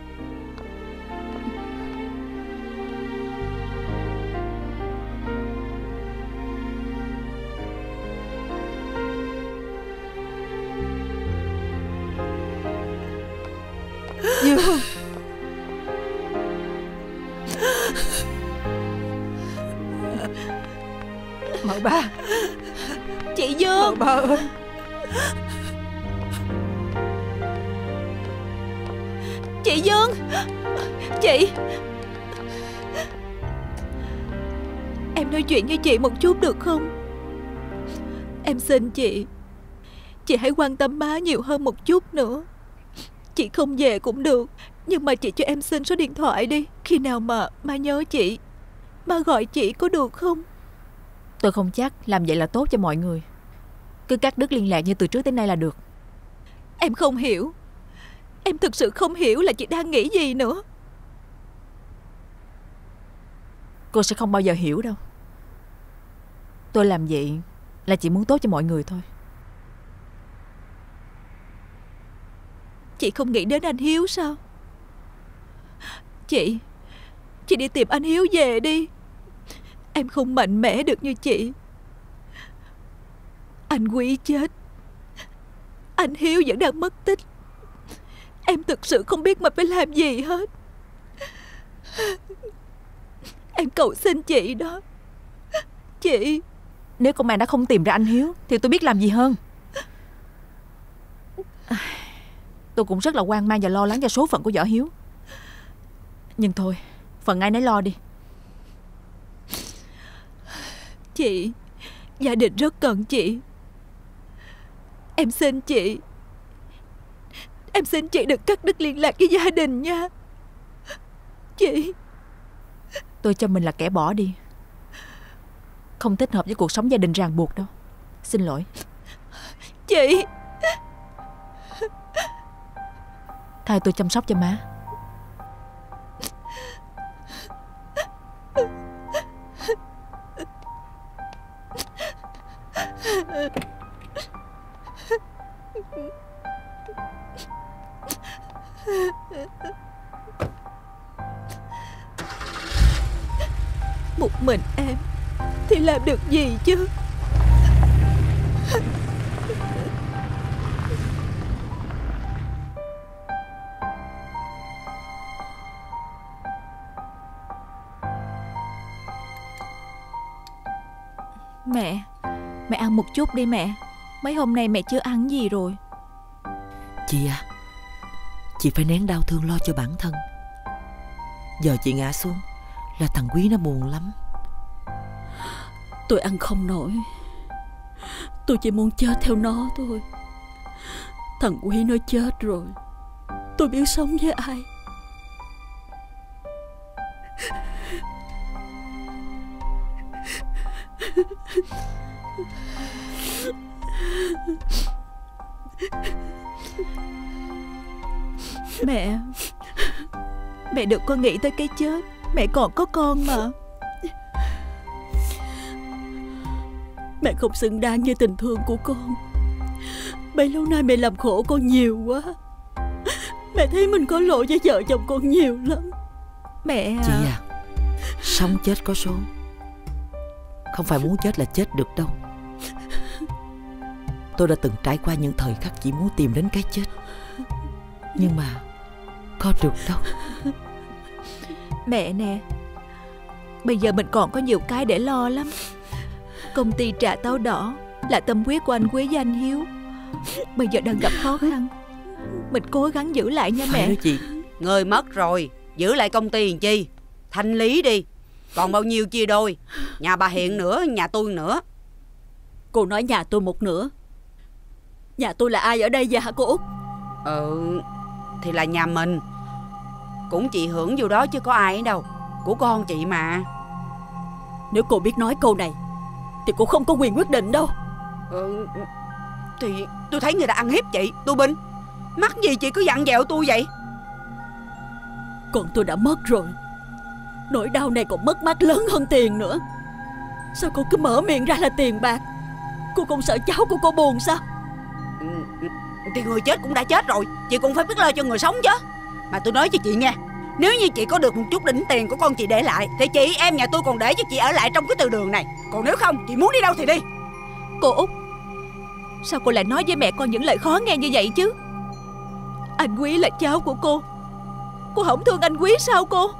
Dương. Mợ ba. Chị Dương. Mợ ba ơi. Chị Dương. Chị. Em nói chuyện với chị một chút được không? Em xin chị, chị hãy quan tâm má nhiều hơn một chút nữa. Chị không về cũng được, Nhưng mà chị cho em xin số điện thoại đi. Khi nào mà má nhớ chị, má gọi chị có được không? Tôi không chắc làm vậy là tốt cho mọi người. Cứ cắt đứt liên lạc như từ trước tới nay là được. Em không hiểu. Em thực sự không hiểu là chị đang nghĩ gì nữa. Cô sẽ không bao giờ hiểu đâu. Tôi làm vậy là chỉ muốn tốt cho mọi người thôi. Chị không nghĩ đến anh Hiếu sao? Chị Chị đi tìm anh Hiếu về đi. Em không mạnh mẽ được như chị. Anh Quý chết, anh Hiếu vẫn đang mất tích. Em thực sự không biết mà phải làm gì hết. Em cầu xin chị đó. Chị. Nếu công an đã không tìm ra anh Hiếu thì tôi biết làm gì hơn. Tôi cũng rất là hoang mang và lo lắng cho số phận của Võ Hiếu. Nhưng thôi, phần ai nấy lo đi. Chị, gia đình rất cần chị. Em xin chị, Em xin chị đừng cắt đứt liên lạc với gia đình nha. Chị. Tôi cho mình là kẻ bỏ đi, không thích hợp với cuộc sống gia đình ràng buộc đâu. Xin lỗi. Chị. Thay tôi chăm sóc cho má. Một mình em thì làm được gì chứ? Mẹ, mẹ ăn một chút đi mẹ. Mấy hôm nay mẹ chưa ăn gì rồi. Chị à, chị phải nén đau thương lo cho bản thân. Giờ chị ngã xuống là thằng Quý nó buồn lắm. Tôi ăn không nổi. Tôi chỉ muốn chết theo nó thôi. Thằng Quý nó chết rồi, tôi biết sống với ai. Mẹ, mẹ đừng có nghĩ tới cái chết. Mẹ còn có con mà. Mẹ không xứng đáng với tình thương của con. Bấy lâu nay mẹ làm khổ con nhiều quá. Mẹ thấy mình có lỗi với vợ chồng con nhiều lắm. Mẹ à. Chị à, sống chết có số, không phải muốn chết là chết được đâu. Tôi đã từng trải qua những thời khắc chỉ muốn tìm đến cái chết, nhưng mà có được đâu. Mẹ nè, bây giờ mình còn có nhiều cái để lo lắm. Công ty trà táo đỏ là tâm huyết của anh Quý với anh Hiếu, bây giờ đang gặp khó khăn. Mình cố gắng giữ lại nha mẹ. Chị, người mất rồi, giữ lại công ty làm chi? Thanh lý đi. Còn bao nhiêu chia đôi? Nhà bà Hiện nữa, nhà tôi nữa. Cô nói nhà tôi một nửa. Nhà tôi là ai ở đây vậy hả cô Út? Ừ, thì là nhà mình. Cũng chị hưởng vô đó chứ có ai ở đâu. Của con chị mà. Nếu cô biết nói câu này thì cô không có quyền quyết định đâu. Ừ, thì tôi thấy người ta ăn hiếp chị, tôi binh. Mắc gì chị cứ dặn dẹo tôi vậy? Con tôi đã mất rồi, nỗi đau này còn mất mát lớn hơn tiền nữa. Sao cô cứ mở miệng ra là tiền bạc? Cô không sợ cháu của cô buồn sao? Ừ, thì người chết cũng đã chết rồi, chị cũng phải biết lo cho người sống chứ. Mà tôi nói cho chị nghe, nếu như chị có được một chút đỉnh tiền của con chị để lại thì chị em nhà tôi còn để cho chị ở lại trong cái từ đường này. Còn nếu không, chị muốn đi đâu thì đi. Cô Út, sao cô lại nói với mẹ con những lời khó nghe như vậy chứ? Anh Quý là cháu của cô, cô không thương anh Quý sao cô?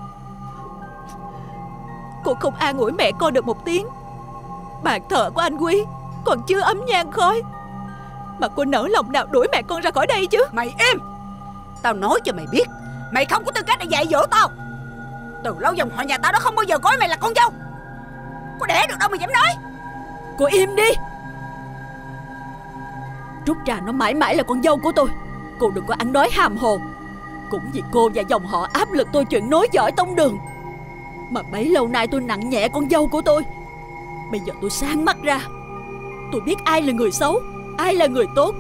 Cô không an ủi mẹ con được một tiếng. Bàn thờ của anh Quý còn chưa ấm nhang khói mà cô nỡ lòng nào đuổi mẹ con ra khỏi đây chứ? Mày im. Tao nói cho mày biết, mày không có tư cách để dạy dỗ tao. Từ lâu dòng họ nhà tao đó không bao giờ coi mày là con dâu. Có đẻ được đâu mà dám nói. Cô im đi. Trúc Trà nó mãi mãi là con dâu của tôi. Cô đừng có ăn nói hàm hồ. Cũng vì cô và dòng họ áp lực tôi chuyện nối dõi tông đường, mà bấy lâu nay tôi nặng nhẹ con dâu của tôi. Bây giờ tôi sáng mắt ra, tôi biết ai là người xấu, ai là người tốt.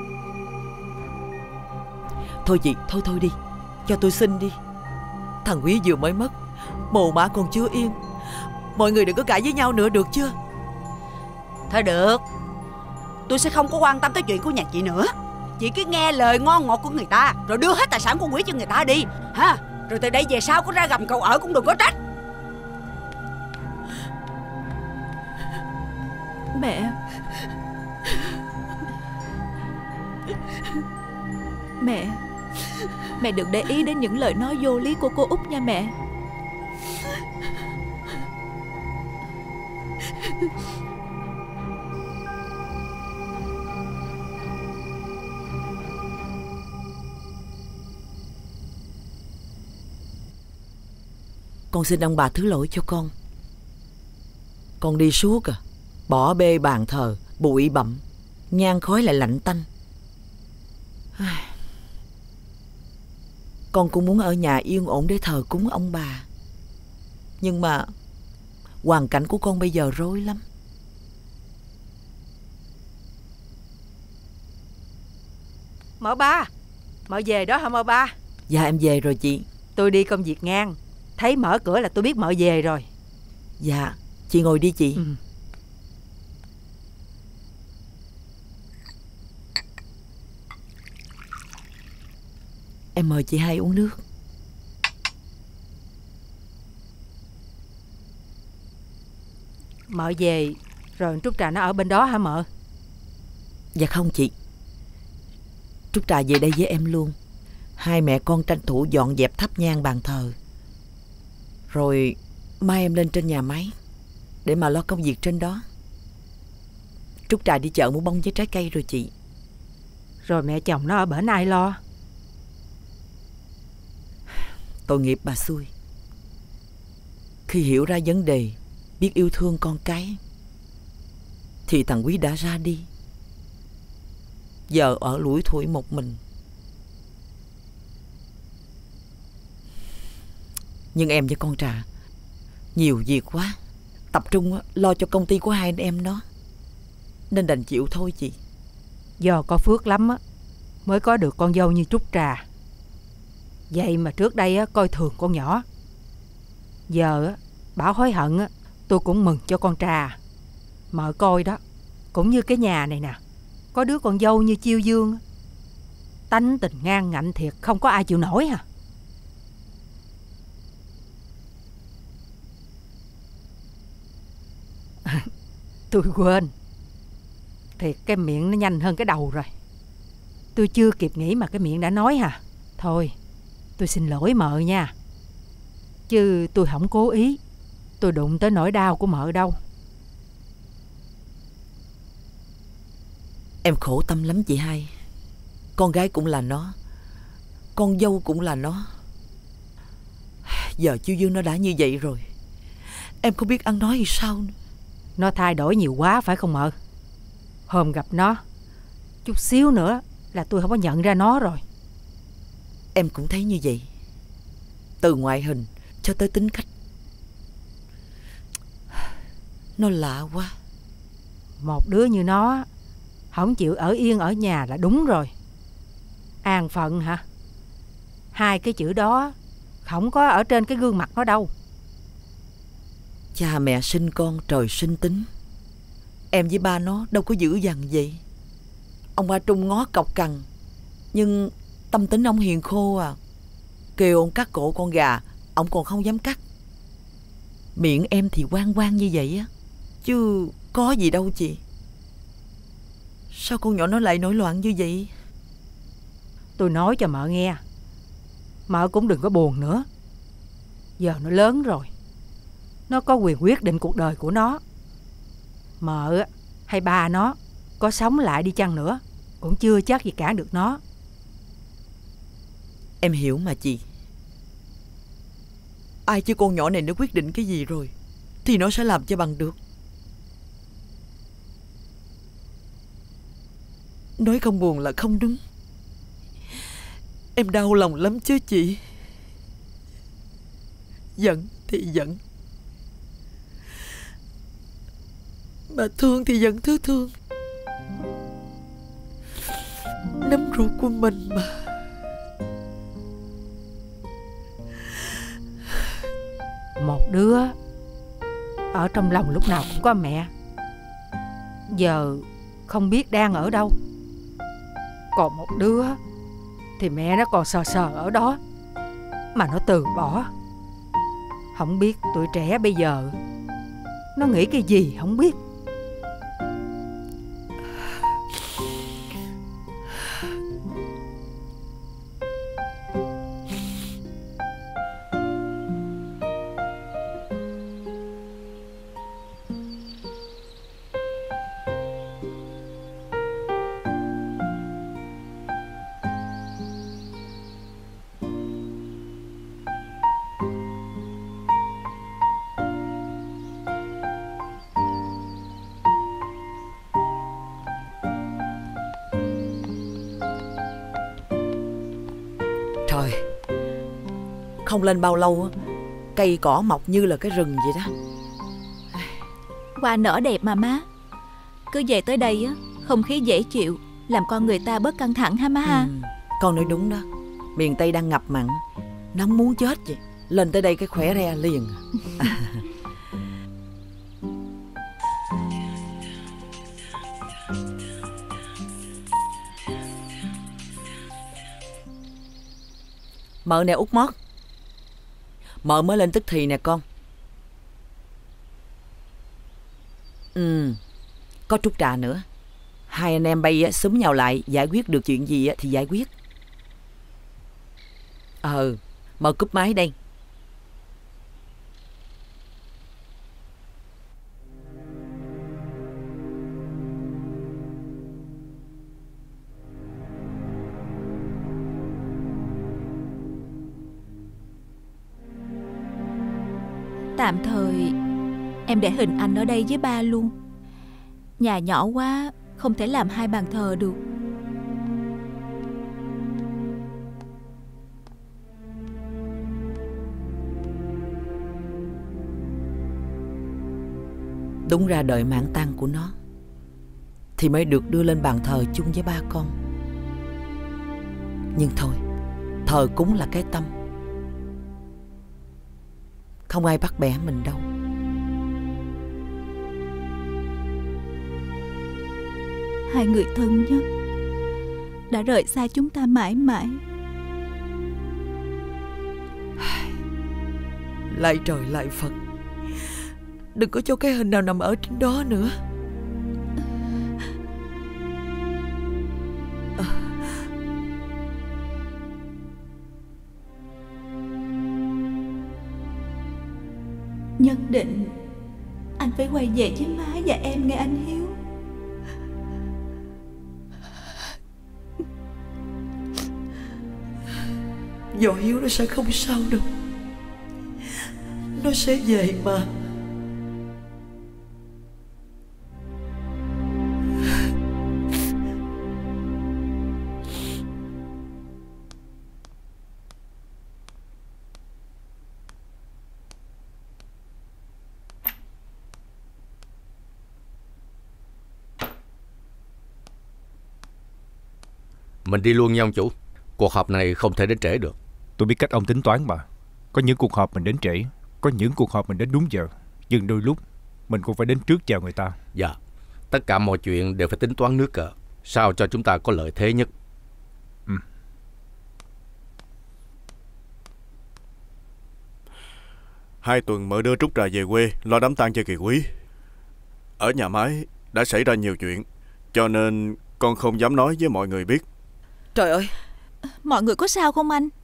Thôi chị, thôi thôi đi, cho tôi xin đi. Thằng Quý vừa mới mất, mồ mả còn chưa yên. Mọi người đừng có cãi với nhau nữa được chưa? Thôi được, tôi sẽ không có quan tâm tới chuyện của nhà chị nữa. Chị cứ nghe lời ngon ngọt của người ta, rồi đưa hết tài sản của Quý cho người ta đi ha. Rồi từ đây về sau có ra gầm cầu ở cũng đừng có trách. Mẹ. Mẹ. Mẹ đừng để ý đến những lời nói vô lý của cô Út nha mẹ. Con xin ông bà thứ lỗi cho con. Con đi suốt à, bỏ bê bàn thờ, bụi bặm, nhang khói lại lạnh tanh. Con cũng muốn ở nhà yên ổn để thờ cúng ông bà. Nhưng mà hoàn cảnh của con bây giờ rối lắm. Mợ ba, mợ về đó hả mợ ba? Dạ em về rồi chị. Tôi đi công việc ngang, thấy mở cửa là tôi biết mợ về rồi. Dạ, chị ngồi đi chị. Ừ. Em mời chị hai uống nước. Mợ về rồi Trúc Trà nó ở bên đó hả mợ? Dạ không chị, Trúc Trà về đây với em luôn. Hai mẹ con tranh thủ dọn dẹp thắp nhang bàn thờ, rồi mai em lên trên nhà máy để mà lo công việc trên đó. Trúc Trà đi chợ mua bông với trái cây rồi chị. Rồi mẹ chồng nó ở bển ai lo? Tội nghiệp bà xui. Khi hiểu ra vấn đề, biết yêu thương con cái, thì thằng Quý đã ra đi. Giờ ở lủi thủi một mình. Nhưng em với con Trà nhiều việc quá, tập trung lo cho công ty của hai anh em nó, nên đành chịu thôi chị. Do có phước lắm á mới có được con dâu như Trúc Trà. Vậy mà trước đây á, coi thường con nhỏ. Giờ á, bảo hối hận á, tôi cũng mừng cho con Trà. Mợ coi đó, cũng như cái nhà này nè, có đứa con dâu như Chiêu Dương, tánh tình ngang ngạnh thiệt, không có ai chịu nổi hả? Tôi quên, thiệt cái miệng nó nhanh hơn cái đầu rồi. Tôi chưa kịp nghĩ mà cái miệng đã nói hả? Thôi, tôi xin lỗi mợ nha. Chứ tôi không cố ý, tôi đụng tới nỗi đau của mợ đâu. Em khổ tâm lắm chị hai. Con gái cũng là nó, con dâu cũng là nó. Giờ Chiêu Dương nó đã như vậy rồi, em không biết ăn nói gì sao nữa. Nó thay đổi nhiều quá phải không mợ? Hôm gặp nó, chút xíu nữa là tôi không có nhận ra nó rồi. Em cũng thấy như vậy. Từ ngoại hình cho tới tính cách, nó lạ quá. Một đứa như nó không chịu ở yên ở nhà là đúng rồi. An phận hả? Hai cái chữ đó không có ở trên cái gương mặt nó đâu. Cha mẹ sinh con trời sinh tính. Em với ba nó đâu có dữ dằn vậy. Ông ba Trung ngó cọc cằn, nhưng tâm tính ông hiền khô à. Kêu ông cắt cổ con gà, ông còn không dám cắt. Miệng em thì quan quan như vậy á, chứ có gì đâu chị. Sao con nhỏ nó lại nổi loạn như vậy? Tôi nói cho mợ nghe, mợ cũng đừng có buồn nữa. Giờ nó lớn rồi, nó có quyền quyết định cuộc đời của nó. Mợ hay ba nó có sống lại đi chăng nữa cũng chưa chắc gì cản được nó. Em hiểu mà chị. Ai chứ con nhỏ này nó quyết định cái gì rồi thì nó sẽ làm cho bằng được. Nói không buồn là không đúng. Em đau lòng lắm chứ chị. Giận thì giận, mà thương thì vẫn thứ thương. Nắm ruột của mình mà. Một đứa ở trong lòng lúc nào cũng có mẹ, giờ không biết đang ở đâu. Còn một đứa thì mẹ nó còn sờ sờ ở đó mà nó từ bỏ. Không biết tuổi trẻ bây giờ nó nghĩ cái gì không biết. Trời, không lên bao lâu cây cỏ mọc như là cái rừng vậy đó. Hoa nở đẹp mà má. Cứ về tới đây á, không khí dễ chịu, làm con người ta bớt căng thẳng ha má ha. Ừ, con nói đúng đó. Miền Tây đang ngập mặn, nóng muốn chết vậy. Lên tới đây cái khỏe re liền. Mợ nè Út Mót, mợ mới lên tức thì nè con. Ừ, có chút trà nữa. Hai anh em bay xúm nhau lại, giải quyết được chuyện gì thì giải quyết. Ờ, mợ cúp máy đây. Tạm thời em để hình anh ở đây với ba luôn. Nhà nhỏ quá, không thể làm hai bàn thờ được. Đúng ra đợi mãn tang của nó thì mới được đưa lên bàn thờ chung với ba con. Nhưng thôi, thờ cúng là cái tâm, không ai bắt bẻ mình đâu. Hai người thân nhất đã rời xa chúng ta mãi mãi. Lạy trời lạy Phật, đừng có cho cái hình nào nằm ở trên đó nữa. Nhất định anh phải quay về với má và em nghe anh Hiếu. Võ Hiếu nó sẽ không sao đâu, nó sẽ về mà. Mình đi luôn nha ông chủ. Cuộc họp này không thể đến trễ được. Tôi biết cách ông tính toán mà. Có những cuộc họp mình đến trễ, có những cuộc họp mình đến đúng giờ. Nhưng đôi lúc mình cũng phải đến trước chào người ta. Dạ, tất cả mọi chuyện đều phải tính toán nước cờ, sao cho chúng ta có lợi thế nhất. Ừ. Hai tuần mợ đưa Trúc Trà về quê lo đám tang cho Kỳ Quý. Ở nhà máy đã xảy ra nhiều chuyện, cho nên con không dám nói với mọi người biết. Trời ơi, mọi người có sao không anh?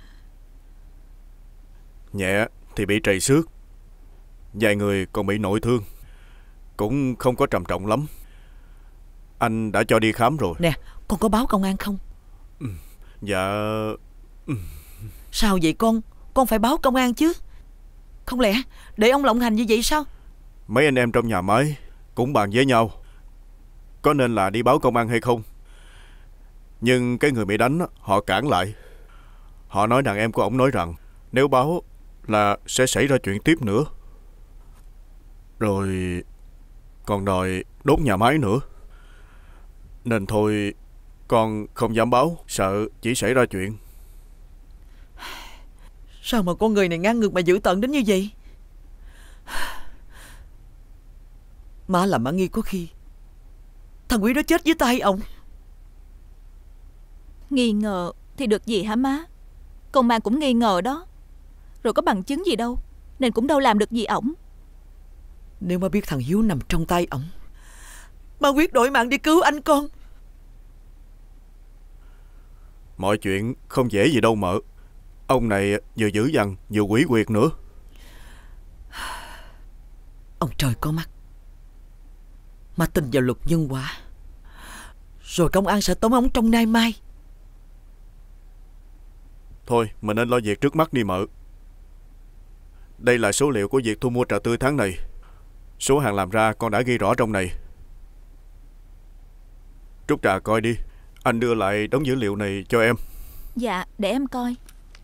Nhẹ thì bị trầy xước, vài người còn bị nội thương, cũng không có trầm trọng lắm. Anh đã cho đi khám rồi. Nè, con có báo công an không? Ừ, dạ. Ừ. Sao vậy con? Con phải báo công an chứ. Không lẽ để ông lộng hành như vậy sao? Mấy anh em trong nhà máy cũng bàn với nhau có nên là đi báo công an hay không. Nhưng cái người bị đánh họ cản lại. Họ nói đàn em của ổng nói rằng nếu báo là sẽ xảy ra chuyện tiếp nữa. Rồi còn đòi đốt nhà máy nữa. Nên thôi con không dám báo, sợ chỉ xảy ra chuyện. Sao mà con người này ngang ngược mà dữ tợn đến như vậy? Má làm má nghi có khi thằng Quý đó chết dưới tay ông. Nghi ngờ thì được gì hả má? Công an cũng nghi ngờ đó. Rồi có bằng chứng gì đâu, nên cũng đâu làm được gì ổng. Nếu má biết thằng Hiếu nằm trong tay ổng, má quyết đổi mạng đi cứu anh con. Mọi chuyện không dễ gì đâu mợ. Ông này vừa dữ dằn vừa quỷ quyệt nữa. Ông trời có mắt. Má tin vào luật nhân quả, rồi công an sẽ tóm ông trong nay mai. Thôi mình nên lo việc trước mắt đi mợ. Đây là số liệu của việc thu mua trà tươi tháng này. Số hàng làm ra con đã ghi rõ trong này. Trúc Trà coi đi. Anh đưa lại đống dữ liệu này cho em. Dạ, để em coi.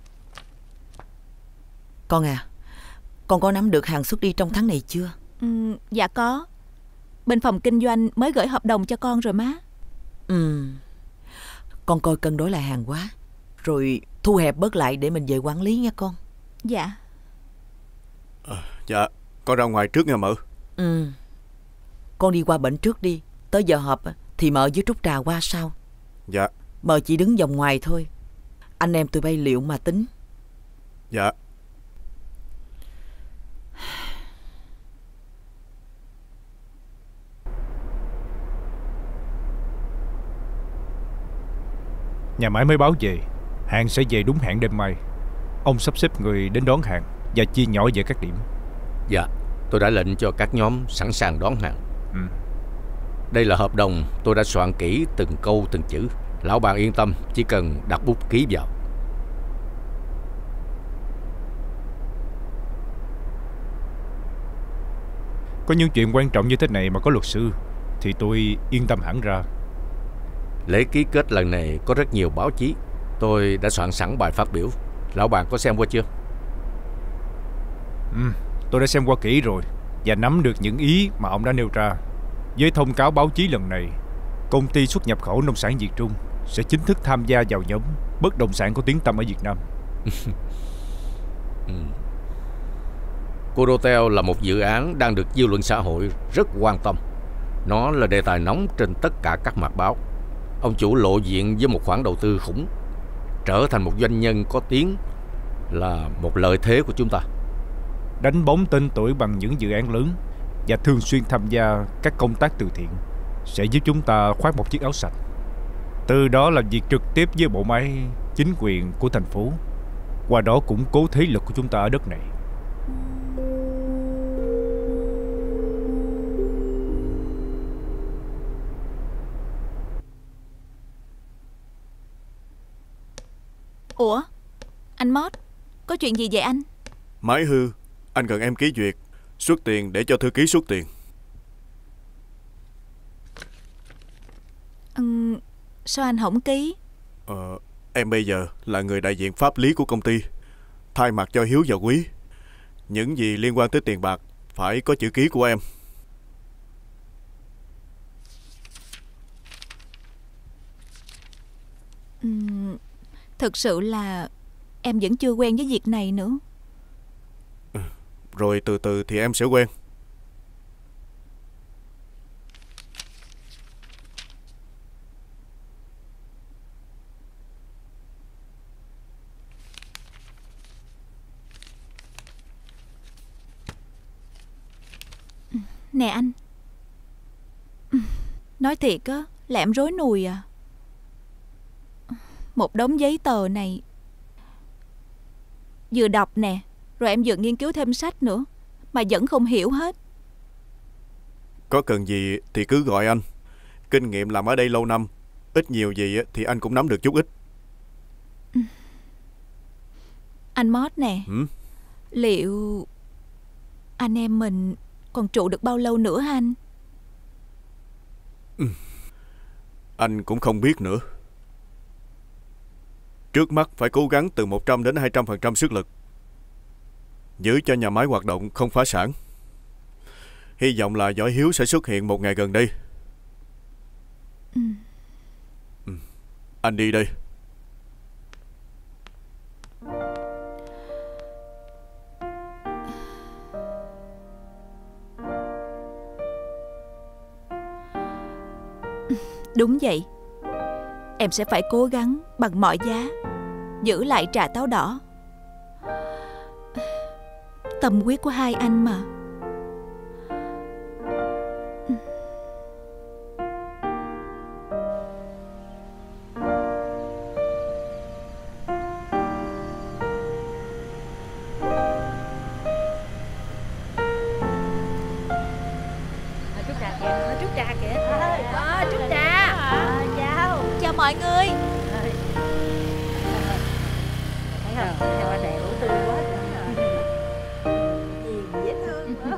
Con à, con có nắm được hàng xuất đi trong tháng này chưa? Ừ, dạ có. Bên phòng kinh doanh mới gửi hợp đồng cho con rồi má. Ừ. Con coi cân đối lại hàng hóa, rồi thu hẹp bớt lại để mình về quản lý nha con. Dạ. À, dạ, con ra ngoài trước nha mợ. Ừ. Con đi qua bệnh trước đi. Tới giờ họp thì mợ với Trúc Trà qua sau. Dạ. Mợ chỉ đứng vòng ngoài thôi. Anh em tụi bay liệu mà tính. Dạ. Nhà máy mới báo về hàng sẽ về đúng hẹn đêm mai. Ông sắp xếp người đến đón hàng và chia nhỏ về các điểm. Dạ, tôi đã lệnh cho các nhóm sẵn sàng đón hàng. Ừ. Đây là hợp đồng tôi đã soạn kỹ từng câu từng chữ. Lão bạn yên tâm, chỉ cần đặt bút ký vào. Có những chuyện quan trọng như thế này mà có luật sư thì tôi yên tâm hẳn ra. Lễ ký kết lần này có rất nhiều báo chí. Tôi đã soạn sẵn bài phát biểu. Lão bạn có xem qua chưa? Ừ, tôi đã xem qua kỹ rồi và nắm được những ý mà ông đã nêu ra. Với thông cáo báo chí lần này, công ty xuất nhập khẩu nông sản Việt Trung sẽ chính thức tham gia vào nhóm bất động sản có tiếng tăm ở Việt Nam. ừ. Codotel là một dự án đang được dư luận xã hội rất quan tâm. Nó là đề tài nóng trên tất cả các mặt báo. Ông chủ lộ diện với một khoản đầu tư khủng, trở thành một doanh nhân có tiếng là một lợi thế của chúng ta. Đánh bóng tên tuổi bằng những dự án lớn và thường xuyên tham gia các công tác từ thiện sẽ giúp chúng ta khoác một chiếc áo sạch. Từ đó làm việc trực tiếp với bộ máy chính quyền của thành phố, qua đó củng cố thế lực của chúng ta ở đất này. Ủa, anh Mót, có chuyện gì vậy anh? Máy hư, anh cần em ký duyệt, xuất tiền để cho thư ký xuất tiền. Ừ, sao anh không ký? Ờ, em bây giờ là người đại diện pháp lý của công ty, thay mặt cho Hiếu và Quý. Những gì liên quan tới tiền bạc phải có chữ ký của em. Ừ, thực sự là em vẫn chưa quen với việc này nữa. Rồi từ từ thì em sẽ quen. Nè anh, nói thiệt á là em rối nùi à. Một đống giấy tờ này, vừa đọc nè, rồi em vừa nghiên cứu thêm sách nữa, mà vẫn không hiểu hết. Có cần gì thì cứ gọi anh. Kinh nghiệm làm ở đây lâu năm, ít nhiều gì thì anh cũng nắm được chút ít. Anh Mót nè, ừ? liệu anh em mình còn trụ được bao lâu nữa hả anh? Ừ. Anh cũng không biết nữa. Trước mắt phải cố gắng từ một trăm đến hai trăm phần trăm sức lực, giữ cho nhà máy hoạt động không phá sản. Hy vọng là Giỏi Hiếu sẽ xuất hiện một ngày gần đây. Ừ. Ừ. Anh đi đây. Đúng vậy. Em sẽ phải cố gắng bằng mọi giá giữ lại trà táo đỏ. Tâm huyết của hai anh mà. Trúc trà kìa, Trúc trà kìa. Đó, Trúc trà. Chào. Chào mọi người. Thấy không? Hoa đèo tươi quá. Nhìn dễ thương quá.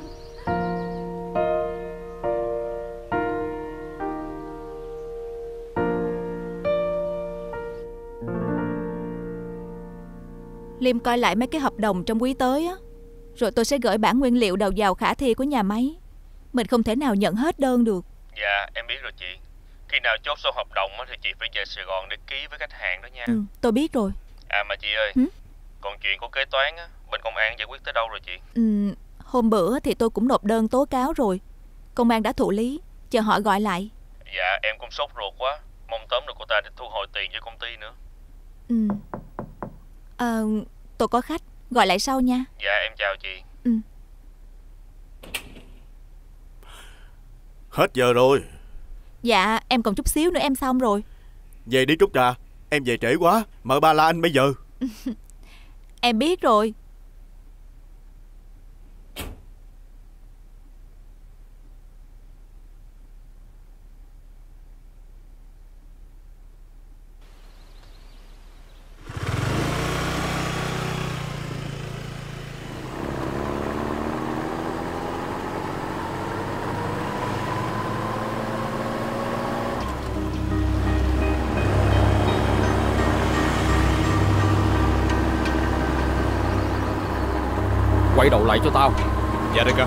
Liêm coi lại mấy cái hợp đồng trong quý tới á, rồi tôi sẽ gửi bản nguyên liệu đầu vào khả thi của nhà máy. Mình không thể nào nhận hết đơn được. Dạ em biết rồi chị. Khi nào chốt xong hợp đồng thì chị phải về Sài Gòn để ký với khách hàng đó nha. Ừ, tôi biết rồi. À mà chị ơi, Hử? còn chuyện của kế toán á, bên công an giải quyết tới đâu rồi chị? Ừ, hôm bữa thì tôi cũng nộp đơn tố cáo rồi. Công an đã thụ lý, chờ họ gọi lại. Dạ em cũng sốt ruột quá, mong tóm được cô ta để thu hồi tiền cho công ty nữa. Ừ. À, tôi có khách, gọi lại sau nha. Dạ em chào chị. Ừ. Hết giờ rồi. Dạ em còn chút xíu nữa em xong rồi. Về đi Trúc trà. Em về trễ quá, mợ ba la anh bây giờ. Em biết rồi. Quay đầu lại cho tao. Dạ đại ca.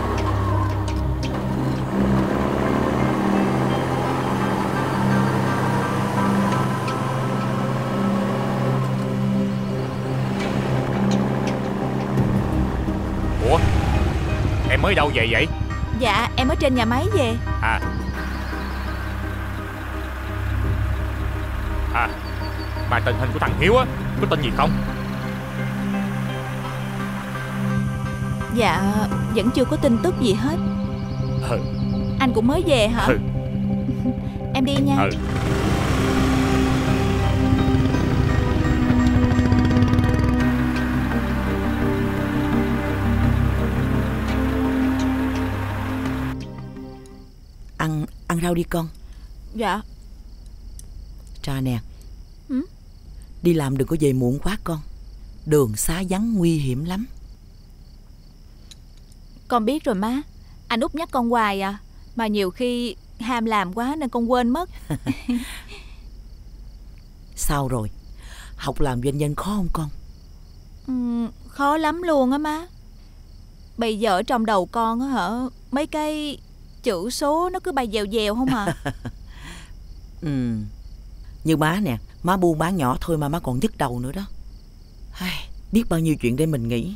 Ủa, em mới đâu về vậy? Dạ em ở trên nhà máy về. À À mà tình hình của thằng Hiếu á, có tin gì không? Dạ vẫn chưa có tin tức gì hết. Ừ. Anh cũng mới về hả? Ừ. Em đi nha. Ừ. Ăn ăn rau đi con. Dạ. Trà nè. Ừ? Đi làm đừng có về muộn quá con. Đường xá vắng nguy hiểm lắm. Con biết rồi má. Anh Út nhắc con hoài à. Mà nhiều khi ham làm quá nên con quên mất. Sao rồi? Học làm doanh nhân khó không con? Ừ, khó lắm luôn á má. Bây giờ ở trong đầu con á hả, mấy cái chữ số nó cứ bay dèo dèo không à. Ừ. Như má nè, má buôn bán nhỏ thôi mà má còn nhức đầu nữa đó. Ai, biết bao nhiêu chuyện để mình nghĩ.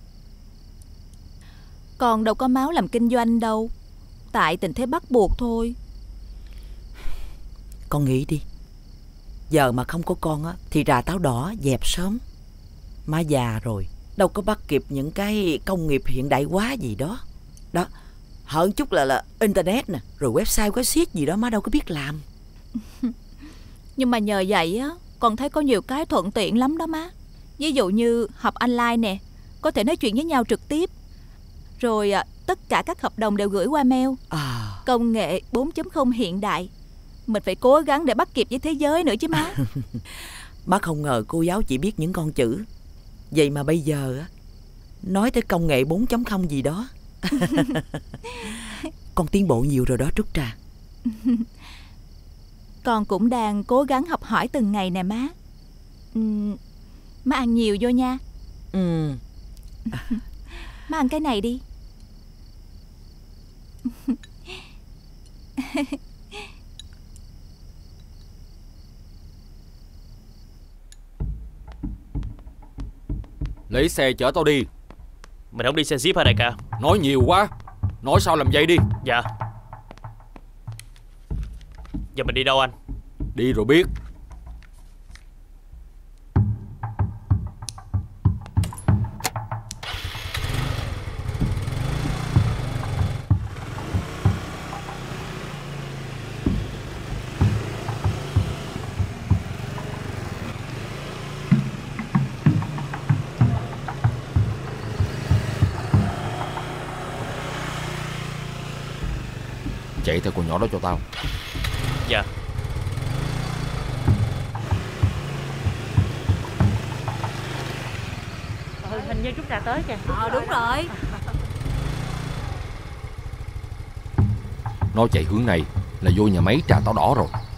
Con đâu có máu làm kinh doanh đâu. Tại tình thế bắt buộc thôi. Con nghĩ đi. Giờ mà không có con á thì trà táo đỏ dẹp sớm. Má già rồi, đâu có bắt kịp những cái công nghiệp hiện đại hóa gì đó. Đó, hơn chút là là internet nè, rồi website website gì đó má đâu có biết làm. Nhưng mà nhờ vậy á, con thấy có nhiều cái thuận tiện lắm đó má. Ví dụ như học online nè, có thể nói chuyện với nhau trực tiếp. Rồi à, tất cả các hợp đồng đều gửi qua mail. À. Công nghệ bốn chấm không hiện đại. Mình phải cố gắng để bắt kịp với thế giới nữa chứ má. Má không ngờ cô giáo chỉ biết những con chữ. Vậy mà bây giờ á, nói tới công nghệ bốn chấm không gì đó. Con tiến bộ nhiều rồi đó Trúc Trà. Con cũng đang cố gắng học hỏi từng ngày nè má. Ừ, má ăn nhiều vô nha. Ừ. Má ăn cái này đi. Lấy xe chở tao đi. Mình không đi xe Jeep hả đại ca? Nói nhiều quá. Nói sao làm vậy đi. Dạ. Giờ mình đi đâu anh? Đi rồi biết. Chạy theo con nhỏ đó cho tao. Dạ. Ừ, hình như chúng ta tới kìa. Ờ đúng rồi. Nó chạy hướng này là vô nhà máy trà táo đỏ rồi.